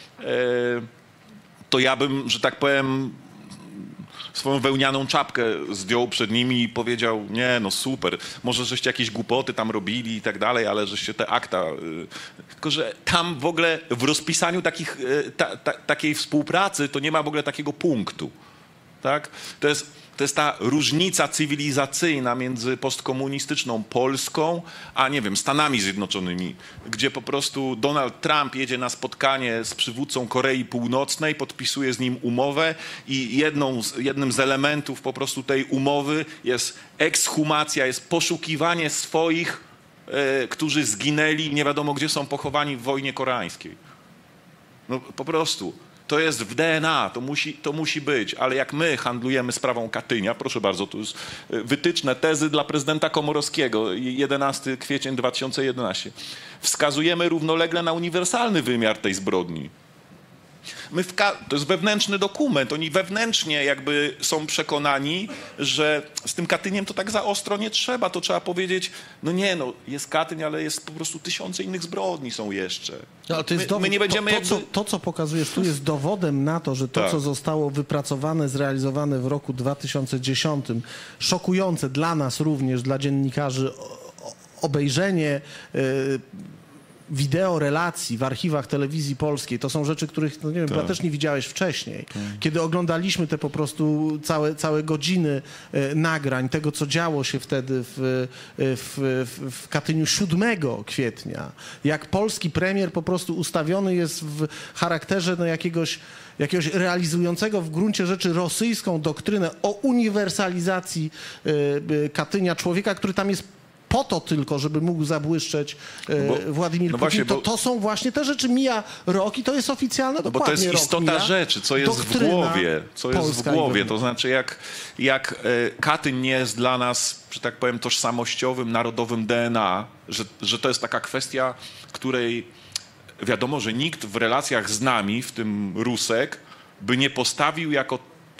to ja bym, że tak powiem, swoją wełnianą czapkę zdjął przed nimi i powiedział, nie, no super, może żeście jakieś głupoty tam robili i tak dalej, ale żeście te akta... Tylko że tam w ogóle w rozpisaniu takiej współpracy to nie ma w ogóle takiego punktu. Tak? To jest ta różnica cywilizacyjna między postkomunistyczną Polską, a nie wiem, Stanami Zjednoczonymi, gdzie po prostu Donald Trump jedzie na spotkanie z przywódcą Korei Północnej, podpisuje z nim umowę i jednym z elementów po prostu tej umowy jest ekshumacja, jest poszukiwanie swoich, którzy zginęli, nie wiadomo gdzie są pochowani w wojnie koreańskiej. No po prostu. To jest w DNA, to musi być, ale jak my handlujemy sprawą Katynia, proszę bardzo, to jest wytyczne tezy dla prezydenta Komorowskiego, 11 kwiecień 2011, wskazujemy równolegle na uniwersalny wymiar tej zbrodni. To jest wewnętrzny dokument, oni wewnętrznie jakby są przekonani, że z tym Katyniem to tak za ostro nie trzeba, to trzeba powiedzieć, no nie, no jest Katyń, ale jest po prostu tysiące innych zbrodni są jeszcze. No, to jest dowód, my nie będziemy to, co pokazujesz tu, jest dowodem na to, że to, tak, co zostało wypracowane, zrealizowane w roku 2010, szokujące dla nas również, dla dziennikarzy, obejrzenie wideo relacji w archiwach telewizji polskiej, to są rzeczy, których, no nie wiem, chyba też nie widziałeś wcześniej. Kiedy oglądaliśmy te po prostu całe godziny nagrań tego, co działo się wtedy w Katyniu 7 kwietnia, jak polski premier po prostu ustawiony jest w charakterze no, jakiegoś realizującego w gruncie rzeczy rosyjską doktrynę o uniwersalizacji Katynia, człowieka, który tam jest po to tylko, żeby mógł zabłyszczeć Władimir Putin. To są właśnie te rzeczy, mija rok i to jest oficjalne dokładnie. Bo to jest istota rzeczy, co jest w głowie. To znaczy jak Katyń nie jest dla nas, że tak powiem, tożsamościowym, narodowym DNA, że to jest taka kwestia, której wiadomo, że nikt w relacjach z nami, w tym Rusek, by nie postawił jako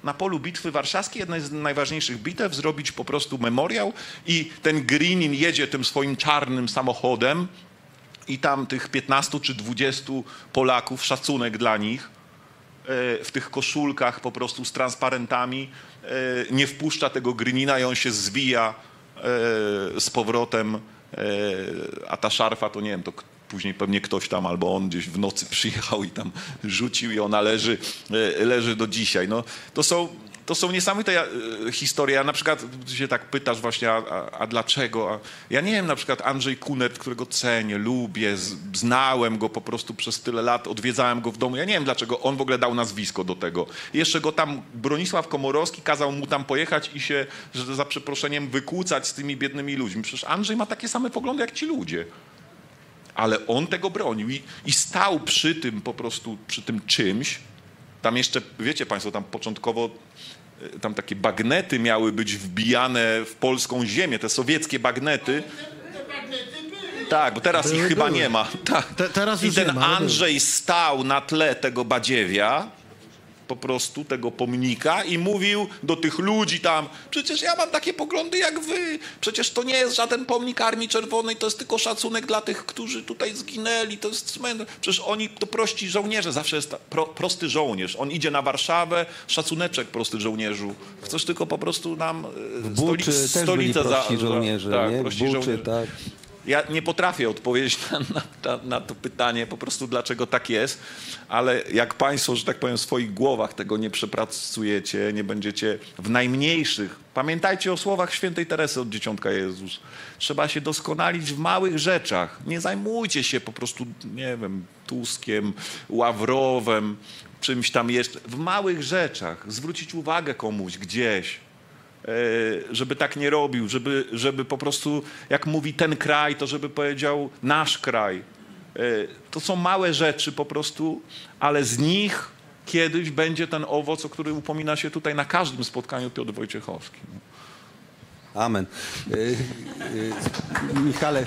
na polu Bitwy Warszawskiej, jednej z najważniejszych bitew, zrobić po prostu memoriał i ten Grinin jedzie tym swoim czarnym samochodem i tam tych 15 czy 20 Polaków, szacunek dla nich, w tych koszulkach po prostu z transparentami, nie wpuszcza tego Grinina i on się zwija z powrotem, a ta szarfa to nie wiem, to później pewnie ktoś tam albo on gdzieś w nocy przyjechał i tam rzucił i ona leży do dzisiaj. No, to są niesamowite historie. Ja na przykład się tak pytasz właśnie, a dlaczego? Ja nie wiem, na przykład Andrzej Kunert, którego cenię, lubię, znałem go po prostu przez tyle lat, odwiedzałem go w domu. Ja nie wiem, dlaczego on w ogóle dał nazwisko do tego. Jeszcze go tam Bronisław Komorowski kazał mu tam pojechać i się, że za przeproszeniem, wykłócać z tymi biednymi ludźmi. Przecież Andrzej ma takie same poglądy jak ci ludzie. Ale on tego bronił i stał przy tym po prostu, przy tym czymś. Tam jeszcze, wiecie państwo, tam początkowo tam takie bagnety miały być wbijane w polską ziemię, te sowieckie bagnety. Tak, bo teraz ich chyba nie ma. Tak. Teraz I już ten nie ma, ale Andrzej stał na tle tego badziewia, po prostu tego pomnika i mówił do tych ludzi tam, przecież ja mam takie poglądy jak wy, przecież to nie jest żaden pomnik Armii Czerwonej, to jest tylko szacunek dla tych, którzy tutaj zginęli, to jest cmentarz. Przecież oni to prości żołnierze, zawsze jest prosty żołnierz. On idzie na Warszawę, szacuneczek prosty żołnierzu. Chcesz tylko po prostu nam stolicę prości żołnierze, tak, nie? prości Buczy, żołnierze. tak. Ja nie potrafię odpowiedzieć na to pytanie po prostu, dlaczego tak jest, ale jak państwo, że tak powiem, w swoich głowach tego nie przepracujecie, nie będziecie w najmniejszych. Pamiętajcie o słowach świętej Teresy od Dzieciątka Jezus. Trzeba się doskonalić w małych rzeczach. Nie zajmujcie się po prostu, nie wiem, Tuskiem, Ławrowem, czymś tam jeszcze. W małych rzeczach. Zwrócić uwagę komuś gdzieś. Żeby tak nie robił, żeby po prostu, jak mówi ten kraj, to żeby powiedział nasz kraj. To są małe rzeczy po prostu, ale z nich kiedyś będzie ten owoc, o który upomina się tutaj na każdym spotkaniu Piotr Wojciechowski. Amen. Michale.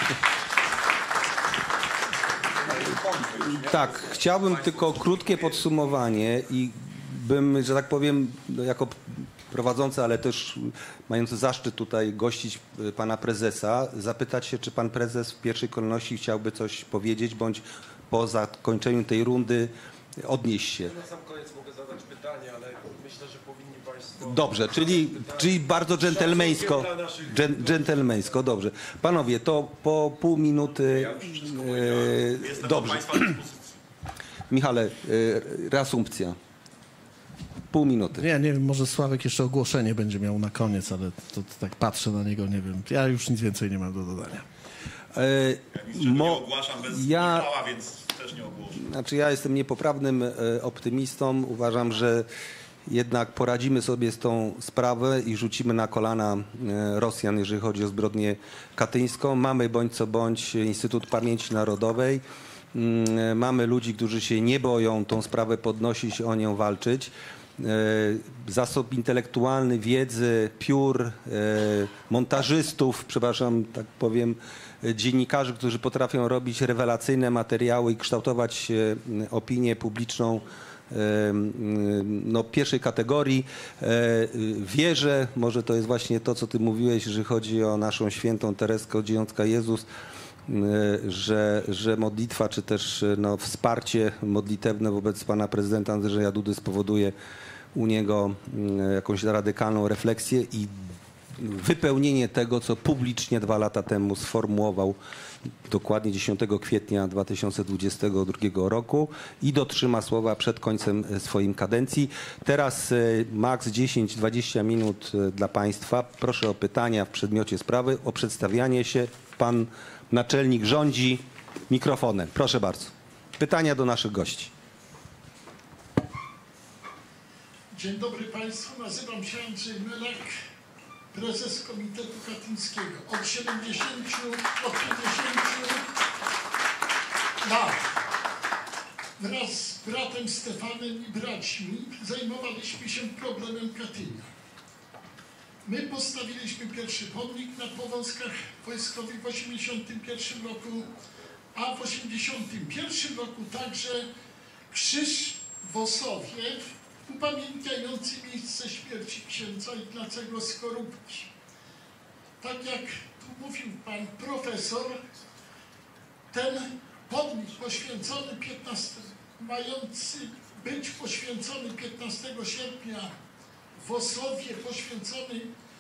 Tak, chciałbym tylko krótkie podsumowanie i bym, że tak powiem, jako prowadzący, ale też mający zaszczyt tutaj gościć pana prezesa, zapytać się, czy pan prezes w pierwszej kolejności chciałby coś powiedzieć, bądź po zakończeniu tej rundy odnieść się. Na sam koniec mogę zadać pytanie, ale myślę, że powinni państwo... Dobrze, czyli bardzo dżentelmeńsko, dobrze. Panowie, to po pół minuty... Dobrze. Michale, reasumpcja. Pół minuty. Ja nie wiem, może Sławek jeszcze ogłoszenie będzie miał na koniec, ale to tak patrzę na niego, nie wiem. Ja już nic więcej nie mam do dodania. Nie ogłaszam bez prawa, więc też nie ogłoszę. Znaczy ja jestem niepoprawnym optymistą. Uważam, że jednak poradzimy sobie z tą sprawą i rzucimy na kolana Rosjan, jeżeli chodzi o zbrodnię katyńską. Mamy bądź co bądź Instytut Pamięci Narodowej. Mamy ludzi, którzy się nie boją tą sprawę podnosić, o nią walczyć. Zasób intelektualny, wiedzy, piór, montażystów, przepraszam, tak powiem, dziennikarzy, którzy potrafią robić rewelacyjne materiały i kształtować opinię publiczną pierwszej kategorii. Wierzę, może to jest właśnie to, co ty mówiłeś, jeżeli chodzi o naszą świętą Tereskę od Dzieciątka Jezus, że modlitwa, czy też wsparcie modlitewne wobec pana prezydenta Andrzeja Dudy spowoduje u niego jakąś radykalną refleksję i wypełnienie tego, co publicznie 2 lata temu sformułował dokładnie 10 kwietnia 2022 roku i dotrzyma słowa przed końcem swoim kadencji. Teraz maks 10-20 minut dla państwa. Proszę o pytania w przedmiocie sprawy, o przedstawianie się. Pan naczelnik rządzi mikrofonem. Proszę bardzo. Pytania do naszych gości. Dzień dobry Państwu. Nazywam się Andrzej Melak, prezes Komitetu Katyńskiego. Od 50 lat wraz z bratem Stefanem i braćmi zajmowaliśmy się problemem Katynia. My postawiliśmy pierwszy pomnik na Powązkach Wojskowych w 1981 roku, a w 1981 roku także krzyż w Osowie upamiętniający miejsce śmierci księdza Ignacego Skorupki. Tak jak tu mówił pan profesor, ten pomnik poświęcony mający być poświęcony 15 sierpnia w Osowie, poświęcony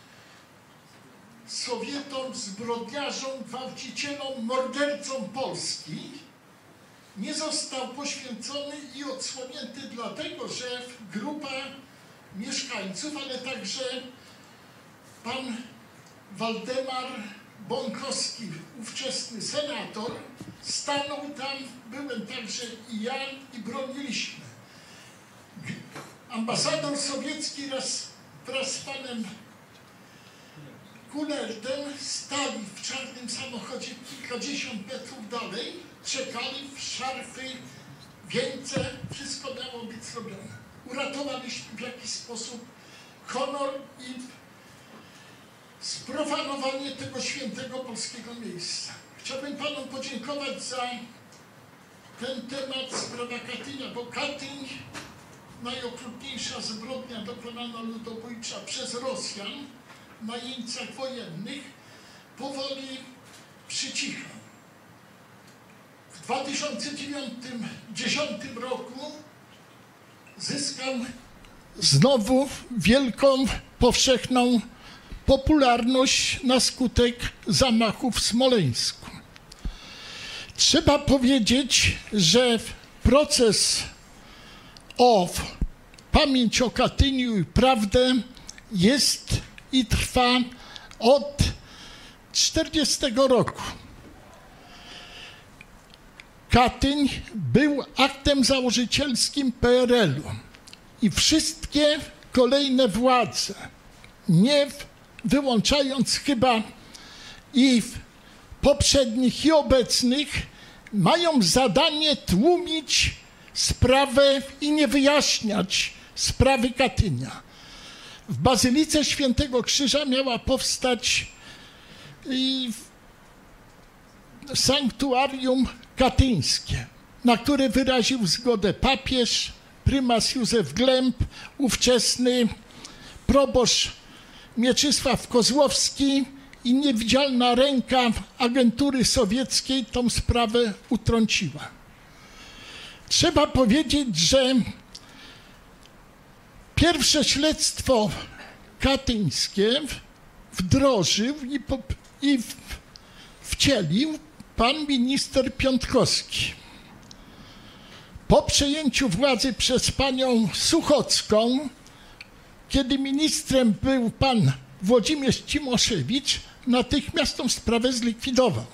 Sowietom, zbrodniarzom, gwałcicielom, mordercom Polski, nie został poświęcony i odsłonięty dlatego, że grupa mieszkańców, ale także pan Waldemar Bąkowski, ówczesny senator, stanął tam, byłem także i ja, i broniliśmy. Ambasador sowiecki wraz z panem Kunertem stali w czarnym samochodzie kilkadziesiąt metrów dalej, czekali w szarfy, wieńce, wszystko miało być zrobione. Uratowaliśmy w jakiś sposób honor i sprofanowanie tego świętego polskiego miejsca. Chciałbym panom podziękować za ten temat, sprawa Katynia, bo Katyń, najokrutniejsza zbrodnia dokonana ludobójcza przez Rosjan na jeńcach wojennych, powoli przycicha. W 2010 roku zyskał znowu wielką, powszechną popularność na skutek zamachu w Smoleńsku. Trzeba powiedzieć, że proces o pamięć o Katyniu i prawdę jest i trwa od 1940 roku. Katyń był aktem założycielskim PRL-u i wszystkie kolejne władze, nie wyłączając chyba i poprzednich i obecnych, mają zadanie tłumić sprawę i nie wyjaśniać sprawy Katynia. W Bazylice Świętego Krzyża miała powstać sanktuarium katyńskie, na które wyraził zgodę papież, prymas Józef Glemp, ówczesny proboszcz Mieczysław Kozłowski i niewidzialna ręka agentury sowieckiej tą sprawę utrąciła. Trzeba powiedzieć, że pierwsze śledztwo katyńskie wdrożył i wcielił pan minister Piątkowski. Po przejęciu władzy przez panią Suchocką, kiedy ministrem był pan Włodzimierz Cimoszewicz, natychmiast tą sprawę zlikwidował.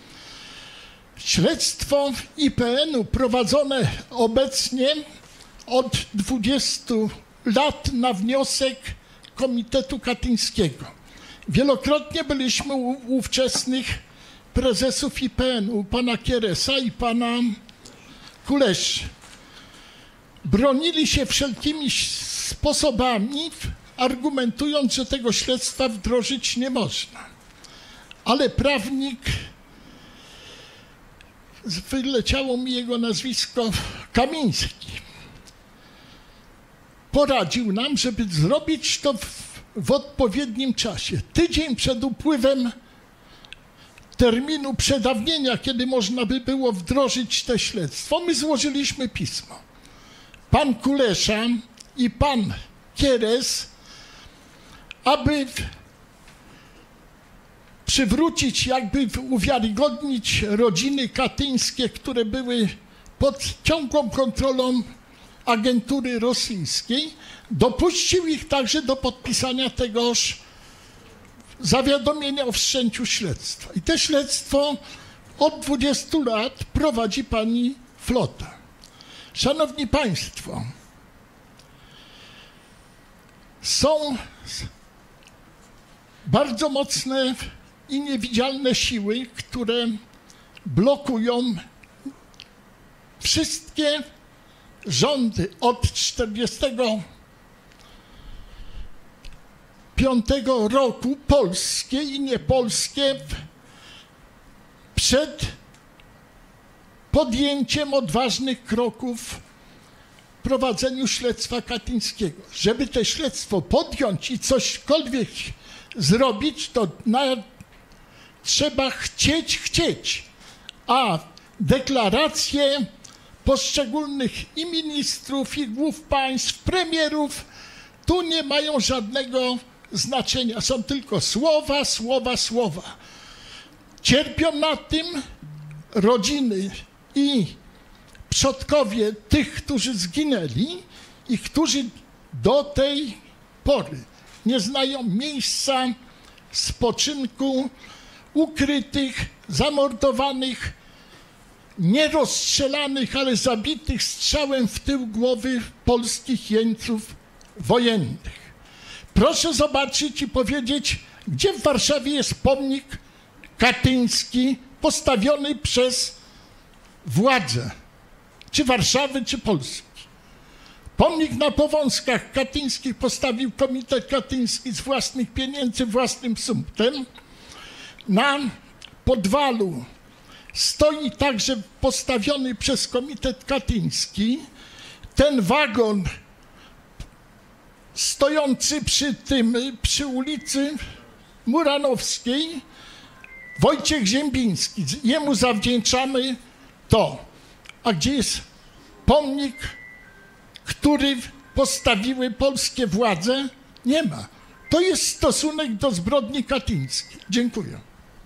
Śledztwo IPN-u prowadzone obecnie od 20 lat na wniosek Komitetu Katyńskiego. Wielokrotnie byliśmy u ówczesnych prezesów IPN-u, u pana Kieresa i pana Kuleszy. Bronili się wszelkimi sposobami, argumentując, że tego śledztwa wdrożyć nie można. Ale prawnik, wyleciało mi jego nazwisko, Kamiński, poradził nam, żeby zrobić to w odpowiednim czasie. Tydzień przed upływem terminu przedawnienia, kiedy można by było wdrożyć to śledztwo, my złożyliśmy pismo. Pan Kulesza i pan Kieres, aby przywrócić, jakby uwiarygodnić rodziny katyńskie, które były pod ciągłą kontrolą agentury rosyjskiej, dopuścił ich także do podpisania tegoż zawiadomienia o wszczęciu śledztwa. I to śledztwo od 20 lat prowadzi pani Flota. Szanowni Państwo, są bardzo mocne i niewidzialne siły, które blokują wszystkie rządy od 1945 roku, polskie i niepolskie, przed podjęciem odważnych kroków prowadzeniu śledztwa katyńskiego. Żeby to śledztwo podjąć i cośkolwiek zrobić, to trzeba chcieć. A deklaracje poszczególnych i ministrów, i głów państw, premierów tu nie mają żadnego znaczenia. Są tylko słowa. Cierpią na tym rodziny i przodkowie tych, którzy zginęli i którzy do tej pory nie znają miejsca spoczynku ukrytych, zamordowanych, nie rozstrzelanych, ale zabitych strzałem w tył głowy polskich jeńców wojennych. Proszę zobaczyć i powiedzieć, gdzie w Warszawie jest pomnik katyński postawiony przez władzę, czy Warszawy, czy Polski. Pomnik na Powązkach katyńskich postawił Komitet Katyński z własnych pieniędzy, własnym sumptem. Na Podwalu stoi także postawiony przez Komitet Katyński ten wagon stojący przy ulicy Muranowskiej, Wojciech Ziembiński. Jemu zawdzięczamy to. A gdzie jest pomnik, który postawiły polskie władze? Nie ma. To jest stosunek do zbrodni katyńskiej. Dziękuję.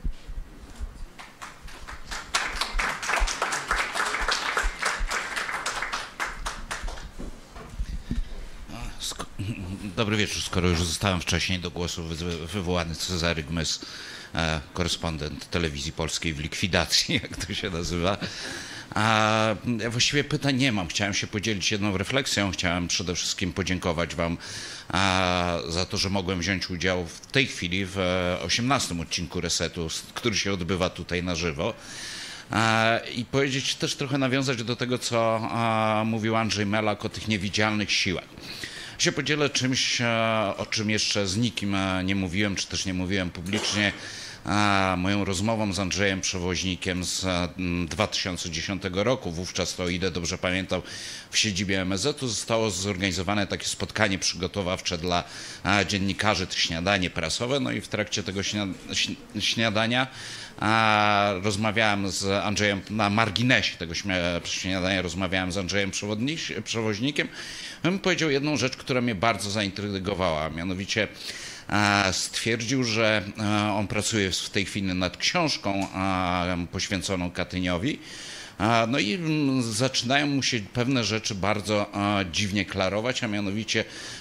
Dobry wieczór. Skoro już zostałem wcześniej do głosu wywołany Cezary Gmys, korespondent Telewizji Polskiej w likwidacji, jak to się nazywa. Ja właściwie pytań nie mam. Chciałem się podzielić jedną refleksją. Chciałem przede wszystkim podziękować wam za to, że mogłem wziąć udział w tej chwili w 18. odcinku Resetu, który się odbywa tutaj na żywo. I powiedzieć też trochę nawiązać do tego, co mówił Andrzej Melak o tych niewidzialnych siłach. Się podzielę czymś, o czym jeszcze z nikim nie mówiłem, czy też nie mówiłem publicznie. Moją rozmową z Andrzejem Przewoźnikiem z 2010 roku, wówczas to, o ile dobrze pamiętam, w siedzibie MSZ-u zostało zorganizowane takie spotkanie przygotowawcze dla dziennikarzy, to śniadanie prasowe. No i w trakcie tego śniadania rozmawiałem z Andrzejem, na marginesie tego śniadania rozmawiałem z Andrzejem Przewoźnikiem. On powiedział jedną rzecz, która mnie bardzo zaintrygowała, mianowicie stwierdził, że on pracuje w tej chwili nad książką poświęconą Katyniowi. No i zaczynają mu się pewne rzeczy bardzo dziwnie klarować, a mianowicie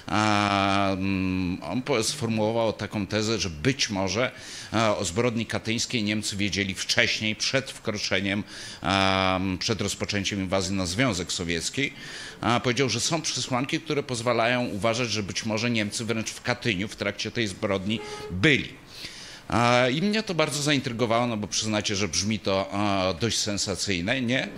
on sformułował taką tezę, że być może o zbrodni katyńskiej Niemcy wiedzieli wcześniej, przed wkroczeniem, przed rozpoczęciem inwazji na Związek Sowiecki. Powiedział, że są przesłanki, które pozwalają uważać, że być może Niemcy wręcz w Katyniu w trakcie tej zbrodni byli. I mnie to bardzo zaintrygowało, no bo przyznacie, że brzmi to dość sensacyjnie, nie?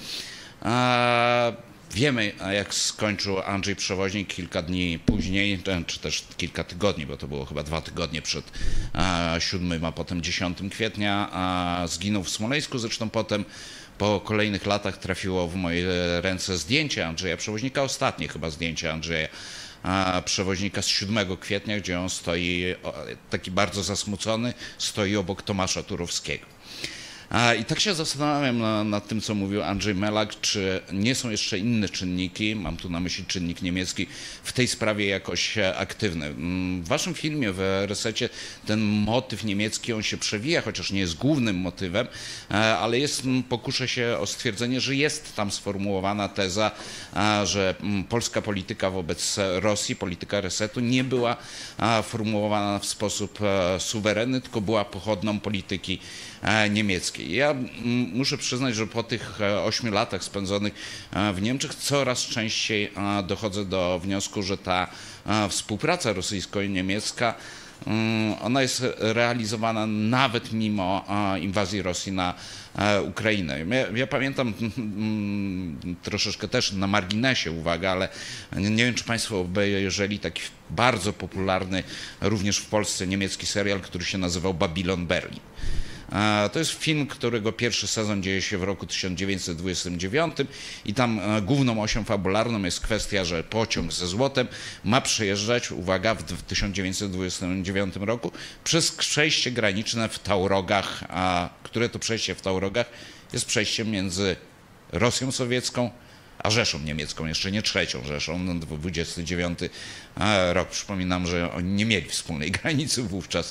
Wiemy, jak skończył Andrzej Przewoźnik kilka dni później, czy też kilka tygodni, bo to było chyba 2 tygodnie przed 7, a potem 10 kwietnia. Zginął w Smoleńsku, zresztą potem po kolejnych latach trafiło w moje ręce zdjęcie Andrzeja Przewoźnika, ostatnie chyba zdjęcie Andrzeja Przewoźnika z 7 kwietnia, gdzie on stoi taki bardzo zasmucony, stoi obok Tomasza Turowskiego. I tak się zastanawiam nad tym, co mówił Andrzej Melak, czy nie są jeszcze inne czynniki, mam tu na myśli czynnik niemiecki, w tej sprawie jakoś aktywny. W waszym filmie w Resecie ten motyw niemiecki, on się przewija, chociaż nie jest głównym motywem, ale pokuszę się o stwierdzenie, że jest tam sformułowana teza, że polska polityka wobec Rosji, polityka Resetu nie była formułowana w sposób suwerenny, tylko była pochodną polityki niemieckiej. Ja muszę przyznać, że po tych 8 latach spędzonych w Niemczech coraz częściej dochodzę do wniosku, że ta współpraca rosyjsko-niemiecka ona jest realizowana nawet mimo inwazji Rosji na Ukrainę. Ja pamiętam troszeczkę też na marginesie, uwaga, ale nie wiem, czy państwo obejrzeli taki bardzo popularny również w Polsce niemiecki serial, który się nazywał Babylon Berlin. To jest film, którego pierwszy sezon dzieje się w roku 1929 i tam główną osią fabularną jest kwestia, że pociąg ze złotem ma przejeżdżać, uwaga, w 1929 roku przez przejście graniczne w Taurogach, które to przejście w Taurogach jest przejściem między Rosją Sowiecką a Rzeszą Niemiecką, jeszcze nie trzecią Rzeszą, no 29 rok. Przypominam, że oni nie mieli wspólnej granicy wówczas.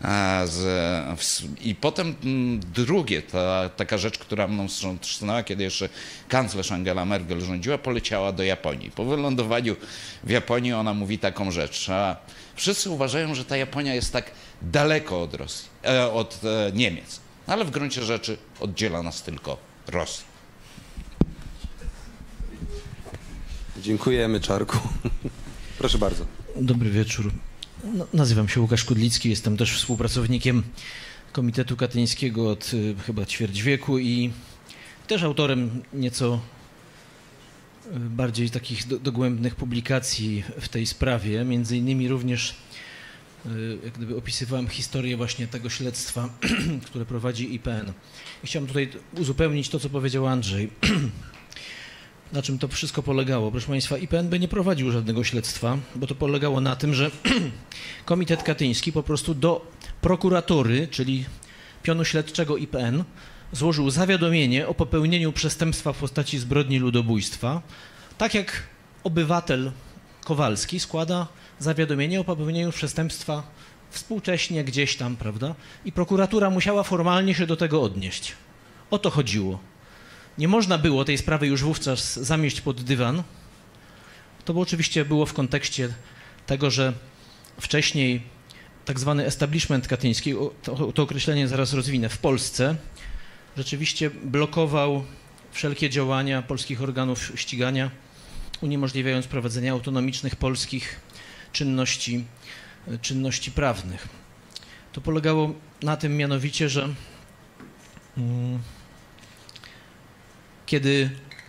I potem drugie, taka rzecz, która mną wstrząsnęła, kiedy jeszcze kanclerz Angela Merkel rządziła, poleciała do Japonii. Po wylądowaniu w Japonii ona mówi taką rzecz. Wszyscy uważają, że ta Japonia jest tak daleko od Rosji, od Niemiec, ale w gruncie rzeczy oddziela nas tylko Rosja. Dziękujemy, Czarku. Proszę bardzo. Dobry wieczór. Nazywam się Łukasz Kudlicki, jestem też współpracownikiem Komitetu Katyńskiego od chyba ćwierć wieku i też autorem nieco bardziej takich dogłębnych publikacji w tej sprawie. Między innymi również jak gdyby opisywałem historię właśnie tego śledztwa, które prowadzi IPN. I chciałem tutaj uzupełnić to, co powiedział Andrzej. Na czym to wszystko polegało? Proszę Państwa, IPN by nie prowadził żadnego śledztwa, bo to polegało na tym, że Komitet Katyński po prostu do prokuratury, czyli pionu śledczego IPN, złożył zawiadomienie o popełnieniu przestępstwa w postaci zbrodni ludobójstwa, tak jak obywatel Kowalski składa zawiadomienie o popełnieniu przestępstwa współcześnie gdzieś tam, prawda? I prokuratura musiała formalnie się do tego odnieść. O to chodziło. Nie można było tej sprawy już wówczas zamieść pod dywan. To oczywiście było w kontekście tego, że wcześniej tak zwany establishment katyński, to określenie zaraz rozwinę, w Polsce rzeczywiście blokował wszelkie działania polskich organów ścigania, uniemożliwiając prowadzenie autonomicznych polskich czynności prawnych. To polegało na tym mianowicie, że kiedy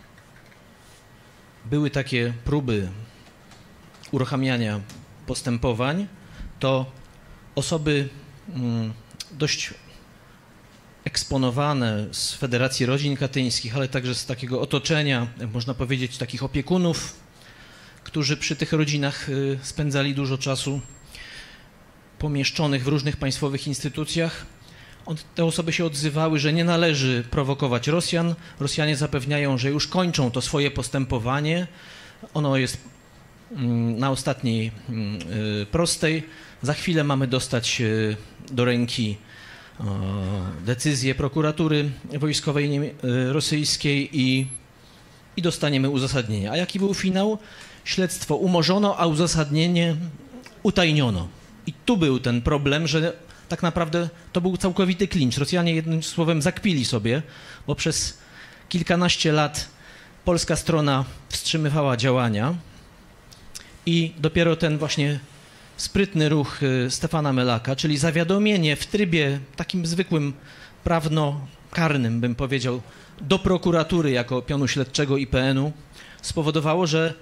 były takie próby uruchamiania postępowań, to osoby dość eksponowane z Federacji Rodzin Katyńskich, ale także z takiego otoczenia, jak można powiedzieć, takich opiekunów, którzy przy tych rodzinach spędzali dużo czasu, pomieszczonych w różnych państwowych instytucjach, te osoby się odzywały, że nie należy prowokować Rosjan. Rosjanie zapewniają, że już kończą to swoje postępowanie. Ono jest na ostatniej prostej. Za chwilę mamy dostać do ręki decyzję prokuratury wojskowej rosyjskiej i dostaniemy uzasadnienie. A jaki był finał? Śledztwo umorzono, a uzasadnienie utajniono. I tu był ten problem, że tak naprawdę to był całkowity klincz. Rosjanie jednym słowem zakpili sobie, bo przez kilkanaście lat polska strona wstrzymywała działania i dopiero ten właśnie sprytny ruch Stefana Melaka, czyli zawiadomienie w trybie takim zwykłym prawno-karnym, bym powiedział, do prokuratury jako pionu śledczego IPN-u spowodowało, że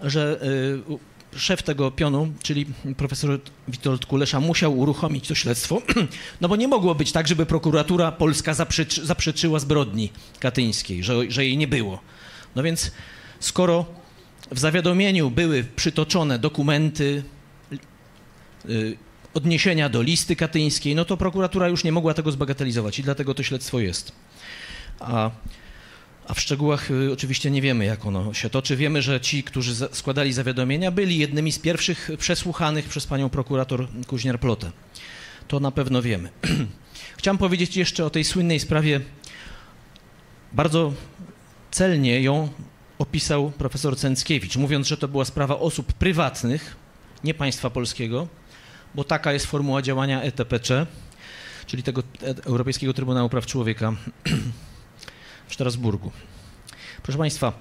szef tego pionu, czyli profesor Witold Kulesza, musiał uruchomić to śledztwo, no bo nie mogło być tak, żeby prokuratura polska zaprzeczyła zbrodni katyńskiej, że jej nie było. No więc skoro w zawiadomieniu były przytoczone dokumenty, odniesienia do listy katyńskiej, no to prokuratura już nie mogła tego zbagatelizować i dlatego to śledztwo jest. A w szczegółach oczywiście nie wiemy, jak ono się toczy. Wiemy, że ci, którzy składali zawiadomienia, byli jednymi z pierwszych przesłuchanych przez panią prokurator Kuźniar-Plotę. To na pewno wiemy. Chciałem powiedzieć jeszcze o tej słynnej sprawie. Bardzo celnie ją opisał profesor Cęckiewicz, mówiąc, że to była sprawa osób prywatnych, nie państwa polskiego, bo taka jest formuła działania ETPC, czyli tego Europejskiego Trybunału Praw Człowieka w Strasburgu. Proszę Państwa,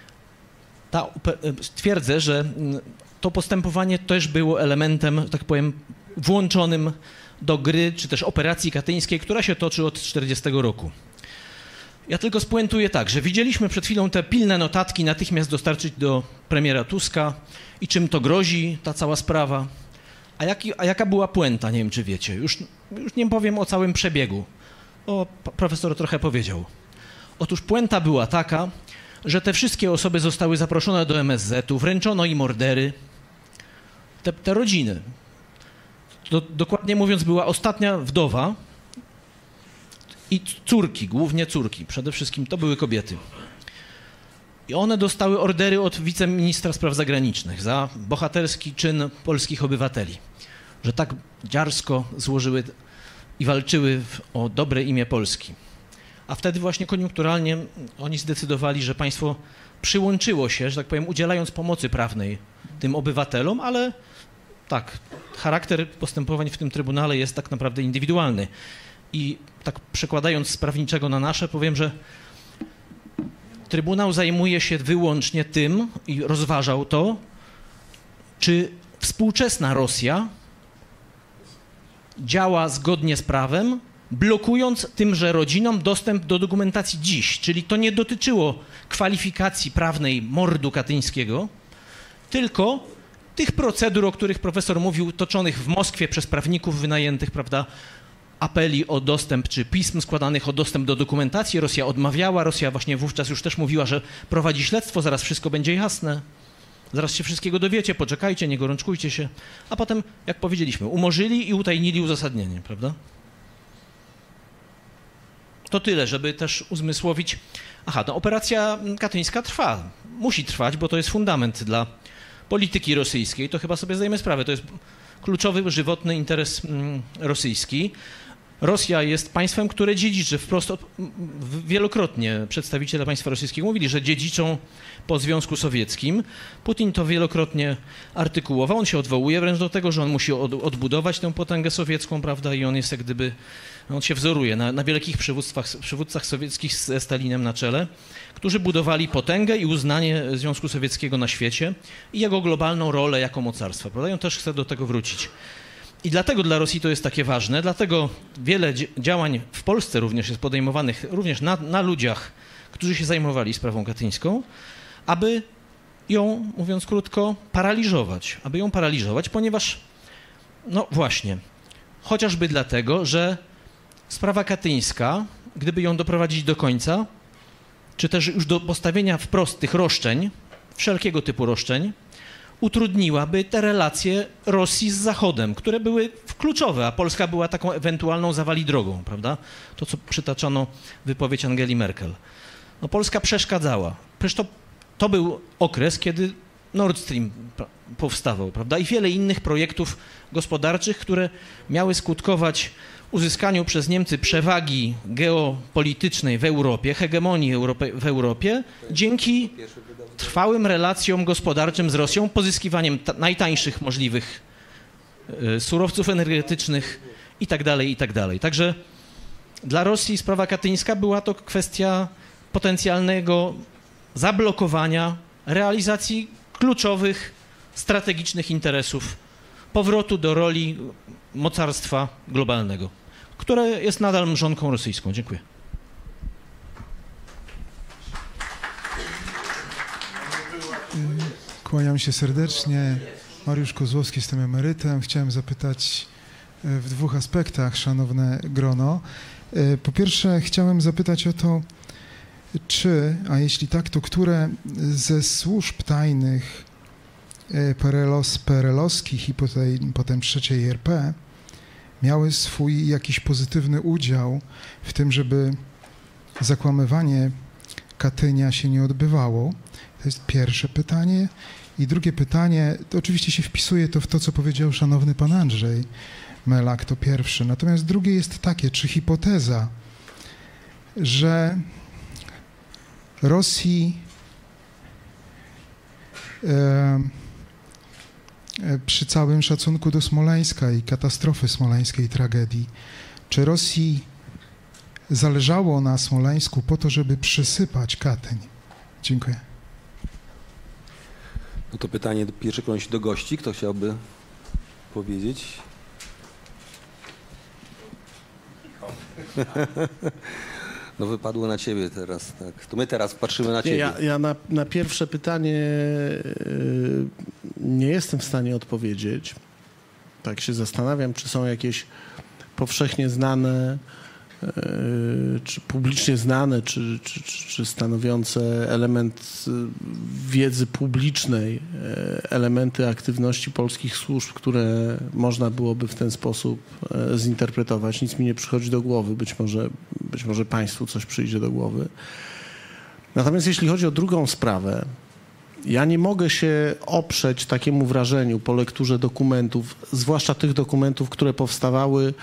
twierdzę, że to postępowanie też było elementem, tak powiem, włączonym do gry, czy też operacji katyńskiej, która się toczy od 1940 roku. Ja tylko spuentuję tak, że widzieliśmy przed chwilą te pilne notatki natychmiast dostarczyć do premiera Tuska i czym to grozi, ta cała sprawa. A jaka była puenta, nie wiem, czy wiecie. Już nie powiem o całym przebiegu. profesor trochę powiedział. Otóż puenta była taka, że te wszystkie osoby zostały zaproszone do MSZ-u, wręczono im ordery, te rodziny. Dokładnie mówiąc, była ostatnia wdowa i córki, głównie córki, przede wszystkim to były kobiety. I one dostały ordery od wiceministra spraw zagranicznych za bohaterski czyn polskich obywateli, że tak dziarsko złożyły i walczyły o dobre imię Polski. A wtedy właśnie koniunkturalnie oni zdecydowali, że państwo przyłączyło się, że tak powiem, udzielając pomocy prawnej tym obywatelom, ale tak, charakter postępowań w tym Trybunale jest tak naprawdę indywidualny. I tak przekładając z prawniczego na nasze, powiem, że Trybunał zajmuje się wyłącznie tym i rozważał to, czy współczesna Rosja działa zgodnie z prawem, blokując tymże rodzinom dostęp do dokumentacji dziś. Czyli to nie dotyczyło kwalifikacji prawnej mordu katyńskiego, tylko tych procedur, o których profesor mówił, toczonych w Moskwie przez prawników wynajętych, prawda, apeli o dostęp, czy pism składanych o dostęp do dokumentacji. Rosja odmawiała, Rosja właśnie wówczas już też mówiła, że prowadzi śledztwo, zaraz wszystko będzie jasne, zaraz się wszystkiego dowiecie, poczekajcie, nie gorączkujcie się. A potem, jak powiedzieliśmy, umorzyli i utajnili uzasadnienie, prawda? To tyle, żeby też uzmysłowić. Aha, no, operacja katyńska trwa, musi trwać, bo to jest fundament dla polityki rosyjskiej. To chyba sobie zdajemy sprawę, to jest kluczowy, żywotny interes rosyjski. Rosja jest państwem, które dziedziczy wprost, wielokrotnie przedstawiciele państwa rosyjskiego mówili, że dziedziczą po Związku Sowieckim. Putin to wielokrotnie artykułował, on się odwołuje wręcz do tego, że on musi odbudować tę potęgę sowiecką, prawda, i on jest jak gdyby, on się wzoruje na wielkich przywódcach sowieckich ze Stalinem na czele, którzy budowali potęgę i uznanie Związku Sowieckiego na świecie i jego globalną rolę jako mocarstwa, prawda, i on też chce do tego wrócić. I dlatego dla Rosji to jest takie ważne, dlatego wiele działań w Polsce również jest podejmowanych, również na ludziach, którzy się zajmowali sprawą katyńską, aby ją, mówiąc krótko, paraliżować, ponieważ, no właśnie, chociażby dlatego, że sprawa katyńska, gdyby ją doprowadzić do końca, czy też już do postawienia wprost tych roszczeń, wszelkiego typu roszczeń, utrudniłaby te relacje Rosji z Zachodem, które były kluczowe, a Polska była taką ewentualną zawali drogą, prawda? To, co przytaczano wypowiedź Angeli Merkel. No, Polska przeszkadzała. Przecież to był okres, kiedy Nord Stream powstawał, prawda? I wiele innych projektów gospodarczych, które miały skutkować uzyskaniu przez Niemcy przewagi geopolitycznej w Europie, hegemonii w Europie, dzięki trwałym relacjom gospodarczym z Rosją, pozyskiwaniem najtańszych możliwych surowców energetycznych itd., itd. Także dla Rosji sprawa katyńska była to kwestia potencjalnego zablokowania realizacji kluczowych, strategicznych interesów, powrotu do roli mocarstwa globalnego, które jest nadal mrzonką rosyjską. Dziękuję. Kłaniam się serdecznie. Mariusz Kozłowski, jestem emerytem. Chciałem zapytać w dwóch aspektach, szanowne grono. Po pierwsze, chciałem zapytać o to, czy, a jeśli tak, to które ze służb tajnych PRL-owskich i potem III RP miały swój jakiś pozytywny udział w tym, żeby zakłamywanie Katynia się nie odbywało? To jest pierwsze pytanie. I drugie pytanie, to oczywiście się wpisuje to w to, co powiedział szanowny pan Andrzej Melak, to pierwsze. Natomiast drugie jest takie, czy hipoteza, że Rosji przy całym szacunku do Smoleńska i katastrofy smoleńskiej, tragedii, czy Rosji zależało na Smoleńsku po to, żeby przysypać Katyń? Dziękuję. No to pytanie pierwsze kolejności do gości. Kto chciałby powiedzieć? No wypadło na ciebie teraz, tak. To my teraz patrzymy na ciebie. Ja na pierwsze pytanie nie jestem w stanie odpowiedzieć. Tak się zastanawiam, czy są jakieś powszechnie znane czy publicznie znane, czy stanowiące element wiedzy publicznej, elementy aktywności polskich służb, które można byłoby w ten sposób zinterpretować. Nic mi nie przychodzi do głowy, być może Państwu coś przyjdzie do głowy. Natomiast jeśli chodzi o drugą sprawę, ja nie mogę się oprzeć takiemu wrażeniu po lekturze dokumentów, zwłaszcza tych dokumentów, które powstawały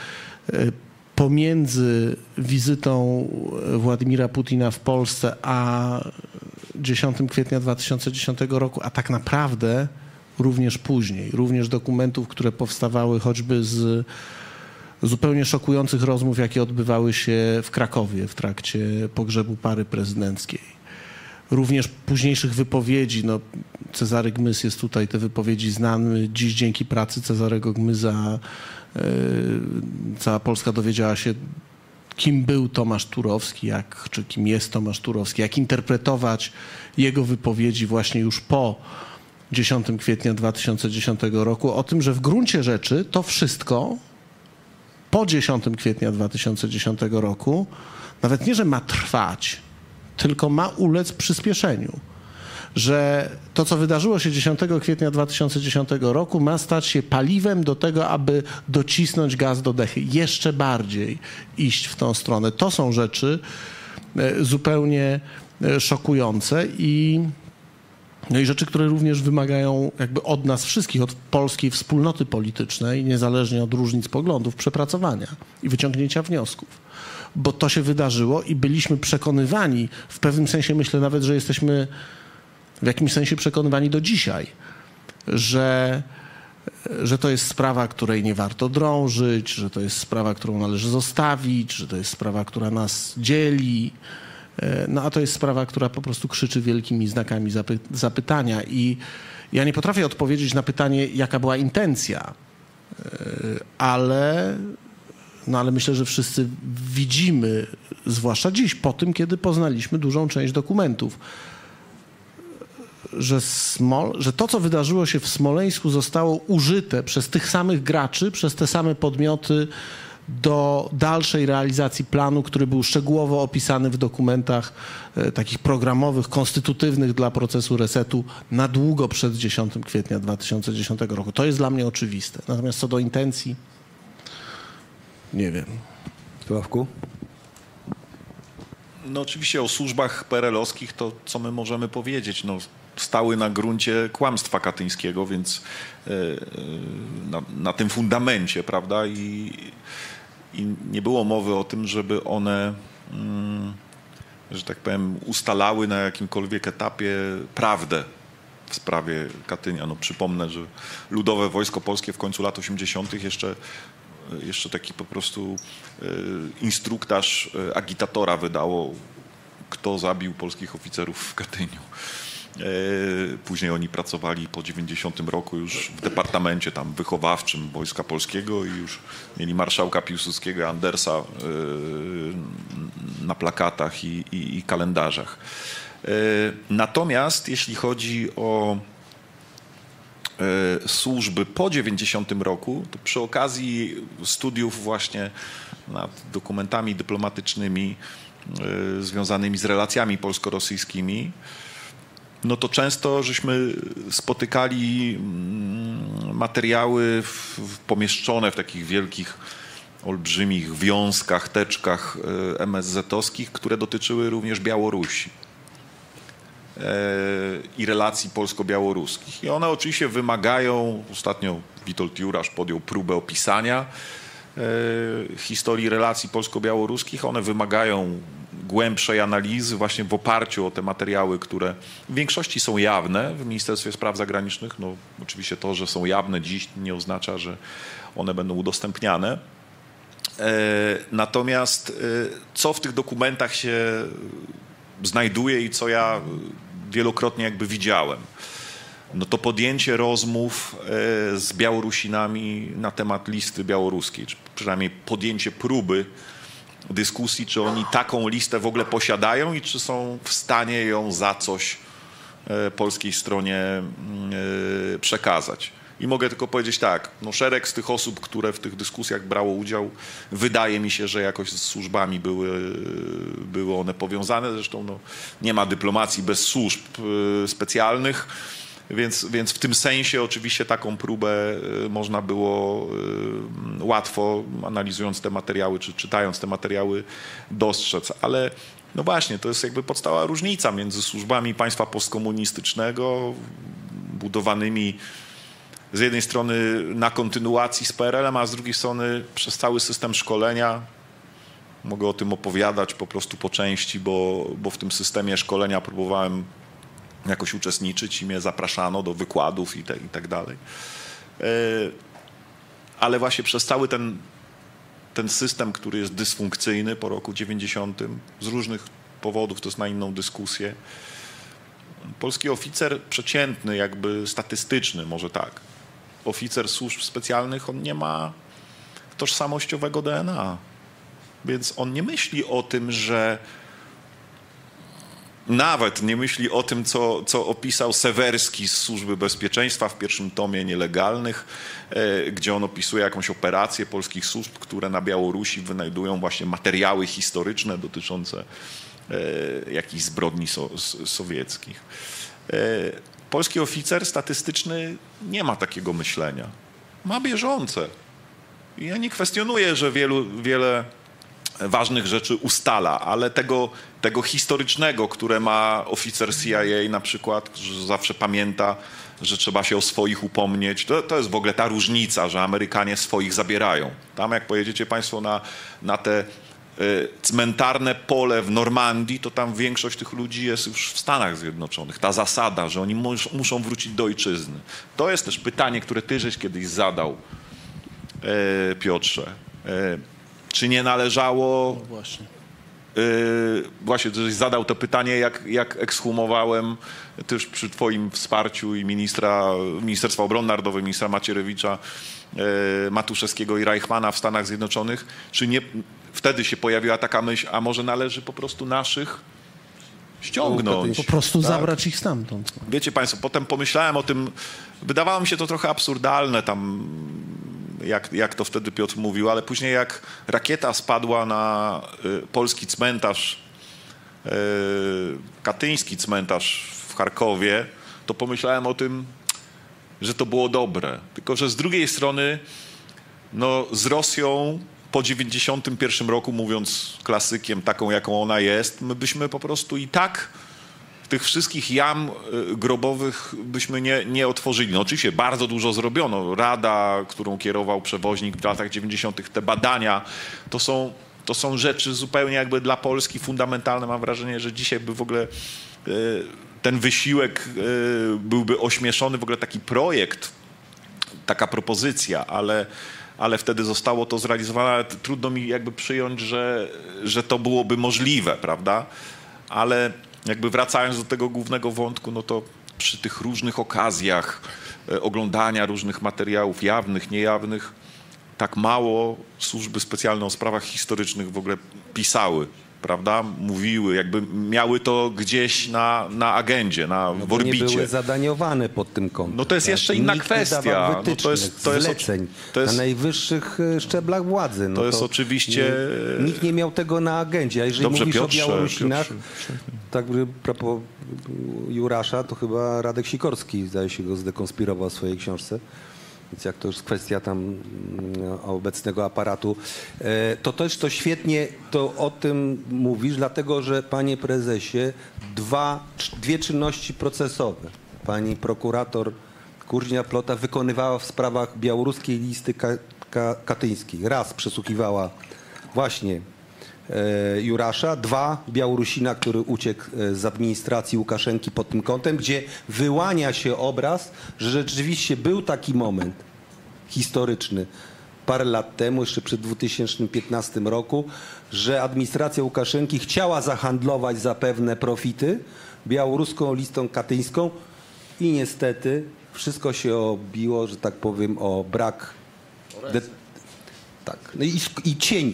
pomiędzy wizytą Władimira Putina w Polsce a 10 kwietnia 2010 roku, a tak naprawdę również później, również dokumentów, które powstawały choćby z zupełnie szokujących rozmów, jakie odbywały się w Krakowie w trakcie pogrzebu pary prezydenckiej. Również późniejszych wypowiedzi, no Cezary Gmyz jest tutaj, te wypowiedzi znane. Dziś dzięki pracy Cezarego Gmyza cała Polska dowiedziała się, kim był Tomasz Turowski, czy kim jest Tomasz Turowski, jak interpretować jego wypowiedzi właśnie już po 10 kwietnia 2010 roku, o tym, że w gruncie rzeczy to wszystko po 10 kwietnia 2010 roku nawet nie, że ma trwać, tylko ma ulec przyspieszeniu. Że to, co wydarzyło się 10 kwietnia 2010 roku, ma stać się paliwem do tego, aby docisnąć gaz do dechy, jeszcze bardziej iść w tą stronę. To są rzeczy zupełnie szokujące i rzeczy, które również wymagają jakby od nas wszystkich, od polskiej wspólnoty politycznej, niezależnie od różnic poglądów, przepracowania i wyciągnięcia wniosków. Bo to się wydarzyło i byliśmy przekonywani, w pewnym sensie myślę nawet, że jesteśmy w jakimś sensie przekonywani do dzisiaj, że to jest sprawa, której nie warto drążyć, że to jest sprawa, którą należy zostawić, że to jest sprawa, która nas dzieli. No a to jest sprawa, która po prostu krzyczy wielkimi znakami zapytania. I ja nie potrafię odpowiedzieć na pytanie, jaka była intencja, ale myślę, że wszyscy widzimy, zwłaszcza dziś, po tym, kiedy poznaliśmy dużą część dokumentów, że to, co wydarzyło się w Smoleńsku, zostało użyte przez tych samych graczy, przez te same podmioty do dalszej realizacji planu, który był szczegółowo opisany w dokumentach takich programowych, konstytutywnych dla procesu resetu na długo przed 10 kwietnia 2010 roku. To jest dla mnie oczywiste. Natomiast co do intencji, nie wiem. Sławku? No oczywiście o służbach PRL-owskich to co my możemy powiedzieć? No, stały na gruncie kłamstwa katyńskiego, więc na tym fundamencie, prawda? I nie było mowy o tym, żeby one, że tak powiem, ustalały na jakimkolwiek etapie prawdę w sprawie Katynia. No, przypomnę, że Ludowe Wojsko Polskie w końcu lat 80. jeszcze taki po prostu instruktaż agitatora wydało, kto zabił polskich oficerów w Katyniu. Później oni pracowali po 90 roku już w departamencie tam wychowawczym Wojska Polskiego i już mieli marszałka Piłsudskiego, Andersa na plakatach i kalendarzach. Natomiast jeśli chodzi o służby po 90 roku, to przy okazji studiów właśnie nad dokumentami dyplomatycznymi związanymi z relacjami polsko-rosyjskimi, no to często żeśmy spotykali materiały pomieszczone w takich wielkich, olbrzymich wiązkach, teczkach MSZ-owskich, które dotyczyły również Białorusi i relacji polsko-białoruskich. I one oczywiście wymagają, ostatnio Witold Jurasz podjął próbę opisania historii relacji polsko-białoruskich. One wymagają głębszej analizy właśnie w oparciu o te materiały, które w większości są jawne w Ministerstwie Spraw Zagranicznych. No, oczywiście to, że są jawne dziś, nie oznacza, że one będą udostępniane. Natomiast co w tych dokumentach się znajduje i co ja wielokrotnie jakby widziałem, no to podjęcie rozmów z Białorusinami na temat listy białoruskiej, czy przynajmniej podjęcie próby dyskusji, czy oni taką listę w ogóle posiadają i czy są w stanie ją za coś polskiej stronie przekazać. I mogę tylko powiedzieć tak, no szereg z tych osób, które w tych dyskusjach brało udział, wydaje mi się, że jakoś z służbami były one powiązane. Zresztą no, nie ma dyplomacji bez służb specjalnych, więc w tym sensie oczywiście taką próbę można było łatwo, analizując te materiały czy czytając te materiały, dostrzec. Ale no właśnie, to jest jakby podstawowa różnica między służbami państwa postkomunistycznego budowanymi z jednej strony na kontynuacji z PRL-em, a z drugiej strony przez cały system szkolenia. Mogę o tym opowiadać po prostu po części, bo w tym systemie szkolenia próbowałem jakoś uczestniczyć i mnie zapraszano do wykładów i tak dalej. Ale właśnie przez cały ten system, który jest dysfunkcyjny po roku 90, z różnych powodów, to jest na inną dyskusję, polski oficer przeciętny, jakby statystyczny, może tak, oficer służb specjalnych, on nie ma tożsamościowego DNA. Więc on nie myśli o tym, że nawet nie myśli o tym, co opisał Sewerski z Służby Bezpieczeństwa w pierwszym tomie Nielegalnych, gdzie on opisuje jakąś operację polskich służb, które na Białorusi wynajdują właśnie materiały historyczne dotyczące jakichś zbrodni sowieckich. Polski oficer statystyczny nie ma takiego myślenia. Ma bieżące. I ja nie kwestionuję, że wiele ważnych rzeczy ustala, ale tego historycznego, które ma oficer CIA na przykład, że zawsze pamięta, że trzeba się o swoich upomnieć, to jest w ogóle ta różnica, że Amerykanie swoich zabierają. Tam jak pojedziecie państwo na te cmentarne pole w Normandii, to tam większość tych ludzi jest już w Stanach Zjednoczonych. Ta zasada, że oni muszą wrócić do ojczyzny. To jest też pytanie, które ty żeś kiedyś zadał, Piotrze. Czy nie należało... No właśnie. Właśnie, żeś zadał to pytanie, jak ekshumowałem też przy twoim wsparciu i Ministerstwa Obrony Narodowej, ministra Macierewicza, Matuszewskiego i Reichmana w Stanach Zjednoczonych, czy nie wtedy się pojawiła taka myśl, a może należy po prostu naszych ściągnąć. Po prostu zabrać ich stamtąd. Wiecie państwo, potem pomyślałem o tym, wydawało mi się to trochę absurdalne tam, jak to wtedy Piotr mówił, ale później jak rakieta spadła na polski cmentarz, katyński cmentarz w Charkowie, to pomyślałem o tym, że to było dobre. Tylko że z drugiej strony no, z Rosją po 91 roku, mówiąc klasykiem, taką jaką ona jest, my byśmy po prostu i tak tych wszystkich jam grobowych byśmy nie otworzyli. No oczywiście bardzo dużo zrobiono. Rada, którą kierował przewoźnik w latach 90., te badania, to są rzeczy zupełnie jakby dla Polski fundamentalne. Mam wrażenie, że dzisiaj by w ogóle ten wysiłek byłby ośmieszony, w ogóle taki projekt, taka propozycja, ale wtedy zostało to zrealizowane. Trudno mi jakby przyjąć, że to byłoby możliwe, prawda? Ale jakby wracając do tego głównego wątku, no to przy tych różnych okazjach oglądania różnych materiałów jawnych, niejawnych, tak mało służby specjalne o sprawach historycznych w ogóle pisały, prawda? Mówiły, jakby miały to gdzieś na agendzie, w orbicie. Nie były zadaniowane pod tym kątem. No to jest jeszcze inna Nikt kwestia. nie dawał wytycznych, zleceń na najwyższych szczeblach władzy. No to jest oczywiście... Nikt nie miał tego na agendzie. A jeżeli Dobrze, mówisz Piotrze, o Białorusinach, tak propos Jurasza, to chyba Radek Sikorski, zdaje się, go zdekonspirował w swojej książce. Więc jak to już kwestia tam obecnego aparatu, to też to świetnie to o tym mówisz, dlatego że, panie prezesie, dwie czynności procesowe pani prokurator Kuźnia-Plota wykonywała w sprawach białoruskiej listy katyńskiej. Raz przesłuchiwała właśnie Jurasza, dwa Białorusina, który uciekł z administracji Łukaszenki pod tym kątem, gdzie wyłania się obraz, że rzeczywiście był taki moment historyczny parę lat temu, jeszcze przed 2015 roku, że administracja Łukaszenki chciała zahandlować za pewne profity białoruską listą katyńską i niestety wszystko się obiło, że tak powiem, o brak... Tak. No i cień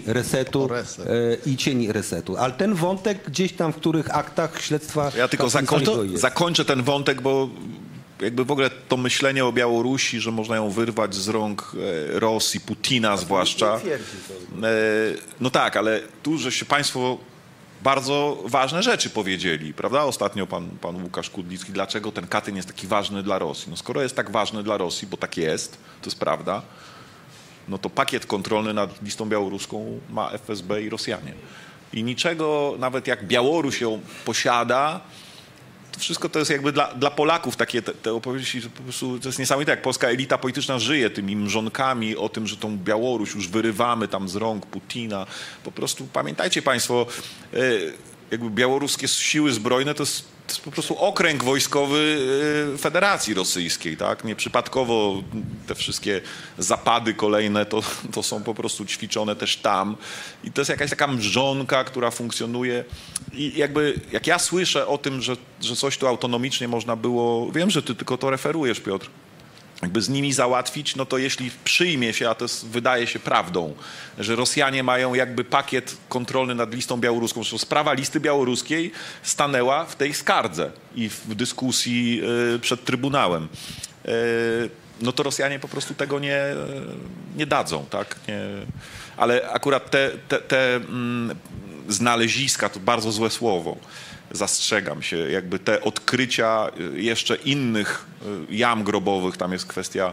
resetu. Ale ten wątek gdzieś tam w których aktach śledztwa... Ja tylko zakończę ten wątek, bo jakby w ogóle to myślenie o Białorusi, że można ją wyrwać z rąk Rosji, Putina zwłaszcza. No tak, ale tu, że się państwo bardzo ważne rzeczy powiedzieli, prawda? Ostatnio pan Łukasz Kudlicki, dlaczego ten Katyn jest taki ważny dla Rosji? No skoro jest tak ważny dla Rosji, bo tak jest, to jest prawda, no to pakiet kontrolny nad listą białoruską ma FSB i Rosjanie. I niczego, nawet jak Białoruś ją posiada, to wszystko to jest jakby dla Polaków takie te opowieści, że po prostu to jest niesamowite, jak polska elita polityczna żyje tymi mrzonkami o tym, że tą Białoruś już wyrywamy tam z rąk Putina. Po prostu pamiętajcie państwo, jakby białoruskie siły zbrojne to jest po prostu okręg wojskowy Federacji Rosyjskiej, tak? Nieprzypadkowo te wszystkie zapady kolejne to są po prostu ćwiczone też tam. I to jest jakaś taka mrzonka, która funkcjonuje. I jakby jak ja słyszę o tym, że coś tu autonomicznie można było, wiem, że ty tylko to referujesz, Piotr, jakby z nimi załatwić, no to jeśli przyjmie się, a to wydaje się prawdą, że Rosjanie mają jakby pakiet kontrolny nad listą białoruską, że sprawa listy białoruskiej stanęła w tej skardze i w dyskusji przed Trybunałem. No to Rosjanie po prostu tego nie dadzą, tak? Ale akurat te znaleziska, to bardzo złe słowo, zastrzegam się, jakby te odkrycia jeszcze innych jam grobowych, tam jest kwestia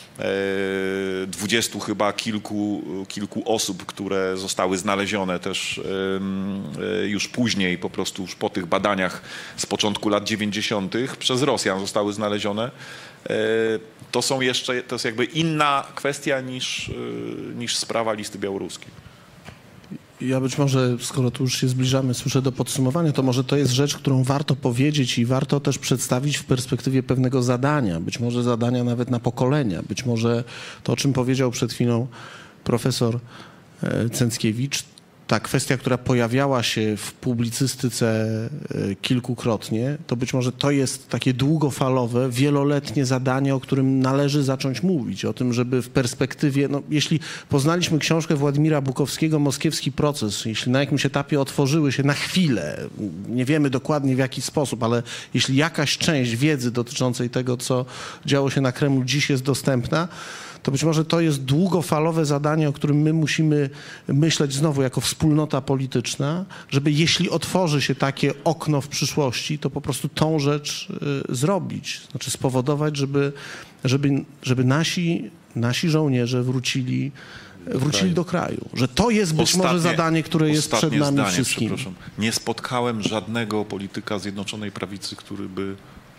20 chyba kilku osób, które zostały znalezione też już później, po prostu już po tych badaniach z początku lat 90. przez Rosjan zostały znalezione. To jest jakby inna kwestia niż sprawa listy białoruskiej. Ja być może, skoro tu już się zbliżamy, słyszę do podsumowania, to może to jest rzecz, którą warto powiedzieć i warto też przedstawić w perspektywie pewnego zadania, być może zadania nawet na pokolenia, być może to, o czym powiedział przed chwilą profesor Cęckiewicz, ta kwestia, która pojawiała się w publicystyce kilkukrotnie, to być może to jest takie długofalowe, wieloletnie zadanie, o którym należy zacząć mówić. O tym, żeby w perspektywie, no, jeśli poznaliśmy książkę Władimira Bukowskiego Moskiewski proces, jeśli na jakimś etapie otworzyły się na chwilę, nie wiemy dokładnie w jaki sposób, ale jeśli jakaś część wiedzy dotyczącej tego, co działo się na Kremlu dziś jest dostępna, to być może to jest długofalowe zadanie, o którym my musimy myśleć znowu jako wspólnota polityczna, żeby jeśli otworzy się takie okno w przyszłości, to po prostu tą rzecz zrobić. Znaczy spowodować, żeby nasi żołnierze wrócili do kraju. Że to jest być może zadanie, które jest przed nami wszystkimi. Przepraszam. Nie spotkałem żadnego polityka Zjednoczonej Prawicy, który by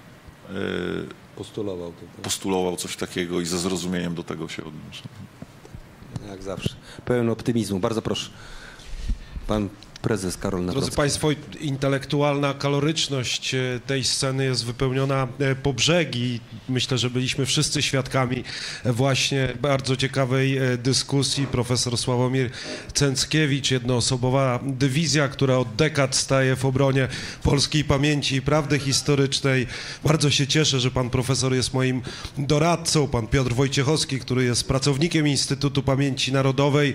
postulował coś takiego i ze zrozumieniem do tego się odniósł. Jak zawsze. Pełen optymizmu. Bardzo proszę. Pan prezes Karol Nawrocki. Drodzy Państwo, intelektualna kaloryczność tej sceny jest wypełniona po brzegi. Myślę, że byliśmy wszyscy świadkami właśnie bardzo ciekawej dyskusji. Profesor Sławomir Cęckiewicz, jednoosobowa dywizja, która od dekad staje w obronie polskiej pamięci i prawdy historycznej. Bardzo się cieszę, że pan profesor jest moim doradcą, pan Piotr Wojciechowski, który jest pracownikiem Instytutu Pamięci Narodowej,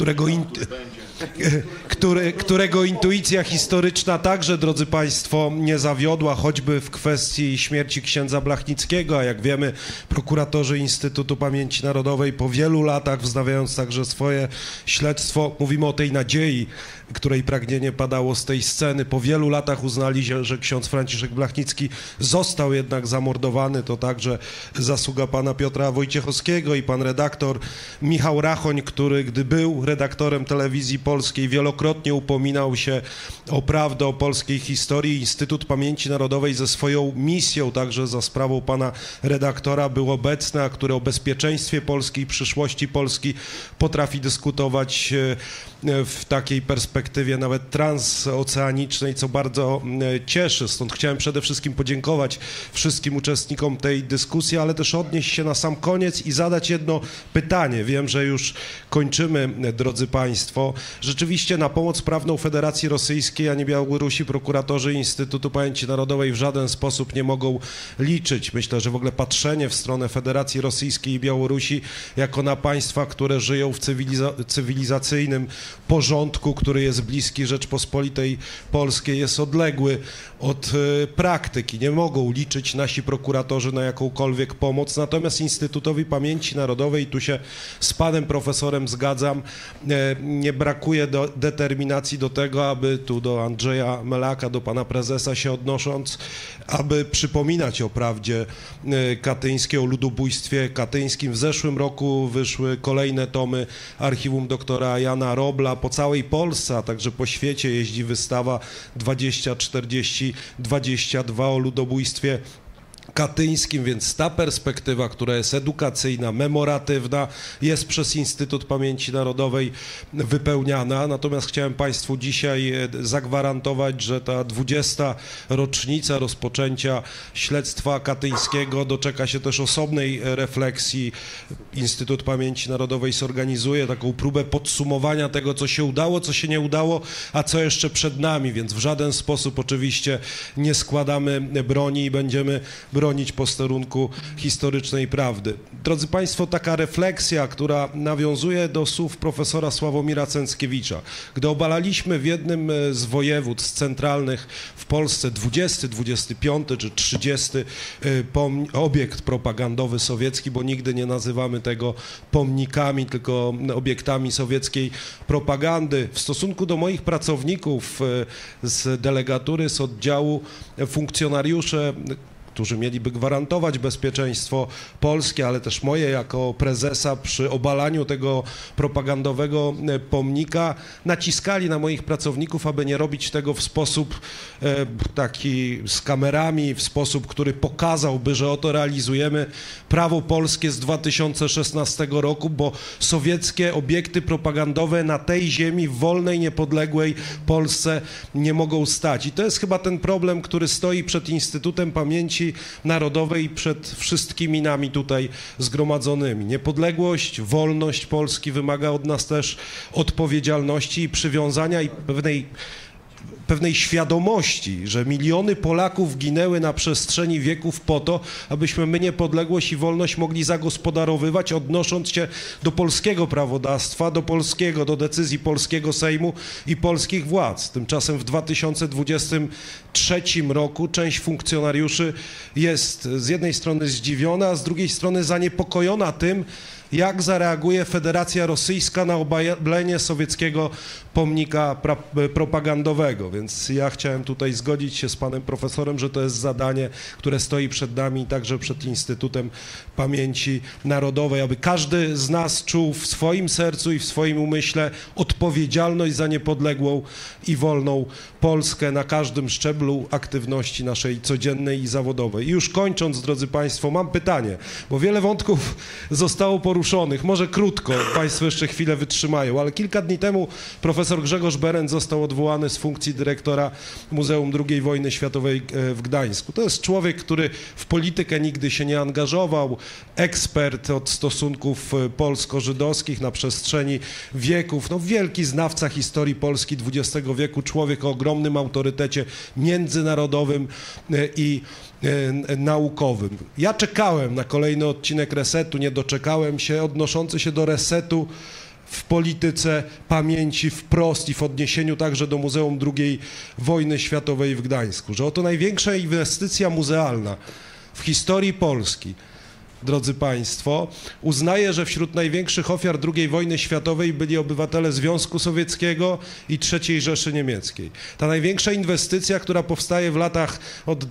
którego intuicja historyczna także, drodzy Państwo, nie zawiodła, choćby w kwestii śmierci księdza Blachnickiego, a jak wiemy, prokuratorzy Instytutu Pamięci Narodowej po wielu latach, wznawiając także swoje śledztwo, mówimy o tej nadziei, której pragnienie padało z tej sceny, po wielu latach uznali, że ksiądz Franciszek Blachnicki został jednak zamordowany. To także zasługa pana Piotra Wojciechowskiego i pan redaktor Michał Rachoń, który, gdy był redaktorem Telewizji Polskiej, wielokrotnie upominał się o prawdę o polskiej historii. Instytut Pamięci Narodowej ze swoją misją, także za sprawą pana redaktora, był obecny, a który o bezpieczeństwie Polski i przyszłości Polski potrafi dyskutować w takiej perspektywie nawet transoceanicznej, co bardzo cieszy. Stąd chciałem przede wszystkim podziękować wszystkim uczestnikom tej dyskusji, ale też odnieść się na sam koniec i zadać jedno pytanie. Wiem, że już kończymy, drodzy Państwo. Rzeczywiście na pomoc prawną Federacji Rosyjskiej, a nie Białorusi, prokuratorzy Instytutu Pamięci Narodowej w żaden sposób nie mogą liczyć. Myślę, że w ogóle patrzenie w stronę Federacji Rosyjskiej i Białorusi jako na państwa, które żyją w cywilizacyjnym porządku, który jest jest bliski Rzeczpospolitej Polskiej, jest odległy od praktyki. Nie mogą liczyć nasi prokuratorzy na jakąkolwiek pomoc, natomiast Instytutowi Pamięci Narodowej, tu się z panem profesorem zgadzam, nie brakuje determinacji do tego, aby tu do Andrzeja Melaka, do pana prezesa się odnosząc, aby przypominać o prawdzie katyńskiej, o ludobójstwie katyńskim. W zeszłym roku wyszły kolejne tomy archiwum doktora Jana Robla. Po całej Polsce, a także po świecie jeździ wystawa 2040-22 o ludobójstwie katyńskim, więc ta perspektywa, która jest edukacyjna, memoratywna, jest przez Instytut Pamięci Narodowej wypełniana. Natomiast chciałem państwu dzisiaj zagwarantować, że ta 20. rocznica rozpoczęcia śledztwa katyńskiego doczeka się też osobnej refleksji. Instytut Pamięci Narodowej zorganizuje taką próbę podsumowania tego, co się udało, co się nie udało, a co jeszcze przed nami, więc w żaden sposób oczywiście nie składamy broni i będziemy bronić posterunku historycznej prawdy. Drodzy Państwo, taka refleksja, która nawiązuje do słów profesora Sławomira Cęckiewicza. Gdy obalaliśmy w jednym z województw centralnych w Polsce 20, 25 czy 30 obiekt propagandowy sowiecki, bo nigdy nie nazywamy tego pomnikami, tylko obiektami sowieckiej propagandy. W stosunku do moich pracowników z delegatury, z oddziału, funkcjonariusze, którzy mieliby gwarantować bezpieczeństwo polskie, ale też moje jako prezesa przy obalaniu tego propagandowego pomnika, naciskali na moich pracowników, aby nie robić tego w sposób taki z kamerami, w sposób, który pokazałby, że oto realizujemy prawo polskie z 2016 roku, bo sowieckie obiekty propagandowe na tej ziemi, w wolnej, niepodległej Polsce nie mogą stać. I to jest chyba ten problem, który stoi przed Instytutem Pamięci Narodowej, przed wszystkimi nami tutaj zgromadzonymi. Niepodległość, wolność Polski wymaga od nas też odpowiedzialności i przywiązania i pewnej świadomości, że miliony Polaków ginęły na przestrzeni wieków po to, abyśmy my niepodległość i wolność mogli zagospodarowywać, odnosząc się do polskiego prawodawstwa, do decyzji polskiego Sejmu i polskich władz. Tymczasem w 2023 roku część funkcjonariuszy jest z jednej strony zdziwiona, a z drugiej strony zaniepokojona tym, jak zareaguje Federacja Rosyjska na obalenie sowieckiego pomnika propagandowego. Więc ja chciałem tutaj zgodzić się z panem profesorem, że to jest zadanie, które stoi przed nami, także przed Instytutem Pamięci Narodowej, aby każdy z nas czuł w swoim sercu i w swoim umyśle odpowiedzialność za niepodległą i wolną Polskę na każdym szczeblu aktywności naszej codziennej i zawodowej. I już kończąc, drodzy państwo, mam pytanie, bo wiele wątków zostało poruszonych. Może krótko, państwo jeszcze chwilę wytrzymają, ale kilka dni temu profesor Grzegorz Berendt został odwołany z funkcji dyrektora Muzeum II Wojny Światowej w Gdańsku. To jest człowiek, który w politykę nigdy się nie angażował, ekspert od stosunków polsko-żydowskich na przestrzeni wieków, no wielki znawca historii Polski XX wieku, człowiek o ogromnym autorytecie międzynarodowym i naukowym. Ja czekałem na kolejny odcinek Resetu, nie doczekałem się, odnoszący się do resetu w polityce pamięci wprost i w odniesieniu także do Muzeum II Wojny Światowej w Gdańsku, że oto największa inwestycja muzealna w historii Polski, drodzy państwo, uznaje, że wśród największych ofiar II wojny światowej byli obywatele Związku Sowieckiego i III Rzeszy Niemieckiej. Ta największa inwestycja, która powstaje w latach od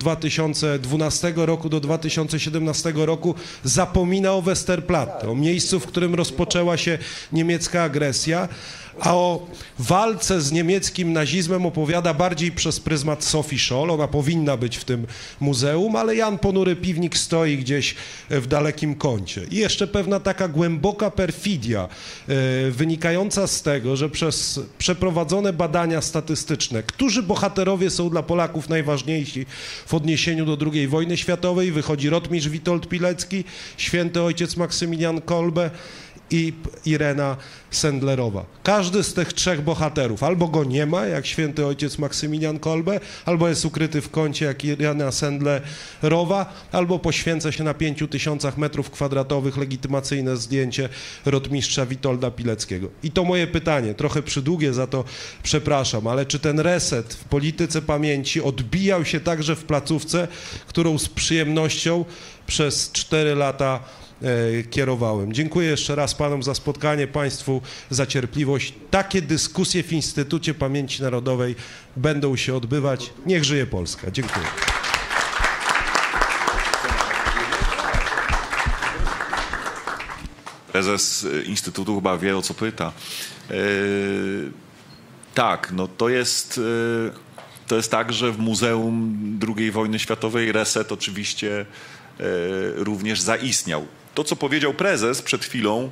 2012 roku do 2017 roku, zapomina o Westerplatte, o miejscu, w którym rozpoczęła się niemiecka agresja, a o walce z niemieckim nazizmem opowiada bardziej przez pryzmat Sophie Scholl. Ona powinna być w tym muzeum, ale Jan Ponury Piwnik stoi gdzieś w dalekim kącie. I jeszcze pewna taka głęboka perfidia wynikająca z tego, że przez przeprowadzone badania statystyczne, którzy bohaterowie są dla Polaków najważniejsi w odniesieniu do II wojny światowej, wychodzi rotmistrz Witold Pilecki, święty ojciec Maksymilian Kolbe i Irena Sendlerowa. Każdy z tych trzech bohaterów albo go nie ma, jak święty ojciec Maksymilian Kolbe, albo jest ukryty w kącie, jak Irena Sendlerowa, albo poświęca się na 5000 metrów kwadratowych legitymacyjne zdjęcie rotmistrza Witolda Pileckiego. I to moje pytanie, trochę przydługie, za to przepraszam, ale czy ten reset w polityce pamięci odbijał się także w placówce, którą z przyjemnością przez 4 lata kierowałem. Dziękuję jeszcze raz panom za spotkanie, państwu za cierpliwość. Takie dyskusje w Instytucie Pamięci Narodowej będą się odbywać. Niech żyje Polska. Dziękuję. Prezes Instytutu chyba wie, o co pyta. Tak, no to jest tak, że w Muzeum II Wojny Światowej reset oczywiście również zaistniał. To, co powiedział prezes przed chwilą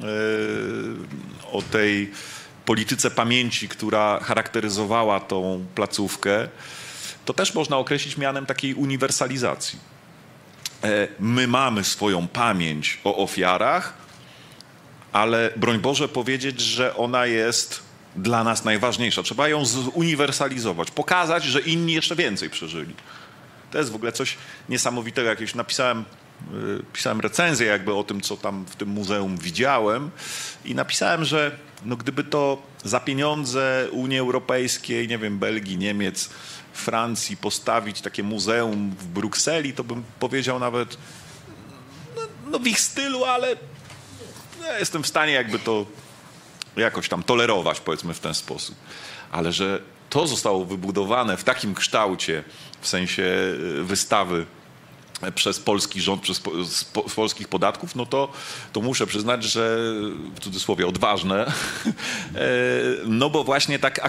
o tej polityce pamięci, która charakteryzowała tą placówkę, to też można określić mianem takiej uniwersalizacji. My mamy swoją pamięć o ofiarach, ale broń Boże powiedzieć, że ona jest dla nas najważniejsza. Trzeba ją zuniwersalizować, pokazać, że inni jeszcze więcej przeżyli. To jest w ogóle coś niesamowitego. Jakieś pisałem recenzję jakby o tym, co tam w tym muzeum widziałem i napisałem, że no gdyby to za pieniądze Unii Europejskiej, nie wiem, Belgii, Niemiec, Francji postawić takie muzeum w Brukseli, to bym powiedział nawet no w ich stylu, ale ja jestem w stanie jakby to jakoś tam tolerować, powiedzmy w ten sposób. Ale że to zostało wybudowane w takim kształcie, w sensie wystawy przez polski rząd, z polskich podatków, no to muszę przyznać, że w cudzysłowie odważne, no bo właśnie tak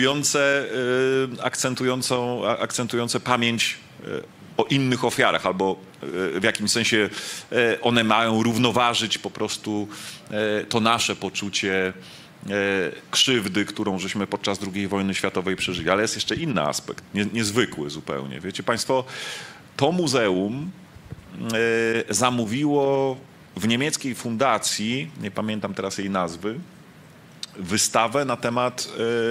akcentujące pamięć o innych ofiarach, albo w jakimś sensie one mają równoważyć po prostu to nasze poczucie krzywdy, którą żeśmy podczas II wojny światowej przeżyli. Ale jest jeszcze inny aspekt, niezwykły zupełnie. Wiecie państwo, to muzeum zamówiło w niemieckiej fundacji, nie pamiętam teraz jej nazwy, wystawę na temat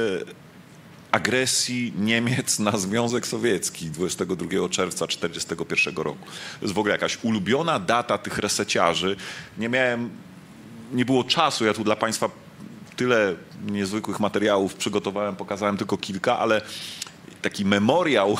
agresji Niemiec na Związek Sowiecki 22 czerwca 1941 roku. To jest w ogóle jakaś ulubiona data tych reseciarzy. Nie było czasu, ja tu dla państwa tyle niezwykłych materiałów przygotowałem, pokazałem tylko kilka, ale taki memoriał,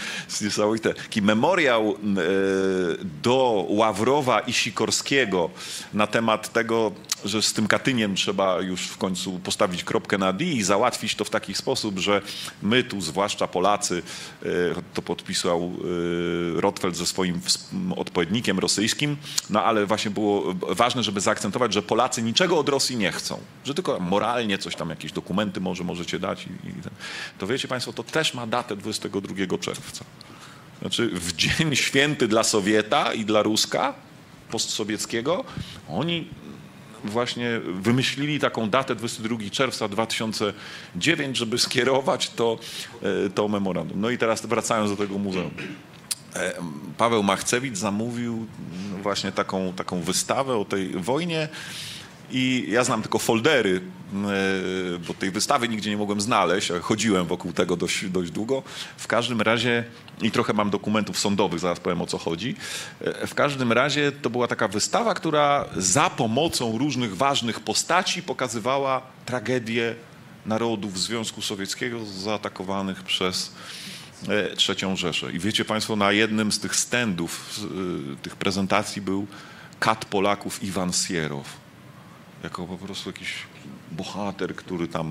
do Ławrowa i Sikorskiego na temat tego, że z tym Katyniem trzeba już w końcu postawić kropkę nad i załatwić to w taki sposób, że my tu, zwłaszcza Polacy, to podpisał Rotfeld ze swoim odpowiednikiem rosyjskim, no ale właśnie było ważne, żeby zaakcentować, że Polacy niczego od Rosji nie chcą, że tylko moralnie coś tam, jakieś dokumenty możecie dać. To wiecie państwo, to też ma datę 22 czerwca. Znaczy w dzień święty dla Sowieta i dla Ruska postsowieckiego, oni właśnie wymyślili taką datę 22 czerwca 2009, żeby skierować to memorandum. No i teraz wracając do tego muzeum. Paweł Machcewicz zamówił właśnie taką wystawę o tej wojnie i ja znam tylko foldery, bo tej wystawy nigdzie nie mogłem znaleźć, a chodziłem wokół tego dość długo. W każdym razie, i trochę mam dokumentów sądowych, zaraz powiem, o co chodzi. W każdym razie to była taka wystawa, która za pomocą różnych ważnych postaci pokazywała tragedię narodów Związku Sowieckiego zaatakowanych przez III Rzeszę. I wiecie państwo, na jednym z tych standów, tych prezentacji był kat Polaków Iwan Sierow. Jako po prostu jakiś bohater, który tam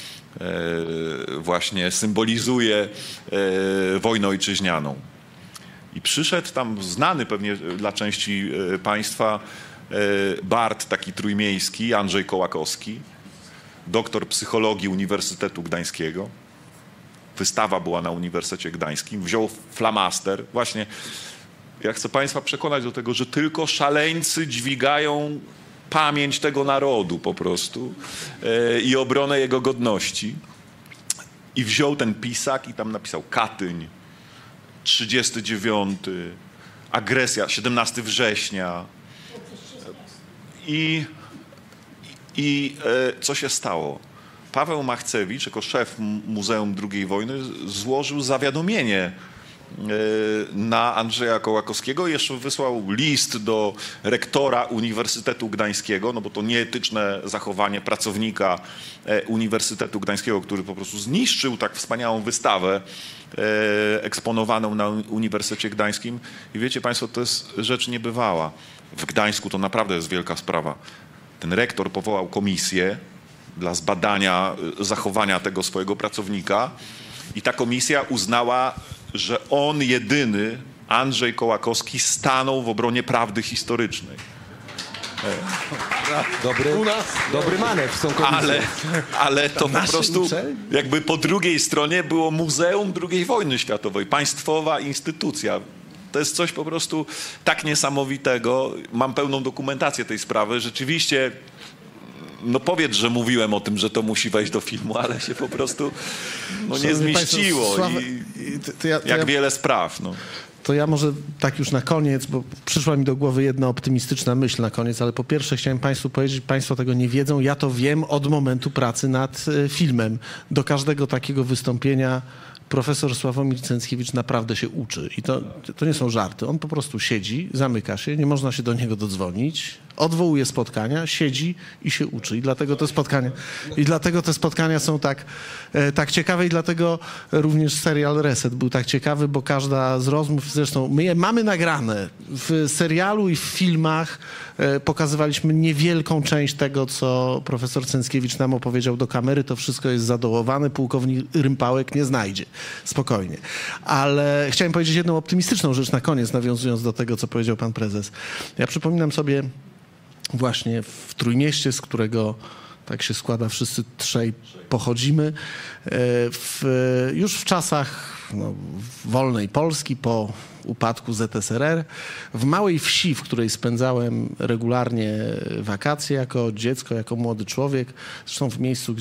właśnie symbolizuje wojnę ojczyźnianą. I przyszedł tam znany pewnie dla części państwa bard taki trójmiejski, Andrzej Kołakowski, doktor psychologii Uniwersytetu Gdańskiego. Wystawa była na Uniwersytecie Gdańskim. Wziął flamaster. Właśnie ja chcę państwa przekonać do tego, że tylko szaleńcy dźwigają pamięć tego narodu po prostu i obronę jego godności. I wziął ten pisak i tam napisał Katyń, 39, agresja, 17 września. I I co się stało? Paweł Machcewicz, jako szef Muzeum II wojny, złożył zawiadomienie na Andrzeja Kołakowskiego i jeszcze wysłał list do rektora Uniwersytetu Gdańskiego, no bo to nieetyczne zachowanie pracownika Uniwersytetu Gdańskiego, który po prostu zniszczył tak wspaniałą wystawę eksponowaną na Uniwersytecie Gdańskim. I wiecie państwo, to jest rzecz niebywała. W Gdańsku to naprawdę jest wielka sprawa. Ten rektor powołał komisję dla zbadania zachowania tego swojego pracownika i ta komisja uznała, że on jedyny, Andrzej Kołakowski, stanął w obronie prawdy historycznej. Dobry manewr są komisje. Ale to po prostu jakby po drugiej stronie było Muzeum II wojny światowej, państwowa instytucja. To jest coś po prostu tak niesamowitego. Mam pełną dokumentację tej sprawy. Rzeczywiście, no powiedz, że mówiłem o tym, że to musi wejść do filmu, ale się po prostu nie zmieściło. Jak wiele spraw. No. To ja może tak już na koniec, bo przyszła mi do głowy jedna optymistyczna myśl na koniec, ale po pierwsze chciałem państwu powiedzieć, państwo tego nie wiedzą, ja to wiem od momentu pracy nad filmem. Do każdego takiego wystąpienia profesor Sławomir Cęckiewicz naprawdę się uczy. I to nie są żarty. On po prostu siedzi, zamyka się, nie można się do niego dodzwonić, odwołuje spotkania, siedzi i się uczy. I dlatego te spotkania są tak ciekawe i dlatego również serial Reset był tak ciekawy, bo każda z rozmów, zresztą my je mamy nagrane w serialu i w filmach, pokazywaliśmy niewielką część tego, co profesor Cęckiewicz nam opowiedział do kamery. To wszystko jest zadołowane, pułkownik Rympałek nie znajdzie. Spokojnie. Ale chciałem powiedzieć jedną optymistyczną rzecz na koniec, nawiązując do tego, co powiedział pan prezes. Ja przypominam sobie właśnie w Trójmieście, z którego tak się składa, wszyscy trzej pochodzimy, już w czasach wolnej Polski, po upadku ZSRR, w małej wsi, w której spędzałem regularnie wakacje jako dziecko, jako młody człowiek, zresztą w miejscu,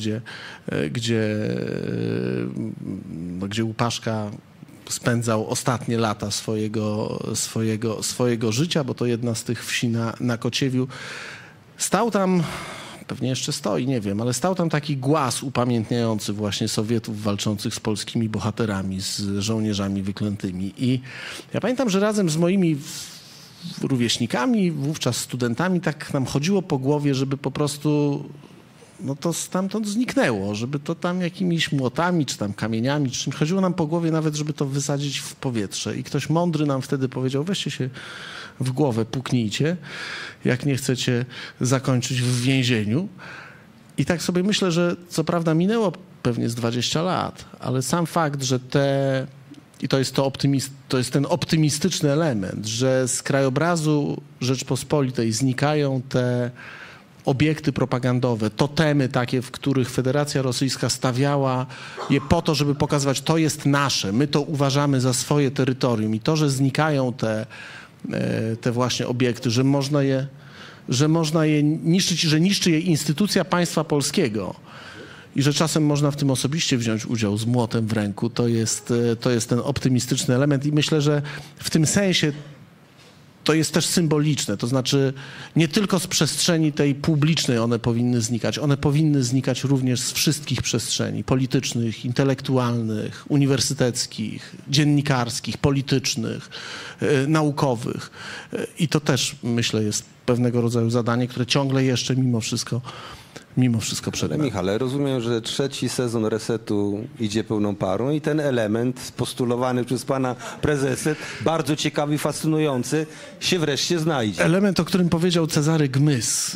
gdzie Łupaszka spędzał ostatnie lata swojego życia, bo to jedna z tych wsi na Kociewiu. Stał tam, pewnie jeszcze stoi, nie wiem, ale stał tam taki głaz upamiętniający właśnie Sowietów walczących z polskimi bohaterami, z żołnierzami wyklętymi. I ja pamiętam, że razem z moimi rówieśnikami, wówczas studentami, tak nam chodziło po głowie, żeby po prostu to stamtąd zniknęło, żeby to tam jakimiś młotami, czy tam kamieniami, czy czymś chodziło nam po głowie nawet, żeby to wysadzić w powietrze. I ktoś mądry nam wtedy powiedział, weźcie się w głowę, puknijcie, jak nie chcecie zakończyć w więzieniu. I tak sobie myślę, że co prawda minęło pewnie z 20 lat, ale sam fakt, że i to jest ten optymistyczny element, że z krajobrazu Rzeczpospolitej znikają te obiekty propagandowe, totemy takie, w których Federacja Rosyjska stawiała je po to, żeby pokazywać, to jest nasze, my to uważamy za swoje terytorium. I to, że znikają te właśnie obiekty, że można je niszczyć, że niszczy je instytucja państwa polskiego i że czasem można w tym osobiście wziąć udział z młotem w ręku, to jest ten optymistyczny element i myślę, że w tym sensie to jest też symboliczne, to znaczy nie tylko z przestrzeni tej publicznej one powinny znikać również z wszystkich przestrzeni politycznych, intelektualnych, uniwersyteckich, dziennikarskich, politycznych, naukowych. I to też, myślę, jest pewnego rodzaju zadanie, które ciągle jeszcze mimo wszystko przed nami. Michale, rozumiem, że trzeci sezon Resetu idzie pełną parą i ten element postulowany przez pana prezesa, bardzo ciekawy i fascynujący, się wreszcie znajdzie. Element, o którym powiedział Cezary Gmys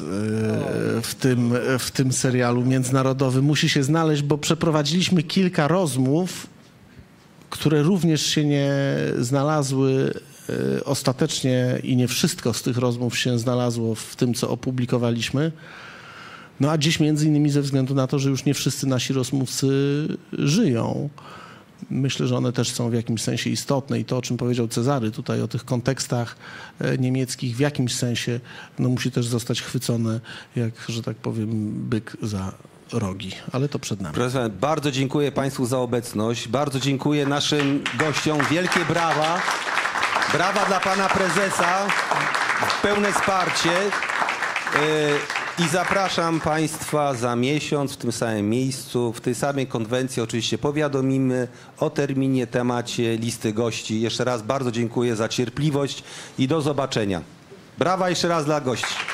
w tym serialu międzynarodowym, musi się znaleźć, bo przeprowadziliśmy kilka rozmów, które również się nie znalazły ostatecznie i nie wszystko z tych rozmów się znalazło w tym, co opublikowaliśmy. No a dziś między innymi ze względu na to, że już nie wszyscy nasi rozmówcy żyją. Myślę, że one też są w jakimś sensie istotne i to, o czym powiedział Cezary tutaj, o tych kontekstach niemieckich, w jakimś sensie musi też zostać chwycone, jak, że tak powiem, byk za rogi. Ale to przed nami. Profesor, bardzo dziękuję państwu za obecność. Bardzo dziękuję naszym gościom. Wielkie brawa. Brawa dla pana prezesa. Pełne wsparcie. I zapraszam Państwa za miesiąc w tym samym miejscu, w tej samej konwencji oczywiście powiadomimy o terminie, temacie, listy gości. Jeszcze raz bardzo dziękuję za cierpliwość i do zobaczenia. Brawa jeszcze raz dla gości.